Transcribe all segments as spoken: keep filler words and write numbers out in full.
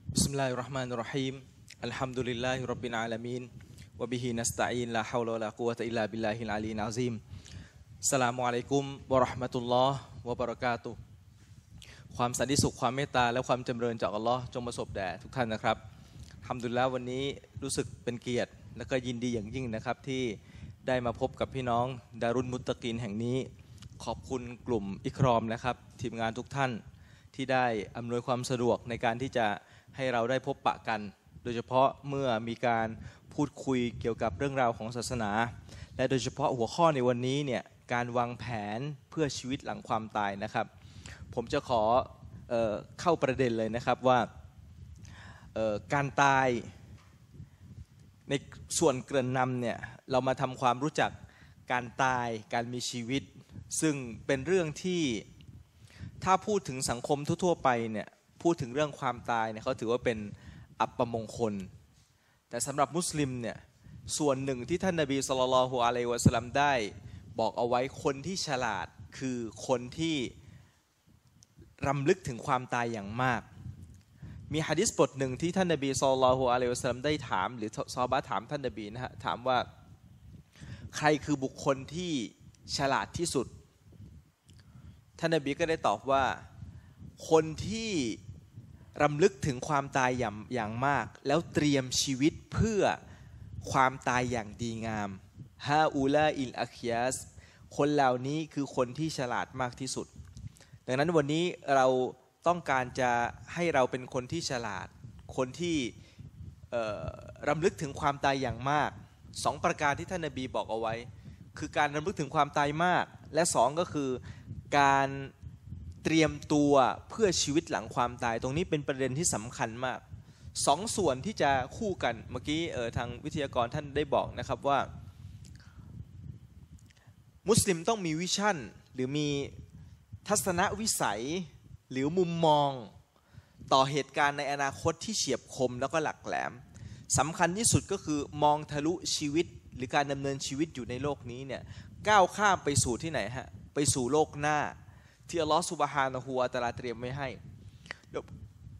بسم الله الرحمن الرحيم الحمد لله رب العالمين وبه نستعين لا حول ولا قوة إلا بالله العلي العظيم السلام عليكم ورحمة الله وبركاته ความสันติสุขความเมตตาและความจำเริญจากอัลลอฮ์จงประสบแด่ทุกท่านนะครับอัลฮัมดุลิลละห์วันนี้รู้สึกเป็นเกียรติและก็ยินดีอย่างยิ่งนะครับที่ได้มาพบกับพี่น้องดารุนมุตตะกีนแห่งนี้ขอบคุณกลุ่มอิครอมนะครับทีมงานทุกท่านที่ได้อำนวยความสะดวกในการที่จะให้เราได้พบปะกันโดยเฉพาะเมื่อมีการพูดคุยเกี่ยวกับเรื่องราวของศาสนาและโดยเฉพาะหัวข้อในวันนี้เนี่ยการวางแผนเพื่อชีวิตหลังความตายนะครับผมจะขอเอ่อเข้าประเด็นเลยนะครับว่าเอ่อการตายในส่วนเกริ่นนำเนี่ยเรามาทำความรู้จักการตายการมีชีวิตซึ่งเป็นเรื่องที่ถ้าพูดถึงสังคมทั่วๆไปเนี่ยพูดถึงเรื่องความตายเนี่ยเขาถือว่าเป็นอัปมงคลแต่สำหรับมุสลิมเนี่ยส่วนหนึ่งที่ท่านนบีศ็อลลัลลอฮุอะลัยฮิวะซัลลัมได้บอกเอาไว้คนที่ฉลาดคือคนที่รำลึกถึงความตายอย่างมากมีหะดีษบทหนึ่งที่ท่านนบีศ็อลลัลลอฮุอะลัยฮิวะซัลลัมได้ถามหรือซอฮาบะห์ถามท่านนบีนะฮะถามว่าใครคือบุคคลที่ฉลาดที่สุดท่านนบีก็ได้ตอบว่าคนที่รำลึกถึงความตายอย่างอย่างมากแล้วเตรียมชีวิตเพื่อความตายอย่างดีงามฮาอูลาอิลอัคยาสคนเหล่านี้คือคนที่ฉลาดมากที่สุดดังนั้นวันนี้เราต้องการจะให้เราเป็นคนที่ฉลาดคนที่รำลึกถึงความตายอย่างมากสองประการที่ท่านนบีบอกเอาไว้คือการรำลึกถึงความตายมากและสองก็คือการเตรียมตัวเพื่อชีวิตหลังความตายตรงนี้เป็นประเด็นที่สำคัญมากสองส่วนที่จะคู่กันเมื่อกี้ทางวิทยากรท่านได้บอกนะครับว่ามุสลิมต้องมีวิชั่นหรือมีทัศนวิสัยหรือมุมมองต่อเหตุการณ์ในอนาคตที่เฉียบคมแล้วก็หลักแหลมสำคัญที่สุดก็คือมองทะลุชีวิตหรือการดำเนินชีวิตอยู่ในโลกนี้เนี่ยก้าวข้ามไปสู่ที่ไหนฮะไปสู่โลกหน้าที่อัลลอฮฺซุบฮานะฮูวะตะอาลาเตรียมไว้ให้เดี๋ยว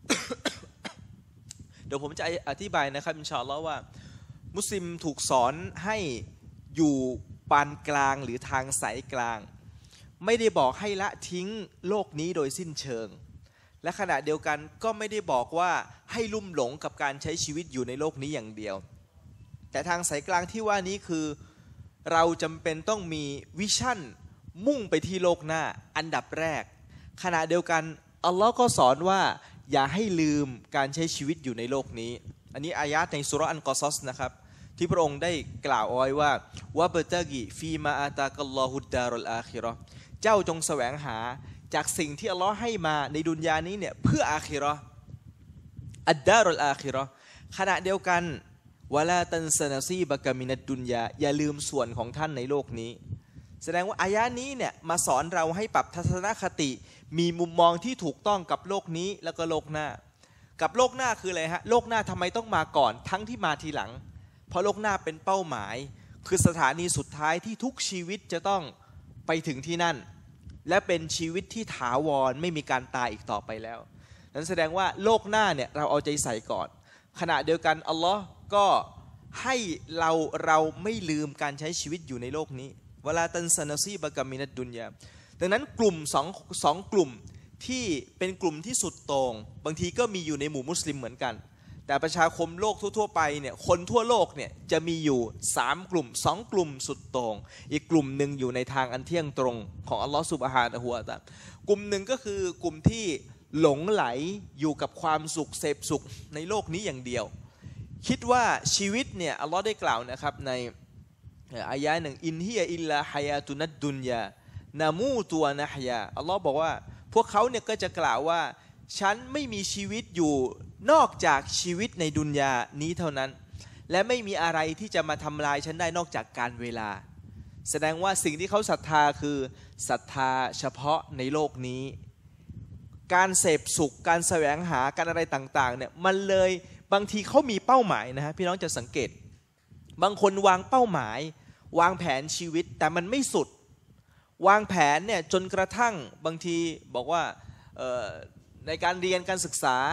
เดี๋ยวผมจะอธิบายนะครับอินชาอัลลอฮ์ว่ามุสลิมถูกสอนให้อยู่ปานกลางหรือทางสายกลางไม่ได้บอกให้ละทิ้งโลกนี้โดยสิ้นเชิงและขณะเดียวกันก็ไม่ได้บอกว่าให้ลุ่มหลงกับการใช้ชีวิตอยู่ในโลกนี้อย่างเดียวแต่ทางสายกลางที่ว่านี้คือเราจำเป็นต้องมีวิชั่นมุ่งไปที่โลกหน้าอันดับแรกขณะเดียวกันอัลลอฮ์ก็สอนว่าอย่าให้ลืมการใช้ชีวิตอยู่ในโลกนี้อันนี้อายะห์ในซูเราะห์อันกอซัสนะครับที่พระองค์ได้กล่าวเอาไว้ว่าวะบตะกิฟีมาอาตากัลลอฮุดดารุลอาคิเราะห์เจ้าจงแสวงหาจากสิ่งที่อัลลอฮ์ให้มาในดุนยานี้เนี่ยเพื่ออาคิเราะห์อัดดารุลอาคิเราะห์ขณะเดียวกันวะลาตันซะนะซีบะกะมินัดดุนยาอย่าลืมส่วนของท่านในโลกนี้แสดงว่าอายะนี้เนี่ยมาสอนเราให้ปรับทัศนคติมีมุมมองที่ถูกต้องกับโลกนี้แล้วก็โลกหน้ากับโลกหน้าคืออะไรฮะโลกหน้าทำไมต้องมาก่อนทั้งที่มาทีหลังเพราะโลกหน้าเป็นเป้าหมายคือสถานีสุดท้ายที่ทุกชีวิตจะต้องไปถึงที่นั่นและเป็นชีวิตที่ถาวรไม่มีการตายอีกต่อไปแล้วนั้นแสดงว่าโลกหน้าเนี่ยเราเอาใจใส่ก่อนขณะเดียวกันอัลลอฮ์ก็ให้เราเราไม่ลืมการใช้ชีวิตอยู่ในโลกนี้เวลาตันซานาซีบะกามินัดดุนยาดังนั้นกลุ่มสองสองกลุ่มที่เป็นกลุ่มที่สุดโต่งบางทีก็มีอยู่ในหมู่มุสลิมเหมือนกันแต่ประชาคมโลกทั่วๆไปเนี่ยคนทั่วโลกเนี่ยจะมีอยู่สามกลุ่มสองกลุ่มสุดโต่งอีกกลุ่มหนึ่งอยู่ในทางอันเที่ยงตรงของอัลลอฮฺซุบฮานะฮูวะตะอาลากลุ่มหนึ่งก็คือกลุ่มที่หลงไหลอยู่กับความสุขเสพสุขในโลกนี้อย่างเดียวคิดว่าชีวิตเนี่ยอัลลอฮ์ได้กล่าวนะครับในอายะหนึ่งอินฮิยะอิลลาฮายาตุนัดดุนยานามูตัวนะฮยาอัลลอฮ์บอกว่าพวกเขาเนี่ยก็จะกล่าวว่าฉันไม่มีชีวิตอยู่นอกจากชีวิตในดุนยานี้เท่านั้นและไม่มีอะไรที่จะมาทำลายฉันได้นอกจากการเวลาแสดงว่าสิ่งที่เขาศรัทธาคือศรัทธาเฉพาะในโลกนี้การเสพสุขการแสวงหาการอะไรต่างๆเนี่ยมันเลยบางทีเขามีเป้าหมายนะฮะพี่น้องจะสังเกตบางคนวางเป้าหมายวางแผนชีวิตแต่มันไม่สุดวางแผนเนี่ยจนกระทั่งบางทีบอกว่าในการเรียนการศึกษา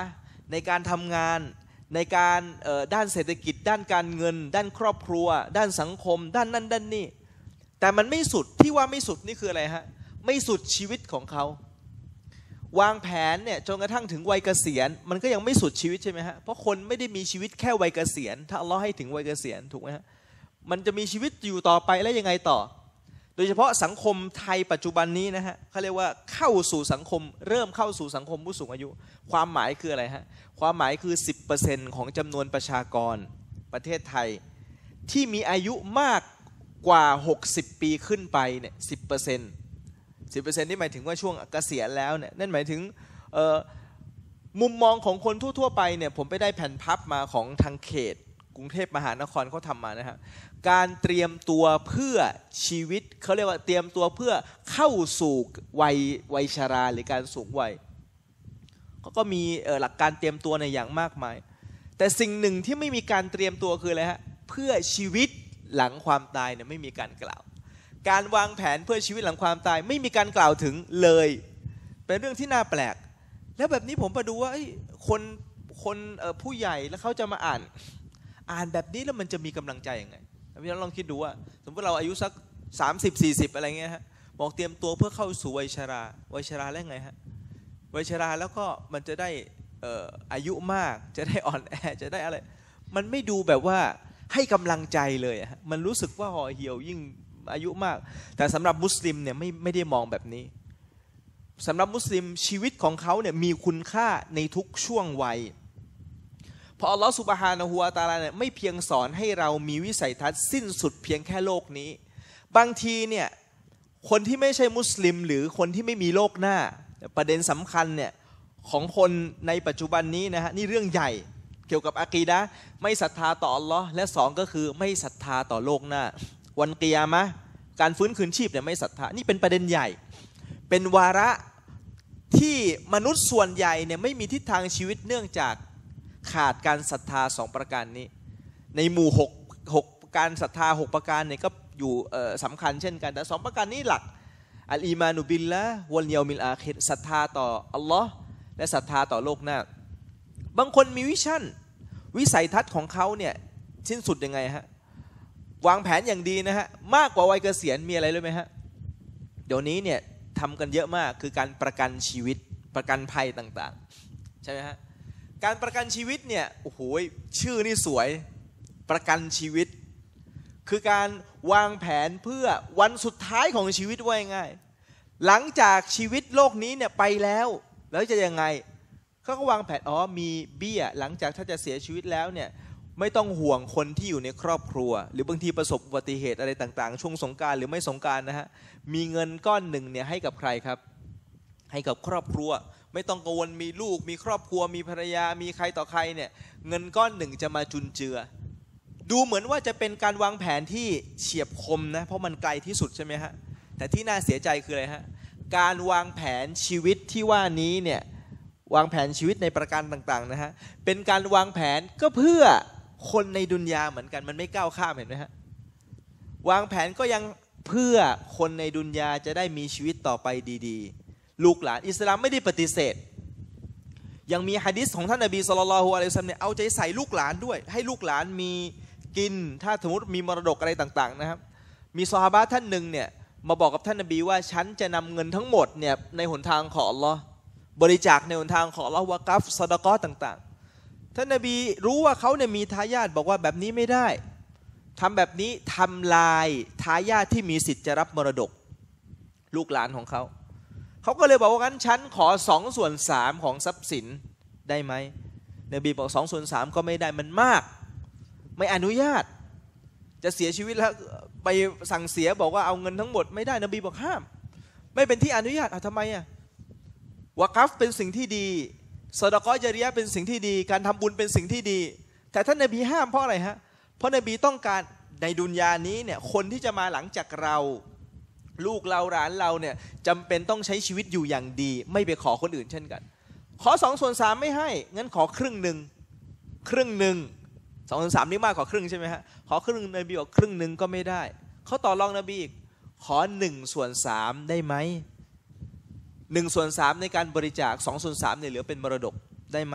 ในการทำงานในการด้านเศรษฐกิจด้านการเงินด้านครอบครัวด้านสังคมด้านนั้นด้านนี้แต่มันไม่สุดที่ว่าไม่สุดนี่คืออะไรฮะไม่สุดชีวิตของเขาวางแผนเนี่ยจนกระทั่งถึงวัยเกษียณมันก็ยังไม่สุดชีวิตใช่ไหมฮะเพราะคนไม่ได้มีชีวิตแค่วัยเกษียณถ้าอัลเลาะห์ให้ถึงวัยเกษียณถูกไหมฮะมันจะมีชีวิตอยู่ต่อไปแล้วยังไงต่อโดยเฉพาะสังคมไทยปัจจุบันนี้นะฮะเขาเรียกว่าเข้าสู่สังคมเริ่มเข้าสู่สังคมผู้สูงอายุความหมายคืออะไรฮะความหมายคือ สิบเปอร์เซ็นต์ ของจำนวนประชากรประเทศไทยที่มีอายุมากกว่าหกสิบปีขึ้นไปเนี่ย สิบเปอร์เซ็นต์ สิบเปอร์เซ็นต์ นี่หมายถึงว่าช่วงเกษียณแล้วเนี่ยนั่นหมายถึงมุมมองของคนทั่วๆไปเนี่ยผมไปได้แผ่นพับมาของทางเขตกรุงเทพมหานครเขาทำมานะฮะการเตรียมตัวเพื่อชีวิตเขาเรียกว่าเตรียมตัวเพื่อเข้าสู่วัยวัยชราหรือการสูงวัยเขาก็มีหลักการเตรียมตัวในอย่างมากมายแต่สิ่งหนึ่งที่ไม่มีการเตรียมตัวคืออะไรฮะเพื่อชีวิตหลังความตายเนี่ยไม่มีการกล่าวการวางแผนเพื่อชีวิตหลังความตายไม่มีการกล่าวถึงเลยเป็นเรื่องที่น่าแปลกแล้วแบบนี้ผมมาดูว่าคนคนผู้ใหญ่แล้วเขาจะมาอ่านอ่านแบบนี้แล้วมันจะมีกำลังใจยังไงพี่น้องลองคิดดูว่าสมมติเราอายุสักสามสิบ สี่สิบอะไรเงี้ยฮะบอกเตรียมตัวเพื่อเข้าสู่วัยชราวัยชราแล้วไงฮะวัยชราแล้วก็มันจะได้อายุมากจะได้อ่อนแอจะได้อะไรมันไม่ดูแบบว่าให้กำลังใจเลยฮะมันรู้สึกว่าห่อเหี่ยวยิ่งอายุมากแต่สำหรับมุสลิมเนี่ยไม่ไม่ได้มองแบบนี้สำหรับมุสลิมชีวิตของเขาเนี่ยมีคุณค่าในทุกช่วงวัยเพราะอัลลอฮฺซุบฮานะฮูวะตะอาลาเนี่ยไม่เพียงสอนให้เรามีวิสัยทัศน์สิ้นสุดเพียงแค่โลกนี้บางทีเนี่ยคนที่ไม่ใช่มุสลิมหรือคนที่ไม่มีโลกหน้าประเด็นสำคัญเนี่ยของคนในปัจจุบันนี้นะฮะนี่เรื่องใหญ่เกี่ยวกับอะกีดะห์ไม่ศรัทธาต่ออัลลอฮ์และสองก็คือไม่ศรัทธาต่อโลกหน้าวันกิยามะห์การฟื้นคืนชีพเนี่ยไม่ศรัทธานี่เป็นประเด็นใหญ่เป็นวาระที่มนุษย์ส่วนใหญ่เนี่ยไม่มีทิศทางชีวิตเนื่องจากขาดการศรัทธาสองประการนี้ในหมู่หก หกการศรัทธาหกประการเนี่ยก็อยู่สำคัญเช่นกันแต่สองประการนี้หลักอัลอีมานุบิลละวัลเยามิลอาคิรศรัทธาต่ออัลลอฮ์และศรัทธาต่อโลกหน้าบางคนมีวิชั่นวิสัยทัศน์ของเขาเนี่ยสิ้นสุดยังไงฮะวางแผนอย่างดีนะฮะมากกว่าวัยเกษียณมีอะไรรู้ไหมฮะเดี๋ยวนี้เนี่ยทำกันเยอะมากคือการประกันชีวิตประกันภัยต่างๆใช่ไหมฮะการประกันชีวิตเนี่ยโอ้โหชื่อนี่สวยประกันชีวิตคือการวางแผนเพื่อวันสุดท้ายของชีวิตว่าง่ายหลังจากชีวิตโลกนี้เนี่ยไปแล้วแล้วจะยังไงเขาก็วางแผนอ๋อมีเบี้ยหลังจากถ้าจะเสียชีวิตแล้วเนี่ยไม่ต้องห่วงคนที่อยู่ในครอบครัวหรือบางทีประสบอุบัติเหตุอะไรต่างๆช่วงสงกรานต์หรือไม่สงกรานต์นะฮะมีเงินก้อนหนึ่งเนี่ยให้กับใครครับให้กับครอบครัวไม่ต้องกังวลมีลูกมีครอบครัวมีภรรยามีใครต่อใครเนี่ยเงินก้อนหนึ่งจะมาจุนเจือดูเหมือนว่าจะเป็นการวางแผนที่เฉียบคมนะเพราะมันไกลที่สุดใช่ไหมฮะแต่ที่น่าเสียใจคืออะไรฮะการวางแผนชีวิตที่ว่านี้เนี่ยวางแผนชีวิตในประการต่างๆนะฮะเป็นการวางแผนก็เพื่อคนในดุนยาเหมือนกันมันไม่ก้าวข้ามเห็นไหมฮะวางแผนก็ยังเพื่อคนในดุนยาจะได้มีชีวิตต่อไปดีๆลูกหลานอิสลามไม่ได้ปฏิเสธยังมีหะดีษของท่านนบีศ็อลลัลลอฮุอะลัยฮิวะซัลลัมเนี่ยเอาใจใส่ลูกหลานด้วยให้ลูกหลานมีกินถ้าสมมติมีมรดกอะไรต่างๆนะครับมีซอฮาบะห์ท่านหนึ่งเนี่ยมาบอกกับท่านนบีว่าฉันจะนำเงินทั้งหมดเนี่ยในหนทางของอัลลอฮ์บริจาคในหนทางของอัลลอฮ์วะกัฟซอดะกอฮ์ต่างๆท่านนบีรู้ว่าเขาเนี่ยมีทายาทบอกว่าแบบนี้ไม่ได้ทำแบบนี้ทำลายทายาทที่มีสิทธิ์จะรับมรดกลูกหลานของเขาเขาก็เลยบอกว่างั้นฉันขอสองส่วนสามของทรัพย์สินได้ไหมนบีบอกสองส่วนสามก็ไม่ได้มันมากไม่อนุญาตจะเสียชีวิตแล้วไปสั่งเสียบอกว่าเอาเงินทั้งหมดไม่ได้นบีบอกห้ามไม่เป็นที่อนุญาตเอาทำไมอ่ะวะกัฟเป็นสิ่งที่ดีซอดะกอฮ์ญะริยะห์เป็นสิ่งที่ดีการทำบุญเป็นสิ่งที่ดีแต่ท่านนบีห้ามเพราะอะไรฮะเพราะนบีต้องการในดุนยานี้เนี่ยคนที่จะมาหลังจากเราลูกเราหลานเราเนี่ยจำเป็นต้องใช้ชีวิตอยู่อย่างดีไม่ไปขอคนอื่นเช่นกันขอสองส่วนสามไม่ให้งั้นขอครึ่งหนึ่งครึ่งหนึ่งสองส่วนสามนี่มากกว่าครึ่งใช่ไหมฮะขอครึ่งนบีบอกครึ่งหนึ่งก็ไม่ได้เขาต่อรองนบีอีกขอหนึ่งส่วนสามได้ไหมหนึ่งส่วนสามในการบริจาคสองส่วนสามเนี่ยเหลือเป็นมรดกได้ไหม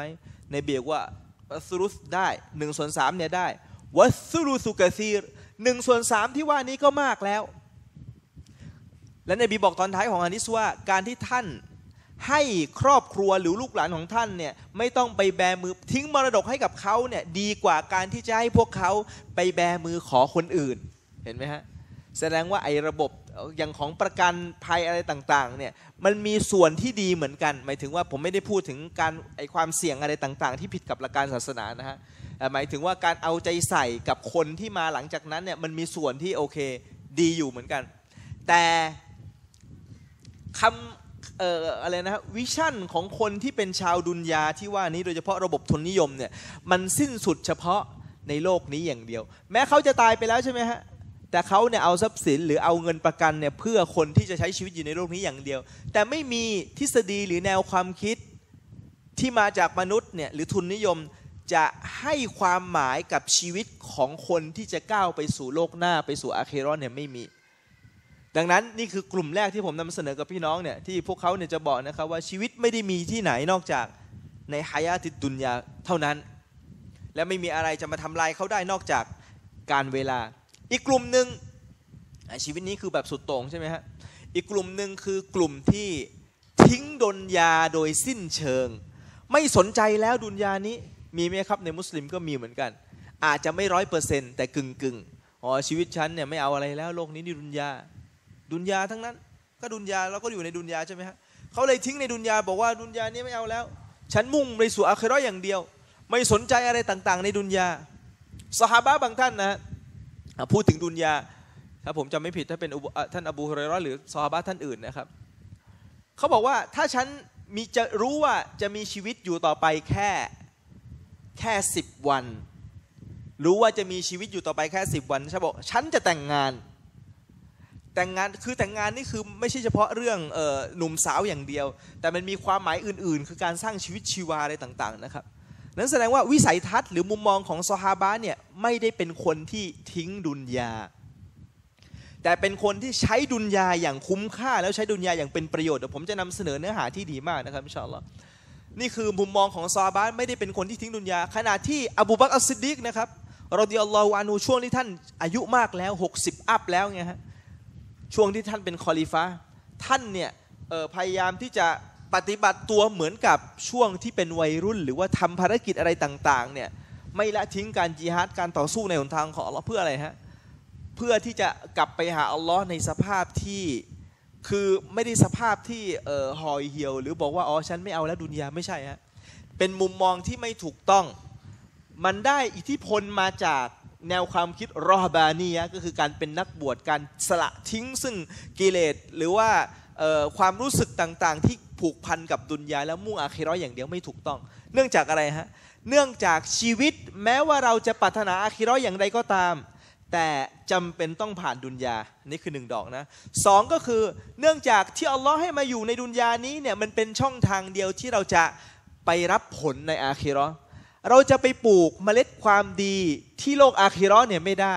ในเบียกว่าซุรุสได้หนึ่งส่วนสามเนี่ยได้วัสซุรุสุกะซีรหนึ่งส่วนสามที่ว่านี้ก็มากแล้วและนบีบอกตอนท้ายของหะดีษว่าการที่ท่านให้ครอบครัวหรือลูกหลานของท่านเนี่ยไม่ต้องไปแบมือทิ้งมรดกให้กับเขาเนี่ยดีกว่าการที่จะให้พวกเขาไปแบมือขอคนอื่นเห็นไหมฮะแสดงว่าไอ้ระบบอย่างของประกันภัยอะไรต่างๆเนี่ยมันมีส่วนที่ดีเหมือนกันหมายถึงว่าผมไม่ได้พูดถึงการไอ้ความเสี่ยงอะไรต่างๆที่ผิดกับหลักการศาสนานะฮะหมายถึงว่าการเอาใจใส่กับคนที่มาหลังจากนั้นเนี่ยมันมีส่วนที่โอเคดีอยู่เหมือนกันแต่คำเอ่ออะไรนะวิชั่นของคนที่เป็นชาวดุนยาที่ว่านี้โดยเฉพาะระบบทุนนิยมเนี่ยมันสิ้นสุดเฉพาะในโลกนี้อย่างเดียวแม้เขาจะตายไปแล้วใช่ไหมฮะแต่เขาเนี่ยเอาทรัพย์สินหรือเอาเงินประกันเนี่ยเพื่อคนที่จะใช้ชีวิตอยู่ในโลกนี้อย่างเดียวแต่ไม่มีทฤษฎีหรือแนวความคิดที่มาจากมนุษย์เนี่ยหรือทุนนิยมจะให้ความหมายกับชีวิตของคนที่จะก้าวไปสู่โลกหน้าไปสู่อาเคเราะห์เนี่ยไม่มีดังนั้นนี่คือกลุ่มแรกที่ผมนำเสนอกับพี่น้องเนี่ยที่พวกเขาเนี่ยจะบอกนะครับว่าชีวิตไม่ได้มีที่ไหนนอกจากในฮายาติดดุนยาเท่านั้นและไม่มีอะไรจะมาทำลายเขาได้นอกจากการเวลาอีกกลุ่มหนึ่งชีวิตนี้คือแบบสุดโต่งใช่ไหมฮะอีกกลุ่มหนึ่งคือกลุ่มที่ทิ้งดุนยาโดยสิ้นเชิงไม่สนใจแล้วดุนยานี้มีไหมครับในมุสลิมก็มีเหมือนกันอาจจะไม่ร้อยเปอร์เซ็นต์แต่กึ่งกึ่งอ๋อชีวิตฉันเนี่ยไม่เอาอะไรแล้วโลกนี้นี่ดุนยาดุนยาทั้งนั้นก็ดุนยาเราก็อยู่ในดุนยาใช่ไหมฮะเขาเลยทิ้งในดุนยาบอกว่าดุนยานี้ไม่เอาแล้วฉันมุ่งไปสู่อาคิเราะห์อย่างเดียวไม่สนใจอะไรต่างๆในดุนยาซอฮาบะห์บางท่านนะพูดถึงดุนยาถ้าผมจำไม่ผิดถ้าเป็นท่านอบูฮุรอยเราะห์หรือซอฮาบะห์ท่านอื่นนะครับเขาบอกว่าถ้าฉันมีจะรู้ว่าจะมีชีวิตอยู่ต่อไปแค่แค่สิบวันรู้ว่าจะมีชีวิตอยู่ต่อไปแค่สิบวันฉันบอกฉันจะแต่งงานแต่งงานคือแต่งงานนี่คือไม่ใช่เฉพาะเรื่องเอ่อหนุ่มสาวอย่างเดียวแต่มันมีความหมายอื่นๆคือการสร้างชีวิตชีวาอะไรต่างๆนะครับนั้นแสดงว่าวิสัยทัศน์หรือมุมมองของซอฮาบะห์เนี่ยไม่ได้เป็นคนที่ทิ้งดุนยาแต่เป็นคนที่ใช้ดุนยาอย่างคุ้มค่าแล้วใช้ดุนยาอย่างเป็นประโยชน์เดี๋ยวผมจะนำเสนอเนื้อหาที่ดีมากนะครับอินชาอัลลอฮ์นี่คือมุมมองของซอฮาบะห์ไม่ได้เป็นคนที่ทิ้งดุนยาขณะที่อบูบักรอัสซิดดีกนะครับรอฎิยัลลอฮุอันฮุช่วงที่ท่านอายุมากแล้วหกสิบอัพแล้วไงฮะช่วงที่ท่านเป็นคอลิฟะห์ท่านเนี่ยพยายามที่จะปฏิบัติตัวเหมือนกับช่วงที่เป็นวัยรุ่นหรือว่าทำภารกิจอะไรต่างๆเนี่ยไม่ละทิ้งการญิฮาดการต่อสู้ในหนทางของอัลลอฮ์เพื่ออะไรฮะเพื่อที่จะกลับไปหาอัลลอฮ์ในสภาพที่คือไม่ได้สภาพที่เอ่อห่อเหี่ยวหรือบอกว่าอ๋อฉันไม่เอาแล้วดุนยาไม่ใช่ฮะเป็นมุมมองที่ไม่ถูกต้องมันได้อิทธิพลมาจากแนวความคิดรอฮบานียะห์ก็คือการเป็นนักบวชการสละทิ้งซึ่งกิเลสหรือว่าความรู้สึกต่างๆที่ผูกพันกับดุนยาแล้วมุ่งอาคิเราะห์อย่างเดียวไม่ถูกต้องเนื่องจากอะไรฮะเนื่องจากชีวิตแม้ว่าเราจะปรารถนาอาคิเราะห์อย่างใดก็ตามแต่จำเป็นต้องผ่านดุนยานี่คือหนึ่งดอกนะสองก็คือเนื่องจากที่อัลลอฮ์ให้มาอยู่ในดุนยานี้เนี่ยมันเป็นช่องทางเดียวที่เราจะไปรับผลในอาคิเราะห์เราจะไปปลูกเมล็ดความดีที่โลกอาคิเราะห์เนี่ยไม่ได้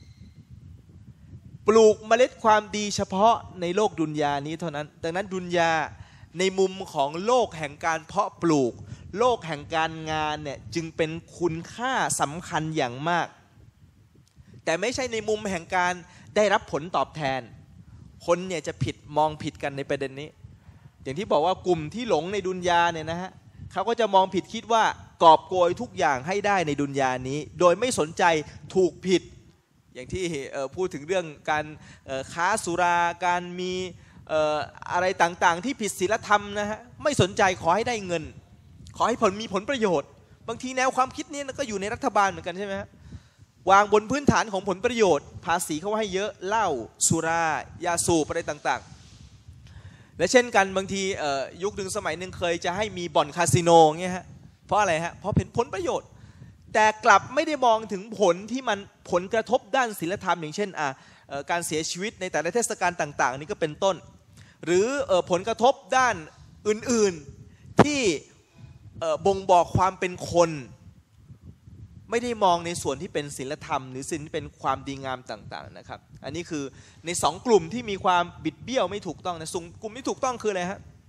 ปลูกเมล็ดความดีเฉพาะในโลกดุนยานี้เท่านั้นดังนั้นดุนยาในมุมของโลกแห่งการเพาะปลูกโลกแห่งการงานเนี่ยจึงเป็นคุณค่าสำคัญอย่างมากแต่ไม่ใช่ในมุมแห่งการได้รับผลตอบแทนคนเนี่ยจะผิดมองผิดกันในประเด็นนี้อย่างที่บอกว่ากลุ่มที่หลงในดุนยาเนี่ยนะฮะเขาก็จะมองผิดคิดว่ากอบโกยทุกอย่างให้ได้ในดุนยานี้โดยไม่สนใจถูกผิดอย่างที่พูดถึงเรื่องการค้าสุราการมีอะไรต่างๆที่ผิดศีลธรรมนะฮะไม่สนใจขอให้ได้เงินขอให้ผลมีผลประโยชน์บางทีแนวความคิดนี้ก็อยู่ในรัฐบาลเหมือนกันใช่ไหมฮะวางบนพื้นฐานของผลประโยชน์ภาษีเขาให้เยอะเหล้าสุรายาสูบอะไรต่างๆและเช่นกันบางทียุคหนึ่งสมัยหนึ่งเคยจะให้มีบ่อนคาสิโนเงี้ยฮะเพราะอะไรฮะเพราะเป็นผลประโยชน์แต่กลับไม่ได้มองถึงผลที่มันผลกระทบด้านศีลธรรมอย่างเช่นอ่ะการเสียชีวิตในแต่ละเทศกาลต่างๆนี่ก็เป็นต้นหรือผลกระทบด้านอื่นๆที่บ่งบอกความเป็นคนไม่ได้มองในส่วนที่เป็นศีลธรรมหรือสิ่งที่เป็นความดีงามต่างๆนะครับอันนี้คือในสองกลุ่มที่มีความบิดเบี้ยวไม่ถูกต้องนะส่วนกลุ่มที่ถูกต้องคืออะไรฮะ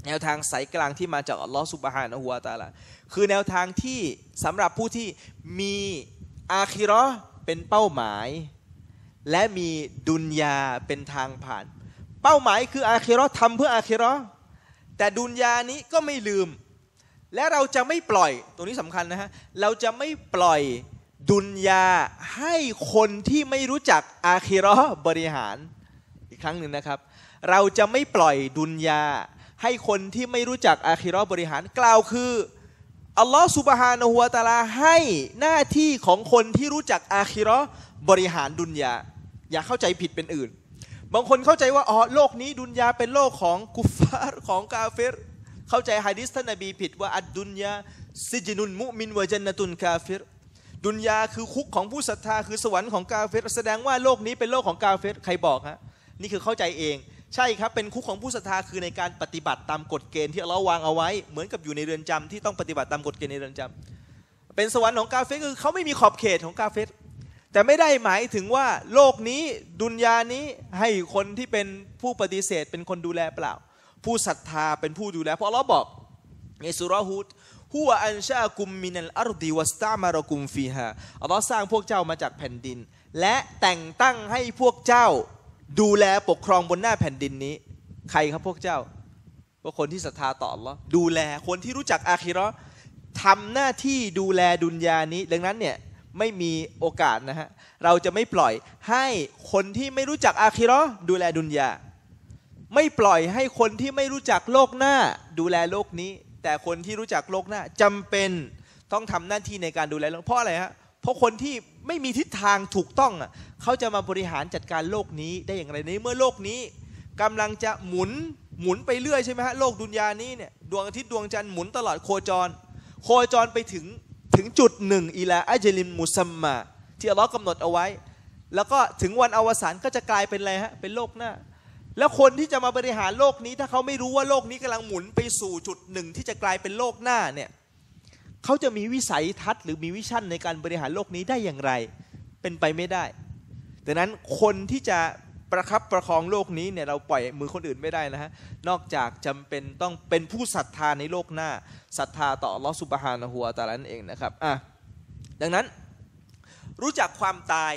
แนวทางสายกลางที่มาจากอัลลอฮฺซุบฮานะฮูวะตะอาลาคือแนวทางที่สำหรับผู้ที่มีอาคิเราะห์เป็นเป้าหมายและมีดุนยาเป็นทางผ่านเป้าหมายคืออาคิเราะห์ทำเพื่ออาคิเราะห์แต่ดุนยานี้ก็ไม่ลืมและเราจะไม่ปล่อยตรงนี้สำคัญนะฮะเราจะไม่ปล่อยดุนยาให้คนที่ไม่รู้จักอาคิเราะห์บริหารอีกครั้งหนึ่งนะครับเราจะไม่ปล่อยดุนยาให้คนที่ไม่รู้จักอาคิเราะห์บริหารกล่าวคืออัลลอฮฺซุบฮานะฮูวะตะอาลาให้หน้าที่ของคนที่รู้จักอาคิเราะห์บริหารดุนยาอย่าเข้าใจผิดเป็นอื่นบางคนเข้าใจว่าอ๋อโลกนี้ดุนยาเป็นโลกของกุฟฟาร์ของกาเฟรเข้าใจหะดีษท่านนบีผิดว่าอัดดุนยาซิจนุนมุมินวะญันนะตุนกาเฟรดุนยาคือคุกของผู้ศรัทธาคือสวรรค์ของกาเฟรแสดงว่าโลกนี้เป็นโลกของกาเฟรใครบอกฮะนี่คือเข้าใจเองใช่ครับเป็นคุกของผู้ศรัทธาคือในการปฏิบัติตามกฎเกณฑ์ที่อัลเลาะห์วางเอาไว้เหมือนกับอยู่ในเรือนจำที่ต้องปฏิบัติตามกฎเกณฑ์ในเรือนจำเป็นสวรรค์ของกาเฟรคือเขาไม่มีขอบเขตของกาเฟรแต่ไม่ได้หมายถึงว่าโลกนี้ดุนยานี้ให้คนที่เป็นผู้ปฏิเสธเป็นคนดูแลเปล่าผู้ศรัทธาเป็นผู้ดูแลเพราะอัลเลาะห์บอกในซูเราะห์ฮูดฮุวะอันชากุมมินัลอัรฎิวัสตะมะรกุมฟีฮาอัลเลาะห์สร้างพวกเจ้ามาจากแผ่นดินและแต่งตั้งให้พวกเจ้าดูแลปกครองบนหน้าแผ่นดินนี้ใครครับพวกเจ้าพวกคนที่ศรัทธาต่ออัลเลาะห์ดูแลคนที่รู้จักอาคิเราะห์ทำหน้าที่ดูแลดุนยานี้ดังนั้นเนี่ยไม่มีโอกาสนะฮะเราจะไม่ปล่อยให้คนที่ไม่รู้จักอาคิเราะห์ดูแลดุนยาไม่ปล่อยให้คนที่ไม่รู้จักโลกหน้าดูแลโลกนี้แต่คนที่รู้จักโลกหน้าจำเป็นต้องทำหน้าที่ในการดูแลโลกเพราะอะไรฮะเพราะคนที่ไม่มีทิศทางถูกต้องอ่ะเขาจะมาบริหารจัดการโลกนี้ได้อย่างไรในเมื่อโลกนี้กำลังจะหมุนหมุนไปเรื่อยใช่ไหมฮะโลกดุนยานี้เนี่ยดวงอาทิตย์ดวงจันทร์หมุนตลอดโคจรโคจรไปถึงถึงจุดหนึ่งอิลาอัจลิมมุซัมมาที่อัลเลาะห์กำหนดเอาไว้แล้วก็ถึงวันอวสานก็จะกลายเป็นอะไรฮะเป็นโลกหน้าแล้วคนที่จะมาบริหารโลกนี้ถ้าเขาไม่รู้ว่าโลกนี้กำลังหมุนไปสู่จุดหนึ่งที่จะกลายเป็นโลกหน้าเนี่ยเขาจะมีวิสัยทัศน์หรือมีวิชั่นในการบริหารโลกนี้ได้อย่างไรเป็นไปไม่ได้ดังนั้นคนที่จะประคับประคองโลกนี้เนี่ยเราปล่อยมือคนอื่นไม่ได้นะฮะนอกจากจำเป็นต้องเป็นผู้ศรัทธาในโลกหน้าศรัทธาต่ออัลเลาะห์ซุบฮานะฮูวะตะอาลานั่นเองนะครับอ่ะดังนั้นรู้จักความตาย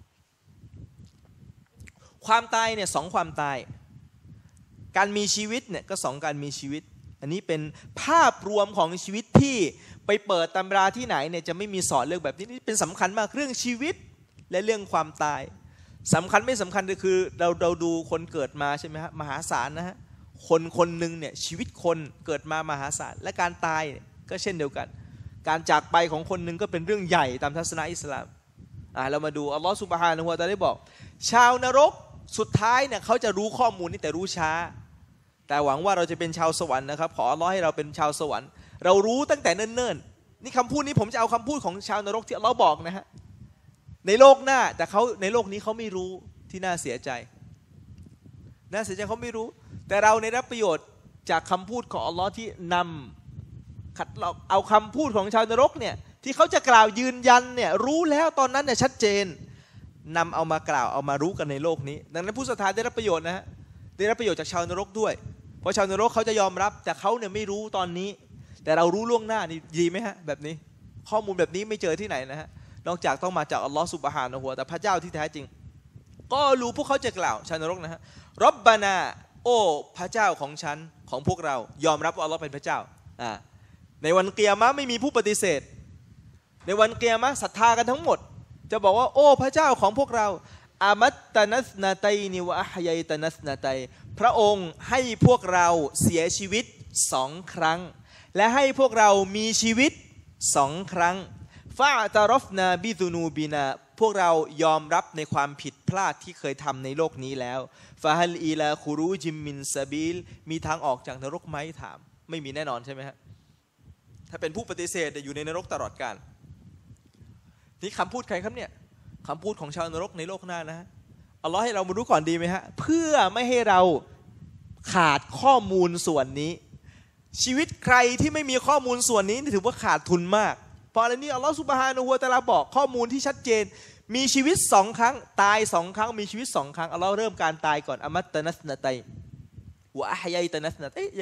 ความตายเนี่ยสองความตายการมีชีวิตเนี่ยก็สองการมีชีวิตอันนี้เป็นภาพรวมของชีวิตที่ไปเปิดตำราที่ไหนเนี่ยจะไม่มีสอนเรื่องแบบนี้นี่เป็นสำคัญมากเรื่องชีวิตและเรื่องความตายสำคัญไม่สำคัญก็คือเราเราดูคนเกิดมาใช่ไหมฮะมหาศาลนะฮะคนคนหนึ่งเนี่ยชีวิตคนเกิดมามหาศาลและการตายก็เช่นเดียวกันการจากไปของคนหนึ่งก็เป็นเรื่องใหญ่ตามทัศนะอิสลามอ่าเรามาดูอัลลอฮฺซุบฮานะฮูวะตะอาลาได้บอกชาวนรกสุดท้ายเนี่ยเขาจะรู้ข้อมูลนี้แต่รู้ช้าแต่หวังว่าเราจะเป็นชาวสวรรค์นะครับขออัลลอฮฺให้เราเป็นชาวสวรรค์เรารู้ตั้งแต่เนิ่นๆนี่คำพูดนี้ผมจะเอาคำพูดของชาวนรกที่อัลลอฮฺบอกนะฮะในโลกหน้าแต่เขาในโลกนี้เขาไม่รู้ที่น่าเสียใจน่าเสียใจเขาไม่รู้แต่เราในรับประโยชน์จากคำพูดของอัลลอฮฺที่นำขัดเราเอาคำพูดของชาวนรกเนี่ยที่เขาจะกล่าวยืนยันเนี่ยรู้แล้วตอนนั้นเนี่ยชัดเจนนำเอามากล่าวเอามารู้กันในโลกนี้ดังนั้นผู้ศรัทธาได้รับประโยชน์นะฮะได้รับประโยชน์จากชาวนรกด้วยเพราะชาวนรกเขาจะยอมรับแต่เขาเนี่ยไม่รู้ตอนนี้แต่เรารู้ล่วงหน้านี่ดีไหมฮะแบบนี้ข้อมูลแบบนี้ไม่เจอที่ไหนนะฮะนอกจากต้องมาจากอัลลอฮฺซุบฮานะฮูวะตะอาลาแต่พระเจ้าที่แท้จริงก็รู้พวกเขาจะกล่าวชาวนรกนะฮะร็อบบานาโอ้พระเจ้าของฉันของพวกเรายอมรับว่าอัลลอฮฺเป็นพระเจ้าอ่าในวันเกียรติไม่มีผู้ปฏิเสธในวันเกียรติศรัทธากันทั้งหมดจะบอกว่าโอ้พระเจ้าของพวกเราอามัตตานัสนาตัยนิวะอะฮยัยตานัสนาตัยพระองค์ให้พวกเราเสียชีวิตสองครั้งและให้พวกเรามีชีวิตสองครั้งฟาตารฟนาบิซุนูบินาพวกเรายอมรับในความผิดพลาดที่เคยทำในโลกนี้แล้วฟาฮัลอีลาคูรูจิมมินซาบิลมีทางออกจากนรกไหมถามไม่มีแน่นอนใช่ไหมฮะถ้าเป็นผู้ปฏิเสธอยู่ในนรกตลอดกาลนี่คำพูดใครครับเนี่ยคำพูดของชาวนรกในโลกหน้านะฮะอัลลอฮ์ให้เรามารู้ก่อนดีไหมฮะเพื่อไม่ให้เราขาดข้อมูลส่วนนี้ชีวิตใครที่ไม่มีข้อมูลส่วนนี้ถือว่าขาดทุนมากเพราะอะไรนี่อัลลอฮ์ซุบฮานะฮูวะตะอาลาบอกข้อมูลที่ชัดเจนมีชีวิตสองครั้งตายสองครั้งมีชีวิตสองครั้งอัลลอฮ์เริ่มการตายก่อนอามัตตานัสนาตัยวะอะฮยัยตานัสนาตัยยังไง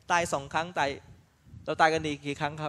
ตายสองครั้งตายเราตายกันอีกกี่ครั้งครับ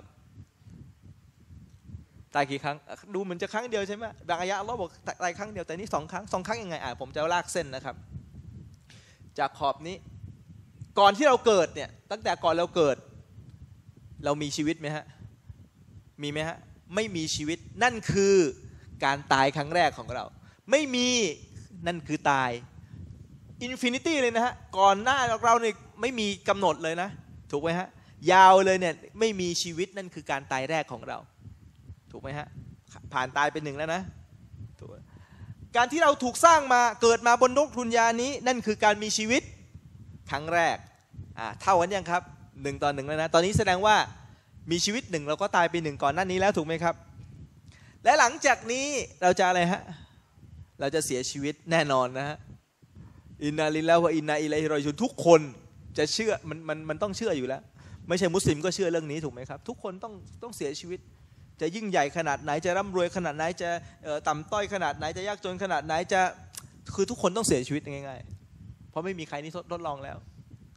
ตายกี่ครั้งดูเหมือนจะครั้งเดียวใช่ไหมบางอายะอัลเลาะห์บอกตายครั้งเดียวแต่นี่สองครั้งสองครั้งยังไงอ่ะผมจะลากเส้นนะครับจากขอบนี้ก่อนที่เราเกิดเนี่ยตั้งแต่ก่อนเราเกิดเรามีชีวิตไหมฮะมีไหมฮะไม่มีชีวิตนั่นคือการตายครั้งแรกของเราไม่มีนั่นคือตายอินฟินิตี้เลยนะฮะก่อนหน้าเราเนี่ยไม่มีกำหนดเลยนะถูกไหมฮะยาวเลยเนี่ยไม่มีชีวิตนั่นคือการตายแรกของเราถูกไหมฮะผ่านตายเป็นหนึ่งแล้วนะถูกการที่เราถูกสร้างมาเกิดมาบนโลกดุนยานี้นั่นคือการมีชีวิตครั้งแรกอ่าเท่ากันยังครับหนึ่งต่อหนึ่งแล้วนะตอนนี้แสดงว่ามีชีวิตหนึ่งเราก็ตายไปหนึ่งก่อนหน้านี้แล้วถูกไหมครับและหลังจากนี้เราจะอะไรฮะเราจะเสียชีวิตแน่นอนนะฮะอินนาลิลลาฮิวะอินนาอิลัยฮิรอญิอูนทุกคนจะเชื่อมันมันมันต้องเชื่ออยู่แล้วไม่ใช่มุสลิมก็เชื่อเรื่องนี้ถูกไหมครับทุกคนต้องต้องเสียชีวิตจะยิ่งใหญ่ขนาดไหนจะร่ำรวยขนาดไหนจะต่ำต้อยขนาดไหนจะยากจนขนาดไหนจะคือทุกคนต้องเสียชีวิตง่ายๆเพราะไม่มีใครนี่ทดลองแล้ว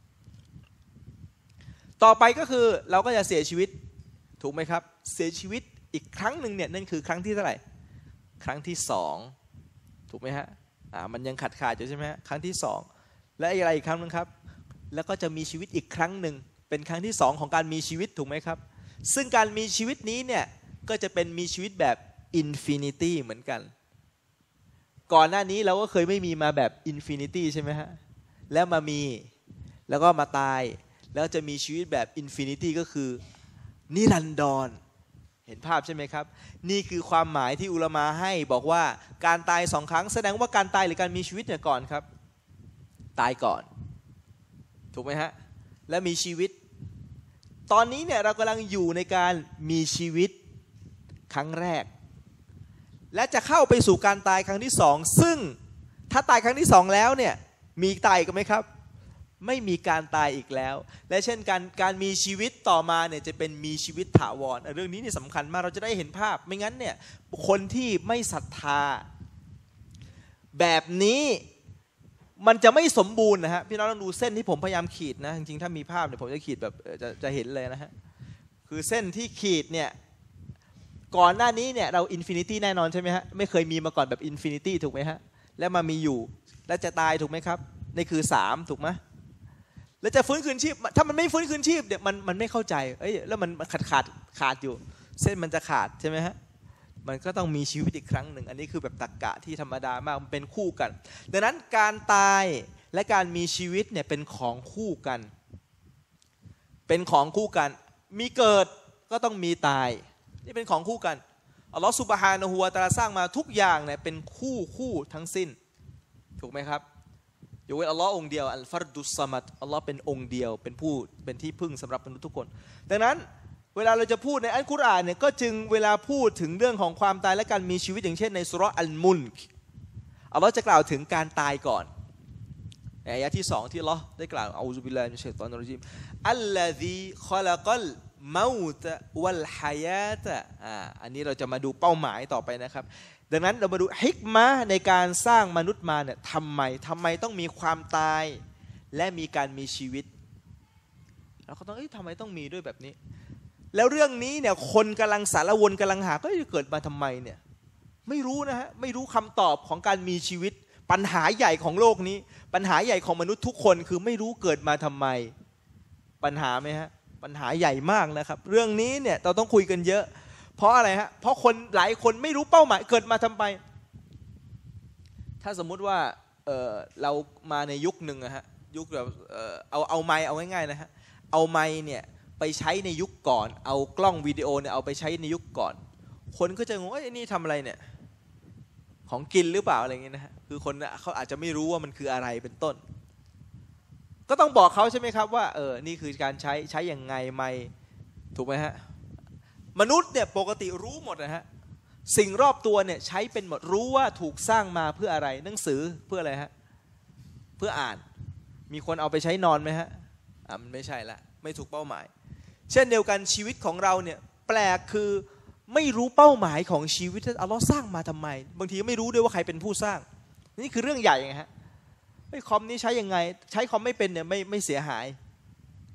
ต่อไปก็คือเราก็จะเสียชีวิตถูกไหมครับเสียชีวิตอีกครั้งหนึ่งเนี่ยนั่นคือครั้งที่เท่าไหร่ครั้งที่สองถูกไหมฮะอ่ามันยังขาดขาดอยู่ใช่ไหมฮะครั้งที่สองและอะไรอีกครั้งนึงครับแล้วก็จะมีชีวิตอีกครั้งหนึ่งเป็นครั้งที่สองของการมีชีวิตถูกไหมครับซึ่งการมีชีวิตนี้เนี่ยก็จะเป็นมีชีวิตแบบอินฟินิตี้เหมือนกันก่อนหน้านี้เราก็เคยไม่มีมาแบบอินฟินิตี้ใช่ไหมฮะแล้วมามีแล้วก็มาตายแล้วจะมีชีวิตแบบอินฟินิตี้ก็คือนิรันดรเห็นภาพใช่ไหมครับนี่คือความหมายที่อุลามะให้บอกว่าการตายสองครั้งแสดงว่าการตายหรือการมีชีวิตเนี่ยก่อนครับตายก่อนถูกไหมฮะและมีชีวิตตอนนี้เนี่ยเรากำลังอยู่ในการมีชีวิตครั้งแรกและจะเข้าไปสู่การตายครั้งที่สองซึ่งถ้าตายครั้งที่สองแล้วเนี่ยมีตายกันไหมครับไม่มีการตายอีกแล้วและเช่นการการมีชีวิตต่อมาเนี่ยจะเป็นมีชีวิตถาวรเรื่องนี้นี่สำคัญมากเราจะได้เห็นภาพไม่งั้นเนี่ยคนที่ไม่ศรัทธาแบบนี้มันจะไม่สมบูรณ์นะฮะพี่น้องต้องดูเส้นที่ผมพยายามขีดนะจริงๆถ้ามีภาพเนี่ยผมจะขีดแบบจะจะเห็นเลยนะฮะคือเส้นที่ขีดเนี่ยก่อนหน้านี้เนี่ยเราอินฟินิตี้แน่นอนใช่ไหมฮะไม่เคยมีมาก่อนแบบอินฟินิตี้ถูกไหมฮะแล้วมามีอยู่แล้วจะตายถูกไหมครับนี่คือสามถูกไหมแล้วจะฟื้นคืนชีพถ้ามันไม่ฟื้นคืนชีพเนี่ยมันมันไม่เข้าใจเอ้ยแล้วมันขาดขาดขาดอยู่เส้นมันจะขาดใช่ไหมฮะมันก็ต้องมีชีวิตอีกครั้งหนึ่งอันนี้คือแบบตรรกะที่ธรรมดามากมันเป็นคู่กันดังนั้นการตายและการมีชีวิตเนี่ยเป็นของคู่กันเป็นของคู่กันมีเกิดก็ต้องมีตายนี่เป็นของคู่กันอัลลอฮฺซุบฮานะฮูวะตะอาลาสร้างมาทุกอย่างเนี่ยเป็นคู่คู่ทั้งสิ้นถูกไหมครับยกเว้นอัลลอฮ์องเดียวอัลฟัรดุสซะมัดอัลลอฮ์เป็นองค์เดียวเป็นผู้เป็นที่พึ่งสำหรับมนุษย์ทุกคนดังนั้นเวลาเราจะพูดในอัลกุรอานเนี่ยก็จึงเวลาพูดถึงเรื่องของความตายและการมีชีวิตอย่างเช่นในซูเราะห์อัลมุลกอัลลอฮ์จะกล่าวถึงการตายก่อนในอายะห์ที่สองที่อัลลอฮ์ได้กล่าวอะอูซุบิลลาฮิมินัชชัยฏอนิรเราะญีมอัลลซีคอละกัลเมาตะวัลฮายาตะอ่าอันนี้เราจะมาดูเป้าหมายต่อไปนะครับดังนั้นเรามาดูฮิกมะห์ในการสร้างมนุษย์มาเนี่ยทำไมทำไมต้องมีความตายและมีการมีชีวิตเราก็ต้องเอ้ยทำไมต้องมีด้วยแบบนี้แล้วเรื่องนี้เนี่ยคนกำลังสารวนกำลังหาก็จะเกิดมาทำไมเนี่ยไม่รู้นะฮะไม่รู้คำตอบของการมีชีวิตปัญหาใหญ่ของโลกนี้ปัญหาใหญ่ของมนุษย์ทุกคนคือไม่รู้เกิดมาทำไมปัญหาไหมฮะปัญหาใหญ่มากนะครับเรื่องนี้เนี่ยเราต้องคุยกันเยอะเพราะอะไรฮะเพราะคนหลายคนไม่รู้เป้าหมายเกิดมาทำไมถ้าสมมุติว่า เอ่อเรามาในยุคหนึ่งอะฮะยุคแบบเอ่อเอาเอาไมค์เอาง่ายๆนะฮะเอาไมค์เนี่ยไปใช้ในยุคก่อนเอากล้องวิดีโอเนี่ยเอาไปใช้ในยุคก่อนคนก็จะงงว่าไอ้นี่ทำอะไรเนี่ยของกินหรือเปล่าอะไรเงี้ยนะฮะคือคนเขาอาจจะไม่รู้ว่ามันคืออะไรเป็นต้นก็ต้องบอกเขาใช่ไหมครับว่าเออนี่คือการใช้ใช้อย่างไงไมค์ถูกไหมฮะมนุษย์เนี่ยปกติรู้หมดนะฮะสิ่งรอบตัวเนี่ยใช้เป็นหมดรู้ว่าถูกสร้างมาเพื่ออะไรหนังสือเพื่ออะไรฮะเพื่ออ่านมีคนเอาไปใช้นอนไหมฮะอ่ะมันไม่ใช่ละไม่ถูกเป้าหมายเช่นเดียวกันชีวิตของเราเนี่ยแปลกคือไม่รู้เป้าหมายของชีวิตอัลเลาะห์สร้างมาทำไมบางทีไม่รู้ด้วยว่าใครเป็นผู้สร้างนี่คือเรื่องใหญ่ไงฮะไอ้คอมนี้ใช้ยังไงใช้คอมไม่เป็นเนี่ยไม่ไม่เสียหาย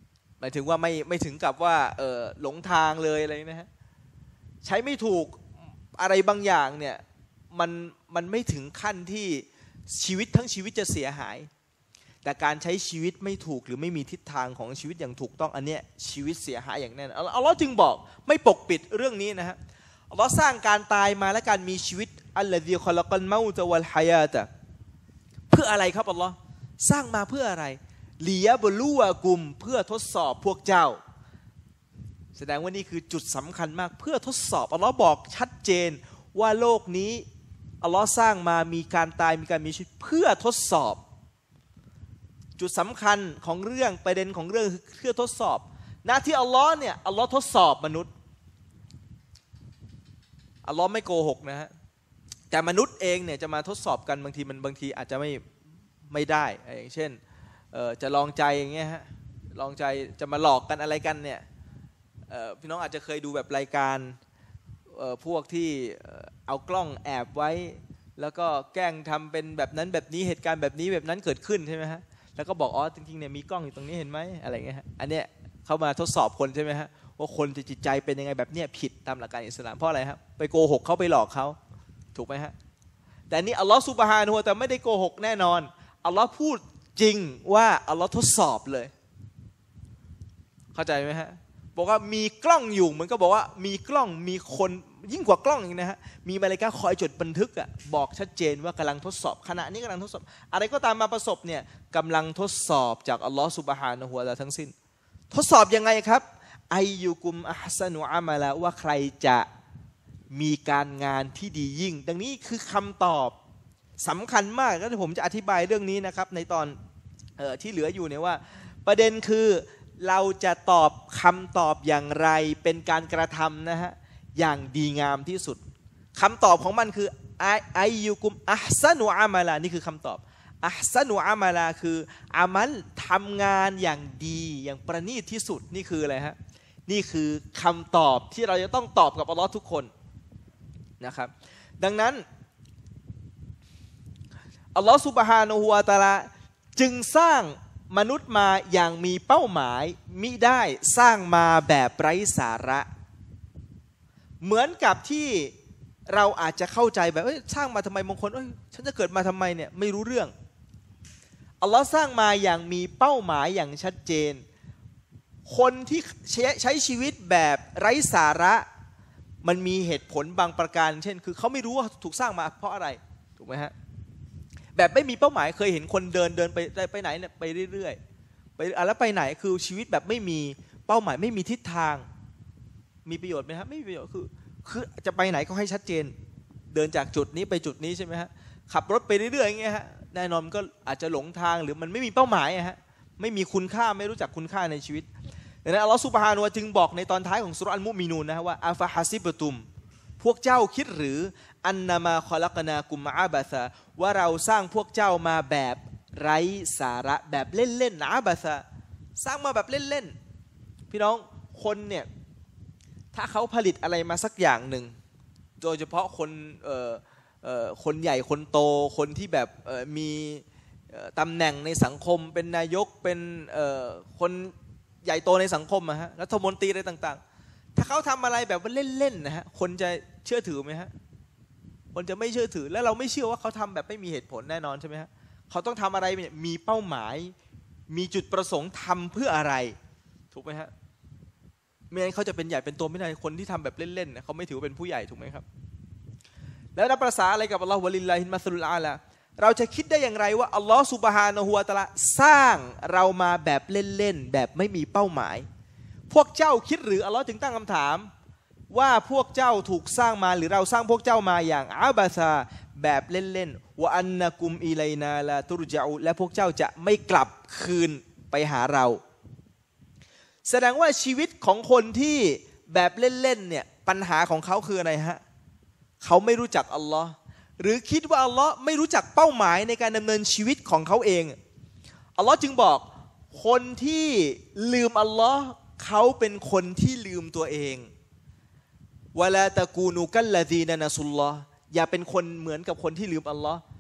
มายถึงว่าไม่ไม่ถึงกับว่าเออหลงทางเลยอะไรนะฮะใช้ไม่ถูกอะไรบางอย่างเนี่ยมันมันไม่ถึงขั้นที่ชีวิตทั้งชีวิตจะเสียหายแต่การใช้ชีวิตไม่ถูกหรือไม่มีทิศทางของชีวิตอย่างถูกต้องอันเนี้ยชีวิตเสียหายอย่างแน่นอนอัลลอฮ์จึงบอกไม่ปกปิดเรื่องนี้นะฮะอัลลอฮ์สร้างการตายมาและการมีชีวิตอัลลอฮีคอลักัลเมาตะวัลฮายาตะเพื่ออะไรครับอัลลอฮ์สร้างมาเพื่ออะไรลียะบลูวะกุมเพื่อทดสอบพวกเจ้าแสดงว่านี่คือจุดสำคัญมากเพื่อทดสอบอัลลอฮ์บอกชัดเจนว่าโลกนี้อัลลอฮ์สร้างมามีการตายมีการมีชีวิตเพื่อทดสอบจุดสำคัญของเรื่องประเด็นของเรื่องคือเพื่อทดสอบหน้าที่อัลลอฮ์เนี่ยอัลลอฮ์ทดสอบมนุษย์อัลลอฮ์ไม่โกหกนะฮะแต่มนุษย์เองเนี่ยจะมาทดสอบกันบางทีมันบางทีอาจจะไม่ไม่ได้อย่างเช่นจะลองใจอย่างเงี้ยฮะลองใจจะมาหลอกกันอะไรกันเนี่ยพี่น้องอาจจะเคยดูแบบรายการพวกที่เอากล้องแอบไว้แล้วก็แกล้งทำเป็นแบบนั้นแบบนี้เหตุการณ์แบบนี้แบบนั้นเกิดขึ้นใช่ไหมฮะแล้วก็บอกอ๋อจริงๆเนี่ยมีกล้องอยู่ตรงนี้เห็นไหมอะไรเงี้ยฮะอันเนี้ยเขามาทดสอบคนใช่ไหมฮะว่าคนจะจิตใจเป็นยังไงแบบเนี้ยผิดตามหลักการอิสลามเพราะอะไรครับไปโกหกเขาไปหลอกเขาถูกไหมฮะแต่นี่อัลลอฮฺซุบฮานะฮูวะตะอาลาไม่ได้โกหกแน่นอนอัลลอฮฺพูดจริงว่าอัลลอฮฺทดสอบเลยเข้าใจไหมฮะบอกว่ามีกล้องอยู่เหมือนก็บอกว่ามีกล้องมีคนยิ่งกว่ากล้องอีกนะฮะมีมาเลกาคอยจดบันทึกอ่ะบอกชัดเจนว่ากำลังทดสอบขณะนี้กำลังทดสอบอะไรก็ตามมาประสบเนี่ยกำลังทดสอบจากอัลลอฮฺซุบฮานะฮูวะตะอาลาทั้งสิ้นทดสอบยังไงครับอัยยุกุมอัพซานุอามาละว่าใครจะมีการงานที่ดียิ่งดังนี้คือคำตอบสำคัญมากแล้วผมจะอธิบายเรื่องนี้นะครับในตอนเอ่อที่เหลืออยู่เนี่ยว่าประเด็นคือเราจะตอบคำตอบอย่างไรเป็นการกระทำนะฮะอย่างดีงามที่สุดคำตอบของมันคืออัยยุกุมอัพซานุอามาละนี่คือคำตอบอัพซานุอามาละคืออามัลทำงานอย่างดีอย่างประณีตที่สุดนี่คืออะไรฮะนี่คือคำตอบที่เราจะต้องตอบกับอัลลอฮ์ทุกคนนะครับดังนั้นอัลลอฮ์ซุบฮานะฮูวะตะอาลาจึงสร้างมนุษย์มาอย่างมีเป้าหมายมิได้สร้างมาแบบไร้สาระเหมือนกับที่เราอาจจะเข้าใจแบบเอ้ยสร้างมาทำไมบางคนเอ้ยฉันจะเกิดมาทำไมเนี่ยไม่รู้เรื่องอัลลอฮ์สร้างมาอย่างมีเป้าหมายอย่างชัดเจนคนที่ใช้ชีวิตแบบไร้สาระมันมีเหตุผลบางประการเช่นคือเขาไม่รู้ว่าถูกสร้างมาเพราะอะไรถูกไหมฮะแบบไม่มีเป้าหมายเคยเห็นคนเดินเดินไปไปไหนเนี่ยไปเรื่อยๆไปแล้วไปไหนคือชีวิตแบบไม่มีเป้าหมายไม่มีทิศทางมีประโยชน์ไหมครับไม่มีประโยชน์คือคือจะไปไหนก็ให้ชัดเจนเดินจากจุดนี้ไปจุดนี้ใช่ไหมฮะขับรถไปเรื่อยๆอย่างเงี้ยฮะแน่นอนก็อาจจะหลงทางหรือมันไม่มีเป้าหมายฮะไม่มีคุณค่าไม่รู้จักคุณค่าในชีวิตดังนั้นอัลลอฮฺซุบฮานะฮูวะตะอาลาจึงบอกในตอนท้ายของซูเราะห์อัลมุมินูนนะว่าอาฟะฮะซิบตุมพวกเจ้าคิดหรืออันนามาคอลักนากุมอาบะซะว่าเราสร้างพวกเจ้ามาแบบไร้สาระแบบเล่นๆอาบะซะสร้างมาแบบเล่นๆพี่น้องคนเนี่ยถ้าเขาผลิตอะไรมาสักอย่างหนึ่งโดยเฉพาะคนเอ่อเอ่อคนใหญ่คนโตคนที่แบบเอ่อมีตำแหน่งในสังคมเป็นนายกเป็นเอ่อคนใหญ่โตในสังคมอะฮะรัฐมนตรีอะไรต่างๆถ้าเขาทำอะไรแบบว่าเล่นๆนะฮะคนจะเชื่อถือไหมฮะคนจะไม่เชื่อถือและเราไม่เชื่อว่าเขาทำแบบไม่มีเหตุผลแน่นอนใช่ไหมฮะเขาต้องทำอะไรมีเป้าหมายมีจุดประสงค์ทำเพื่ออะไรถูกไหมฮะไม่งั้นเขาจะเป็นใหญ่เป็นโตไม่ได้คนที่ทำแบบเล่นๆเขาไม่ถือว่าเป็นผู้ใหญ่ถูกไหมครับแล้วนับภาษาอะไรกับอัลลอฮฺวะลิลลาฮิลมัสลุลอาลาเราจะคิดได้อย่างไรว่าอัลลอฮฺซุบฮานะฮูวะตะอาลาสร้างเรามาแบบเล่นๆแบบไม่มีเป้าหมายพวกเจ้าคิดหรืออัลลอฮฺจึงตั้งคำถามว่าพวกเจ้าถูกสร้างมาหรือเราสร้างพวกเจ้ามาอย่างอาบาซาแบบเล่นๆวะอันนะกุมอิลัยนาลาตุรญะอูและพวกเจ้าจะไม่กลับคืนไปหาเราแสดงว่าชีวิตของคนที่แบบเล่นๆเนี่ยปัญหาของเขาคืออะไรฮะเขาไม่รู้จักอัลลอฮ์หรือคิดว่าอัลลอฮ์ไม่รู้จักเป้าหมายในการดำเนินชีวิตของเขาเองอัลลอฮ์จึงบอกคนที่ลืมอัลลอฮ์เขาเป็นคนที่ลืมตัวเองวะลาตะกูนูกัลลซีนานะซุลลอฮ์อย่าเป็นคนเหมือนกับคนที่ลืมอัลลอฮ์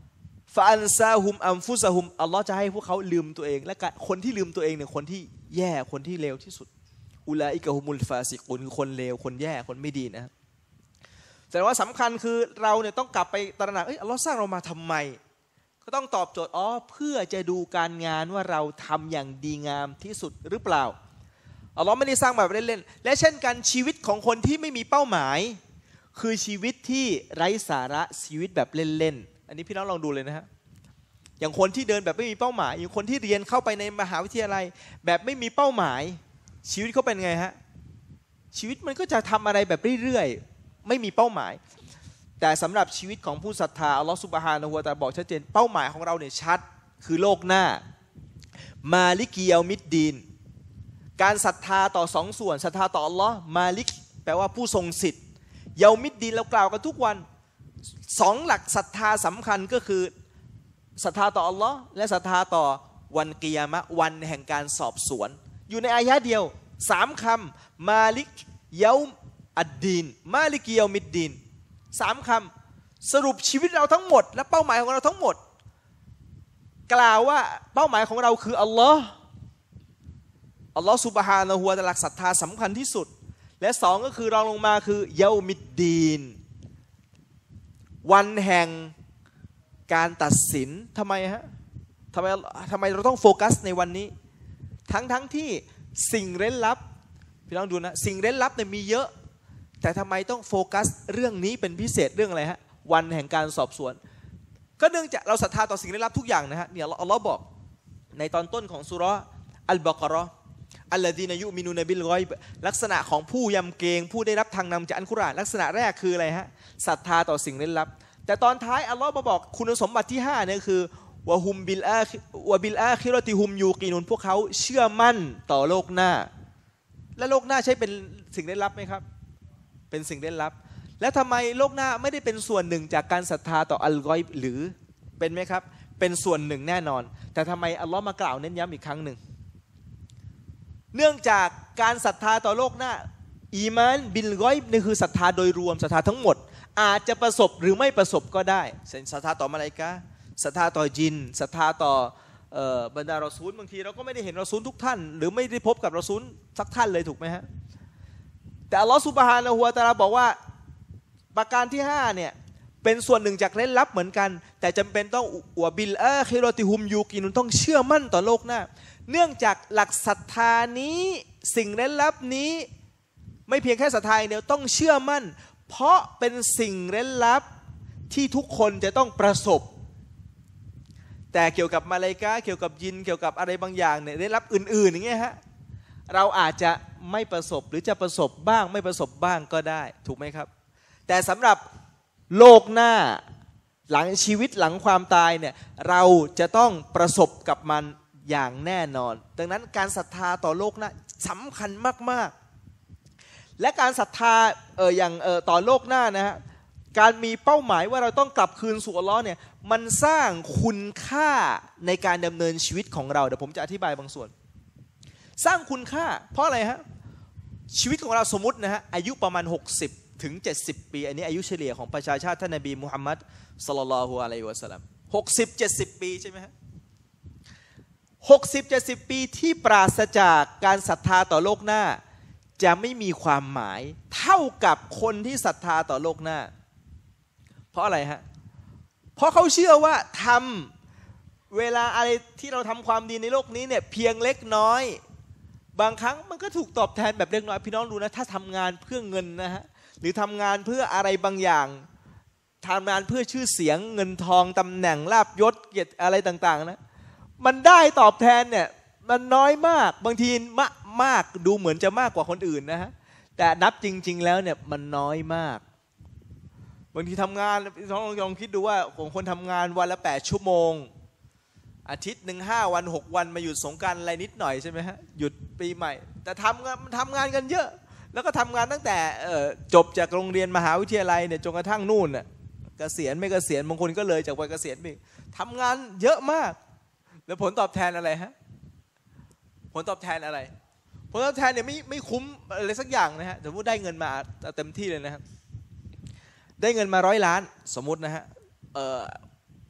ฟาอันซาฮุมอัมฟุซะฮุมอัลลอฮ์จะให้พวกเขาลืมตัวเองและคนที่ลืมตัวเองเนี่ยคนที่แย่คนที่เลวที่สุดอุลาอิกะฮุมุลฟาซิกุนคนเลวคนแย่คนไม่ดีนะแต่ว่าสำคัญคือเราเนี่ยต้องกลับไปตระหนักเอ้ยอัลลอฮ์สร้างเรามาทำไมก็ต้องตอบโจทย์อ๋อเพื่อจะดูการงานว่าเราทำอย่างดีงามที่สุดหรือเปล่าอัลลอฮ์ไม่ได้สร้างแบบเล่นๆและเช่นกันชีวิตของคนที่ไม่มีเป้าหมายคือชีวิตที่ไร้สาระชีวิตแบบเล่นๆอันนี้พี่น้องลองดูเลยนะฮะอย่างคนที่เดินแบบไม่มีเป้าหมายอย่างคนที่เรียนเข้าไปในมหาวิทยาลัยแบบไม่มีเป้าหมายชีวิตเขาเป็นไงฮะชีวิตมันก็จะทำอะไรแบบเรื่อยๆไม่มีเป้าหมายแต่สำหรับชีวิตของผู้ศรัทธาอัลลอฮฺซุบฮานะฮูวะตะอาลาบอกชัดเจนเป้าหมายของเราเนี่ยชัดคือโลกหน้ามาลิกิยามิดดีนการศรัทธาต่อสองส่วนศรัทธาต่ออัลลอฮ์มาลิกแปลว่าผู้ทรงสิทธิ์เยามิดดีนเรากล่าวกันทุกวันสองหลักศรัทธาสำคัญก็คือศรัทธาต่ออัลลอฮ์และศรัทธาต่อวันกิยามะห์วันแห่งการสอบสวนอยู่ในอายะเดียวสามคำมาลิกเยาอัดดีนมาลิกเยามิดดีนสามคำสรุปชีวิตเราทั้งหมดและเป้าหมายของเราทั้งหมดกล่าวว่าเป้าหมายของเราคืออัลลอฮ์อัลลอฮ์ซุบฮานะฮูวะตะอาลาศรัทธาสำคัญที่สุดและสองก็คือรองลงมาคือเยามิดดีนวันแห่งการตัดสินทำไมฮะทำไมทำไมเราต้องโฟกัสในวันนี้ทั้งทั้งที่สิ่งเร้นลับพี่น้องดูนะสิ่งเร้นลับเนี่ยมีเยอะแต่ทำไมต้องโฟกัสเรื่องนี้เป็นพิเศษเรื่องอะไรฮะวันแห่งการสอบสวนก็เนื่องจากเราศรัทธาต่อสิ่งเร้นลับทุกอย่างนะฮะเนี่ยอัลลอฮ์บอกในตอนต้นของซูเราะห์อัลบะเกาะเราะห์อัลลดีนยุมินูนบิลฆอยบลักษณะของผู้ยำเกรงผู้ได้รับทางนำจากอัลกุรอานลักษณะแรกคืออะไรฮะศรัทธาต่อสิ่งเร้นลับแต่ตอนท้ายอัลลอฮ์มาบอกคุณสมบัติที่ห้าเนี่ยคือวะฮุมบิลอาคิวะบิลอาคิเราะติฮุมยูกีนุนพวกเขาเชื่อมั่นต่อโลกหน้าและโลกหน้าใช่เป็นสิ่งเร้นลับไหมครับเป็นสิ่งเร้นลับแล้วทำไมโลกหน้าไม่ได้เป็นส่วนหนึ่งจากการศรัทธาต่ออัลกอยบหรือเป็นไหมครับเป็นส่วนหนึ่งแน่นอนแต่ทำไมอัลลอฮ์มากล่าวเน้นย้ำอีกครั้งหนึ่งเนื่องจากการศรัทธาต่อโลกหน้าอีมานบิลกอยบนี่คือศรัทธาโดยรวมศรัทธาทั้งหมดอาจจะประสบหรือไม่ประสบก็ได้ศรัทธาต่อมลาอิกะฮ์ศรัทธาต่อญินศรัทธาต่อบรรดารอซูลบางทีเราก็ไม่ได้เห็นรอซูลทุกท่านหรือไม่ได้พบกับรอซูลสักท่านเลยถูกไหมฮะแต่อัลลอฮฺซุบฮานะฮูวะตะอาลาบอกว่าประการที่ห้าเนี่ยเป็นส่วนหนึ่งจากเร้นลับเหมือนกันแต่จำเป็นต้องอวบิลอาคิเราะติฮุมยูกีนุนต้องเชื่อมั่นต่อโลกหน้าเนื่องจากหลักศรัทธานี้สิ่งเร้นลับนี้ไม่เพียงแค่ศรัทธาอย่างเดียวต้องเชื่อมั่นเพราะเป็นสิ่งเร้นลับที่ทุกคนจะต้องประสบแต่เกี่ยวกับมาลาอิกะฮ์เกี่ยวกับยินเกี่ยวกับอะไรบางอย่างเนี่ยเร้นลับอื่นๆอย่างเงี้ยฮะเราอาจจะไม่ประสบหรือจะประสบบ้างไม่ประสบบ้างก็ได้ถูกไหมครับแต่สำหรับโลกหน้าหลังชีวิตหลังความตายเนี่ยเราจะต้องประสบกับมันอย่างแน่นอนดังนั้นการศรัทธาต่อโลกหน้าสำคัญมากๆและการศรัทธาเอออย่างเออต่อโลกหน้านะฮะการมีเป้าหมายว่าเราต้องกลับคืนสู่อัลเลาะห์เนี่ยมันสร้างคุณค่าในการดำเนินชีวิตของเราเดี๋ยวผมจะอธิบายบางส่วนสร้างคุณค่าเพราะอะไรฮะชีวิตของเราสมมตินะฮะอายุประมาณหกสิบถึงเจ็ดสิบปีอันนี้อายุเฉลี่ยของประชาชาติท่านนบีมุฮัมมัดศ็อลลัลลอฮุอะลัยฮิวะซัลลัมหกสิบ เจ็ดสิบปีใช่ไหมฮะหกสิบ เจ็ดสิบปีที่ปราศจากการศรัทธาต่อโลกหน้าจะไม่มีความหมายเท่ากับคนที่ศรัทธาต่อโลกหน้าเพราะอะไรฮะเพราะเขาเชื่อว่าทำเวลาอะไรที่เราทำความดีในโลกนี้เนี่ยเพียงเล็กน้อยบางครั้งมันก็ถูกตอบแทนแบบเล็กน้อยพี่น้องดูนะถ้าทำงานเพื่อเงินนะฮะหรือทำงานเพื่ออะไรบางอย่างทำงานเพื่อชื่อเสียงเงินทองตำแหน่งลาภยศเกียรติอะไรต่างๆนะมันได้ตอบแทนเนี่ยมันน้อยมากบางทีมากมากดูเหมือนจะมากกว่าคนอื่นนะฮะแต่นับจริงๆแล้วเนี่ยมันน้อยมากบางทีทำงานลองลองคิดดูว่าของคนทำงานวันละแปดชั่วโมงอาทิตย์หนึ่งห้าวันหกวันมาหยุดสงกรานต์อะไรนิดหน่อยใช่ไหมฮะหยุดปีใหม่แต่ทำงานทำงานกันเยอะแล้วก็ทำงานตั้งแต่จบจากโรงเรียนมหาวิทยาลัยเนี่ยจนกระทั่งนู่นน่ะเกษียณไม่เกษียณบางคนก็เลยจากวัยเกษียณไปทำงานเยอะมากแล้วผลตอบแทนอะไรฮะผลตอบแทนอะไรผลตอบแทนเนี่ยไม่ไม่คุ้มอะไรสักอย่างนะฮะสมมติได้เงินมาเต็มที่เลยนะครับได้เงินมาร้อยล้านสมมตินะฮะ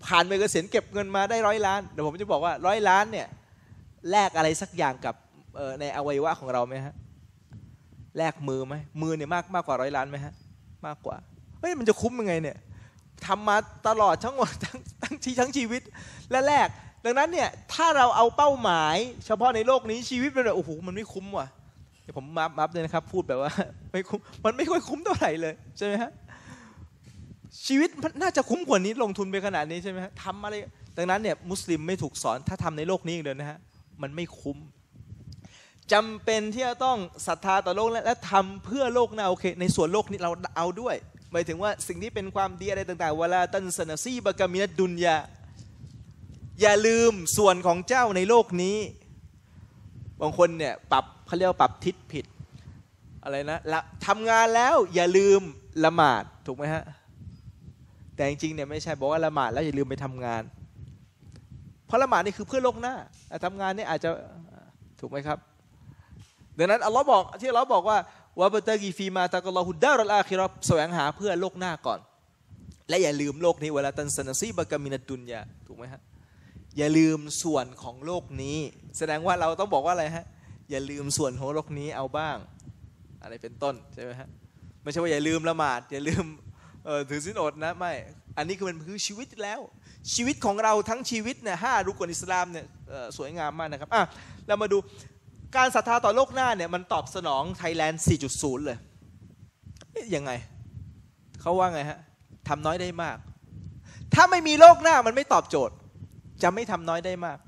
ผ่านไปเกษียณเก็บเงินมาได้ร้อยล้านเดี๋ยวผมจะบอกว่าร้อยล้านเนี่ยแลกอะไรสักอย่างกับในอวัยวะของเราไหมฮะแลกมือไหมมือเนี่ยมากมากกว่าร้อยล้านไหมฮะมากกว่าเฮ้ยมันจะคุ้มยังไงเนี่ยทำมาตลอดทั้งหมดทั้งทั้งที่ทั้งชีวิตและแลกดังนั้นเนี่ยถ้าเราเอาเป้าหมายเฉพาะในโลกนี้ชีวิตมันแบบโอ้โหมันไม่คุ้มว่ะเดี๋ยวผมมัฟมัฟเลยนะครับพูดแบบว่าไม่คุ้มมันไม่ค่อยคุ้มเท่าไหร่เลยใช่ไหมฮะชีวิตมันน่าจะคุ้มกว่านี้ลงทุนไปขนาดนี้ใช่ไหมฮะทำอะไรดังนั้นเนี่ยมุสลิมไม่ถูกสอนถ้าทำในโลกนี้อย่างเดียวนะฮะมันไม่คุ้มจำเป็นที่จะต้องศรัทธาต่อโลกและทำเพื่อโลกหน้าโอเคในส่วนโลกนี้เราเอาด้วยหมายถึงว่าสิ่งที่เป็นความดีอะไรต่างๆเวลาตันสนาซีบะกามินัดดุนยาอย่าลืมส่วนของเจ้าในโลกนี้บางคนเนี่ยปรับเขาเรียกว่าปรับทิศผิดอะไรนะละทำงานแล้วอย่าลืมละหมาดถูกไหมฮะแต่จริงๆเนี่ยไม่ใช่บอกว่าละหมาดแล้วอย่าลืมไปทำงานเพราะละหมาดนี่คือเพื่อโลกหน้าทำงานนี่อาจจะถูกไหมครับดังนั้นอัลลอฮ์บอกที่อัลลอฮ์บอกว่าวะบะตะกีฟีมาตะกัลลอฮุดดารุลอาคิเราะห์แสวงหาเพื่อโลกหน้าก่อนและอย่าลืมโลกนี้เวลาตันสนาซีบะกามินัดดุนยาถูกไหมฮะอย่าลืมส่วนของโลกนี้แสดงว่าเราต้องบอกว่าอะไรฮะอย่าลืมส่วนของโลกนี้เอาบ้างอะไรเป็นต้นใช่ไหมฮะไม่ใช่ว่าอย่าลืมละหมาดอย่าลืมเออถือศีลอดนะไม่อันนี้คือมันคือชีวิตแล้วชีวิตของเราทั้งชีวิตเนี่ยห้ารุกนอิสลามเนี่ยสวยงามมากนะครับอ่ะเรามาดูการศรัทธาต่อโลกหน้าเนี่ยมันตอบสนองไทยแลนด์ สี่จุดศูนย์ เลยยังไงเขาว่าไงฮะทำน้อยได้มากถ้าไม่มีโลกหน้ามันไม่ตอบโจทย์จะไม่ทำน้อยได้มาก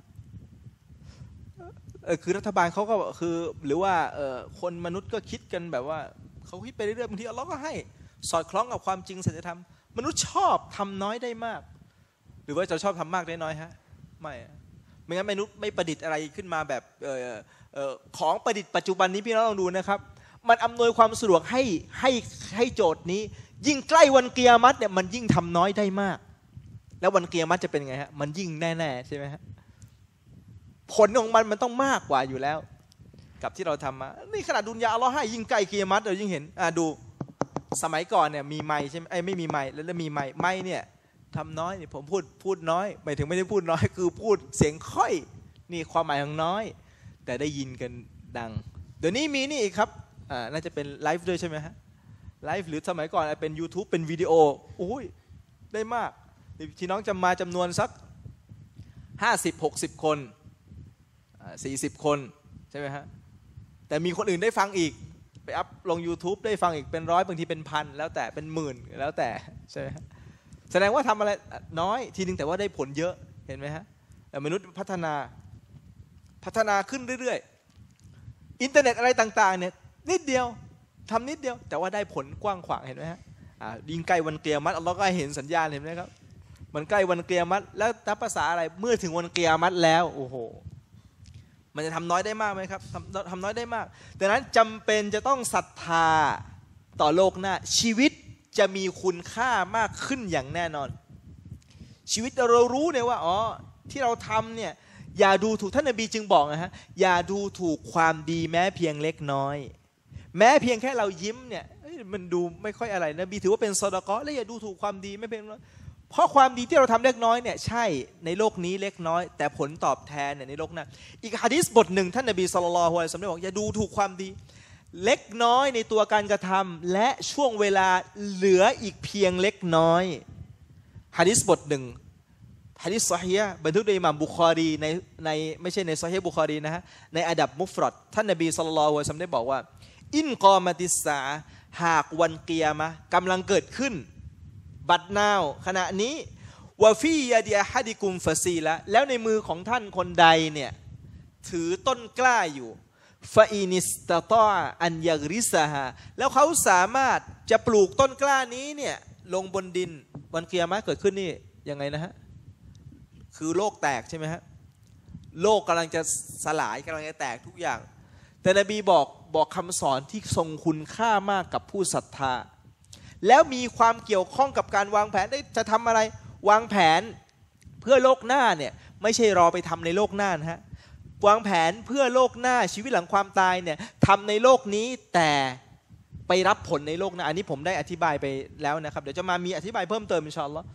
เออคือรัฐบาลเขาก็คือหรือว่าเออคนมนุษย์ก็คิดกันแบบว่าเขาคิดไปเรื่อยๆบางทีอัลเลาะห์ก็ให้สอดคล้องกับความจริงศีลธรรมมนุษย์ชอบทำน้อยได้มากหรือว่าจะชอบทำมากได้น้อยฮะไม่ไม่งั้นมนุษย์ไม่ประดิษฐ์อะไรขึ้นมาแบบเออเออของประดิษฐ์ปัจจุบันนี้พี่น้องลองดูนะครับมันอำนวยความสะดวกให้ให้ให้โจทย์นี้ยิ่งใกล้วันกิยามะฮ์เนี่ยมันยิ่งทำน้อยได้มากแล้ววันกิยามะฮ์จะเป็นไงฮะมันยิ่งแน่ๆใช่ไหมฮะผลของมันมันต้องมากกว่าอยู่แล้วกับที่เราทำมานี่ขนาดดุนยาอัลเลาะห์ให้ยิ่งใกล้กิยามะฮ์เรายิ่งเห็นอ่ะดูสมัยก่อนเนี่ยมีไมค์ใช่ไหมไอ้ไม่มีไมค์แล้วแล้วมีไมค์ไมค์เนี่ยทำน้อยนี่ผมพูดพูดน้อยหมายถึงไม่ได้พูดน้อยคือพูดเสียงค่อยนี่ความหมายของน้อยแต่ได้ยินกันดังเดี๋ยวนี้มีนี่อีกครับอ่าน่าจะเป็นไลฟ์ด้วยใช่ไหมฮะไลฟ์หรือสมัยก่อนเป็น YouTube เป็นวิดีโอโอ้ยได้มากที่น้องจะมาจำนวนสักห้าสิบ หกสิบคนอ่าสี่สิบคนใช่ไหมฮะแต่มีคนอื่นได้ฟังอีกไปอัพลง YouTube ได้ฟังอีกเป็นร้อยบางทีเป็นพันแล้วแต่เป็นหมื่นแล้วแต่ใช่ไหมฮะแสดงว่าทำอะไรน้อยทีนึงแต่ว่าได้ผลเยอะเห็นไหมฮะแต่มนุษย์พัฒนาพัฒนาขึ้นเรื่อยๆอินเทอร์เน็ตอะไรต่างๆเนี่ยนิดเดียวทำนิดเดียวแต่ว่าได้ผลกว้างขวางเห็นไหมฮะยิ่งใกล้วันกิยามะฮ์อัลเลาะห์ก็เห็นสัญญาณเห็นไหมครับมันใกล้วันกิยามะฮ์แล้วนับภาษาอะไรเมื่อถึงวันกิยามะฮ์แล้วโอ้โหมันจะทำน้อยได้มากไหมครับทำทำน้อยได้มากดังนั้นจำเป็นจะต้องศรัทธาต่อโลกหน้าชีวิตจะมีคุณค่ามากขึ้นอย่างแน่นอนชีวิตเรารู้เนี่ยว่าอ๋อที่เราทำเนี่ยอย่าดูถูกท่านนบีจึงบอกนะฮะอย่าดูถูกความดีแม้เพียงเล็กน้อยแม้เพียงแค่เรายิ้มเนี่ยมันดูไม่ค่อยอะไรนบีถือว่าเป็นซอดาเกาะห์และอย่าดูถูกความดีไม่เป็นเพราะความดีที่เราทำเล็กน้อยเนี่ยใช่ในโลกนี้เล็กน้อยแต่ผลตอบแทนเนี่ยในโลกหน้าอีกหะดีษบทหนึ่งท่านนบีศ็อลลัลลอฮุอะลัยฮิวะซัลลัมบอกอย่าดูถูกความดีเล็กน้อยในตัวการกระทำและช่วงเวลาเหลืออีกเพียงเล็กน้อยหะดีษบทหนึ่งหะดีษซอฮีฮ์บันทึกโดยอิหม่ามบุคอรีในในไม่ใช่ในซอฮีฮ์บุคอรีนะฮะในอะดับมุฟรอดท่านนบีศ็อลลัลลอฮุอะลัยฮิวะซัลลัมได้บอกว่าอินกอมะติสซาอะห์หากวันกิยามะฮ์กำลังเกิดขึ้นบัดนาวขณะนี้วะฟียะดิอะฮัดิกุมฟะซีละแล้วในมือของท่านคนใดเนี่ยถือต้นกล้าอยู่ฟาอินิสตะตออันยักริซะฮาแล้วเขาสามารถจะปลูกต้นกล้านี้เนี่ยลงบนดินวันกิยามะฮ์เกิดขึ้นนี่ยังไงนะฮะคือโลกแตกใช่ไหมฮะโลกกำลังจะสลายกำลังจะแตกทุกอย่างแต่นบีบอกบอกคำสอนที่ทรงคุณค่ามากกับผู้ศรัทธาแล้วมีความเกี่ยวข้องกับการวางแผนได้จะทำอะไรวางแผนเพื่อโลกหน้าเนี่ยไม่ใช่รอไปทำในโลกหน้านะฮะวางแผนเพื่อโลกหน้าชีวิตหลังความตายเนี่ยทำในโลกนี้แต่ไปรับผลในโลกหน้าอันนี้ผมได้อธิบายไปแล้วนะครับเดี๋ยวจะมามีอธิบายเพิ่มเติมอินชาอัลลอฮ์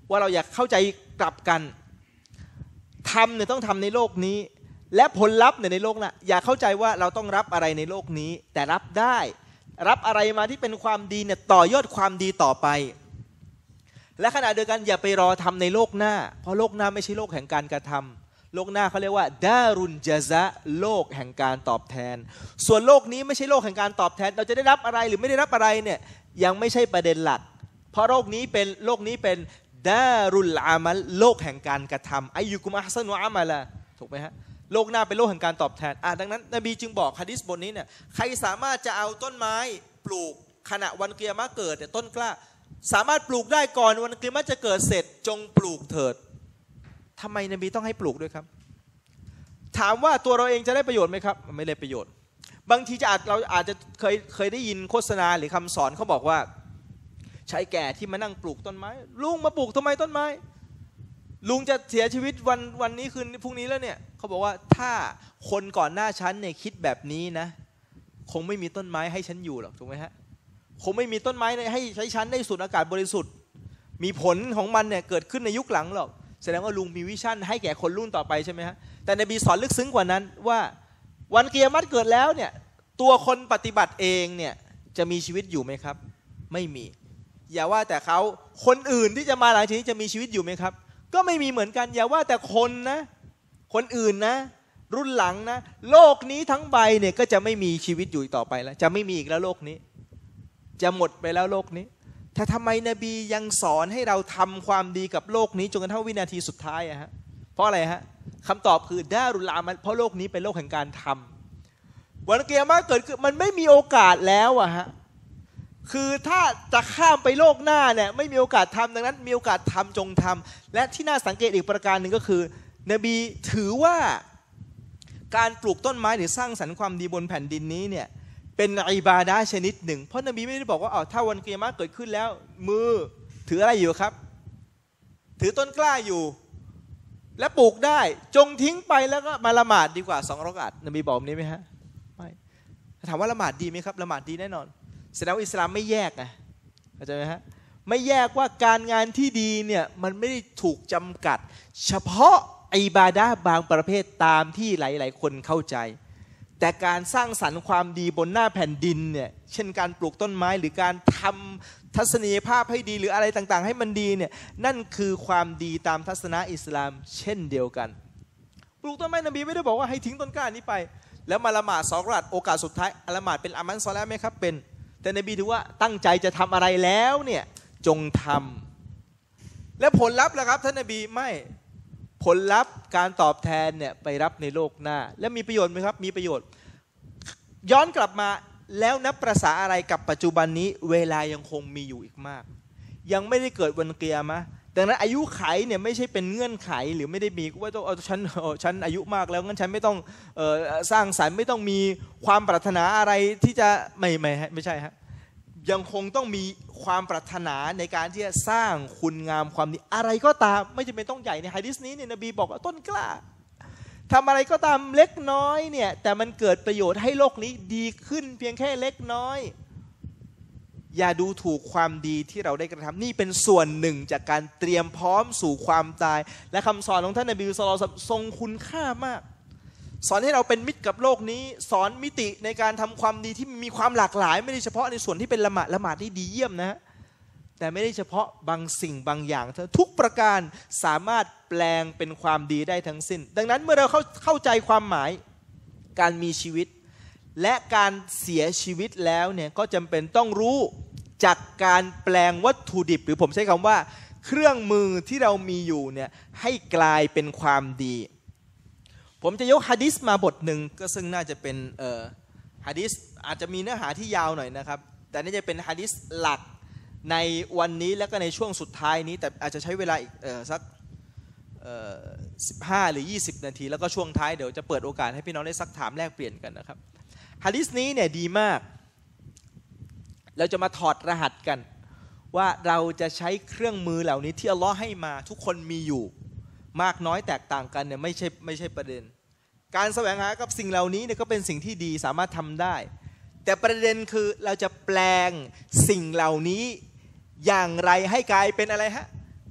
ว่าเราอยากเข้าใจกลับกันทำเนี่ยต้องทำในโลกนี้และผลลัพธ์เนี่ยในโลกน่ะอย่าเข้าใจว่าเราต้องรับอะไรในโลกนี้แต่รับได้รับอะไรมาที่เป็นความดีเนี่ยต่อยอดความดีต่อไปและขณะเดียวกันอย่าไปรอทำในโลกหน้าเพราะโลกหน้าไม่ใช่โลกแห่งการกระทำโลกหน้าเขาเรียกว่าดารุนจาซะโลกแห่งการตอบแทนส่วนโลกนี้ไม่ใช่โลกแห่งการตอบแทนเราจะได้รับอะไรหรือไม่ได้รับอะไรเนี่ยยังไม่ใช่ประเด็นหลักเพราะโลกนี้เป็นโลกนี้เป็นดารุลอามัลโลกแห่งการกระทำอายุกุมอัพซันุอามาละถูกไหมฮะโลกหน้าเป็นโลกแห่งการตอบแทนอ่ะดังนั้นนบีจึงบอกหะดีษบทนี้เนี่ยใครสามารถจะเอาต้นไม้ปลูกขณะวันกิยามะห์เกิดเนี่ยต้นกล้าสามารถปลูกได้ก่อนวันกิยามะห์จะเกิดเสร็จจงปลูกเถิดทำไมนบีต้องให้ปลูกด้วยครับถามว่าตัวเราเองจะได้ประโยชน์ไหมครับไม่ได้ประโยชน์บางทีจะอาจเราอาจจะเคยเคยได้ยินโฆษณาหรือคำสอนเขาบอกว่าชายแก่ที่มานั่งปลูกต้นไม้ลุงมาปลูกทำไมต้นไม้ลุงจะเสียชีวิตวันวันนี้คืนพรุ่งนี้แล้วเนี่ยเขาบอกว่าถ้าคนก่อนหน้าฉันเนี่ยคิดแบบนี้นะคงไม่มีต้นไม้ให้ฉันอยู่หรอกถูกไหมฮะคงไม่มีต้นไม้ให้ใช้ฉันได้สูดอากาศบริสุทธิ์มีผลของมันเนี่ยเกิดขึ้นในยุคหลังหรอกแสดงว่าลุงมีวิชั่นให้แก่คนรุ่นต่อไปใช่ไหมฮะแต่นบีสอนลึกซึ้งกว่านั้นว่าวันกิยามะห์เกิดแล้วเนี่ยตัวคนปฏิบัติเองเนี่ยจะมีชีวิตอยู่ไหมครับไม่มีอย่าว่าแต่เขาคนอื่นที่จะมาหลังจากนี้จะมีชีวิตอยู่ไหมครับก็ไม่มีเหมือนกันอย่าว่าแต่คนนะคนอื่นนะรุ่นหลังนะโลกนี้ทั้งใบเนี่ยก็จะไม่มีชีวิตอยู่ต่อไปแล้วจะไม่มีอีกแล้วโลกนี้จะหมดไปแล้วโลกนี้แต่ทำไมนบียังสอนให้เราทำความดีกับโลกนี้จนกระทั่งวินาทีสุดท้ายอะฮะเพราะอะไรฮะคำตอบคือดารุลอามัลเพราะโลกนี้เป็นโลกแห่งการทำวันกิยามะห์เกิดขึ้นมันไม่มีโอกาสแล้วอะฮะคือถ้าจะข้ามไปโลกหน้าเนี่ยไม่มีโอกาสทำดังนั้นมีโอกาสทำจงทำและที่น่าสังเกตอีกประการหนึ่งก็คือนบีถือว่าการปลูกต้นไม้หรือสร้างสรรค์ความดีบนแผ่นดินนี้เนี่ยเป็นอิบาดะห์ชนิดหนึ่งเพราะนบีไม่ได้บอกว่าอ๋อถ้าวันกิยามะห์เกิดขึ้นแล้วมือถืออะไรอยู่ครับถือต้นกล้าอยู่และปลูกได้จงทิ้งไปแล้วก็มาละหมาดดีกว่าสองรอกอัตนบีบอกแบบนี้ไหมฮะไม่ถามว่าละหมาดดีไหมครับละหมาดดีแน่นอนแสดงว่าอิสลามไม่แยกนะเข้าใจไหมฮะไม่แยกว่าการงานที่ดีเนี่ยมันไม่ได้ถูกจำกัดเฉพาะอิบาดะห์บางประเภทตามที่หลายๆคนเข้าใจแต่การสร้างสรรค์ความดีบนหน้าแผ่นดินเนี่ยเช่นการปลูกต้นไม้หรือการทำทัศนียภาพให้ดีหรืออะไรต่างๆให้มันดีเนี่ยนั่นคือความดีตามทัศนะอิสลามเช่นเดียวกันปลูกต้นไม้นบีไม่ได้บอกว่าให้ทิ้งต้นกล้านี้ไปแล้วมาละหมาดสองรอกอัตโอกาสสุดท้ายละหมาดเป็นอามัลซอลาห์ไหมครับเป็นแต่นบีถือว่าตั้งใจจะทำอะไรแล้วเนี่ยจงทำและผลลัพธ์ล่ะครับท่านนบีไม่ผลลัพธ์การตอบแทนเนี่ยไปรับในโลกหน้าและมีประโยชน์ไหมครับมีประโยชน์ย้อนกลับมาแล้วนับประสาอะไรกับปัจจุบันนี้เวลายังคงมีอยู่อีกมากยังไม่ได้เกิดวันกิยามะห์ดังนั้นอายุไขเนี่ยไม่ใช่เป็นเงื่อนไขหรือไม่ได้มีว่าต้องเอาฉันฉันอายุมากแล้วงั้นฉันไม่ต้องเอ่อสร้างสรรค์ไม่ต้องมีความปรารถนาอะไรที่จะไม่ไม่ไม่ใช่ฮะยังคงต้องมีความปรารถนาในการที่จะสร้างคุณงามความดีอะไรก็ตามไม่จำเป็นต้องใหญ่ในหะดีษนี้เนี่ยนบีบอกว่าต้นกล้าทำอะไรก็ตามเล็กน้อยเนี่ยแต่มันเกิดประโยชน์ให้โลกนี้ดีขึ้นเพียงแค่เล็กน้อยอย่าดูถูกความดีที่เราได้กระทำนี่เป็นส่วนหนึ่งจากการเตรียมพร้อมสู่ความตายและคำสอนของท่านนบีศ็อลลัลลอฮุอะลัยฮิวะซัลลัมทรงคุณค่ามากสอนให้เราเป็นมิตรกับโลกนี้สอนมิติในการทำความดีที่มีความหลากหลายไม่ได้เฉพาะในส่วนที่เป็นละหมาดละหมาดที่ดีเยี่ยมนะแต่ไม่ได้เฉพาะบางสิ่งบางอย่างทุกประการสามารถแปลงเป็นความดีได้ทั้งสิ้นดังนั้นเมื่อเราเข้าเข้าใจความหมายการมีชีวิตและการเสียชีวิตแล้วเนี่ยก็จำเป็นต้องรู้จากการแปลงวัตถุดิบหรือผมใช้คำว่าเครื่องมือที่เรามีอยู่เนี่ยให้กลายเป็นความดีผมจะยกหะดีษมาบทหนึ่งก็ซึ่งน่าจะเป็นเอ่อหะดีษอาจจะมีเนื้อหาที่ยาวหน่อยนะครับแต่น่าจะเป็นหะดีษหลักในวันนี้แล้วก็ในช่วงสุดท้ายนี้แต่อาจจะใช้เวลาอีกเอ่อสักเอ่อสิบห้าหรือยี่สิบนาทีแล้วก็ช่วงท้ายเดี๋ยวจะเปิดโอกาสให้พี่น้องได้ซักถามแลกเปลี่ยนกันนะครับหะดีษนี้เนี่ยดีมากเราจะมาถอดรหัสกันว่าเราจะใช้เครื่องมือเหล่านี้ที่อัลลอฮ์ให้มาทุกคนมีอยู่มากน้อยแตกต่างกันเนี่ยไม่ใช่ไม่ใช่ประเด็นการแสวงหากับสิ่งเหล่านี้เนี่ยก็เป็นสิ่งที่ดีสามารถทำได้แต่ประเด็นคือเราจะแปลงสิ่งเหล่านี้อย่างไรให้กลายเป็นอะไรฮะ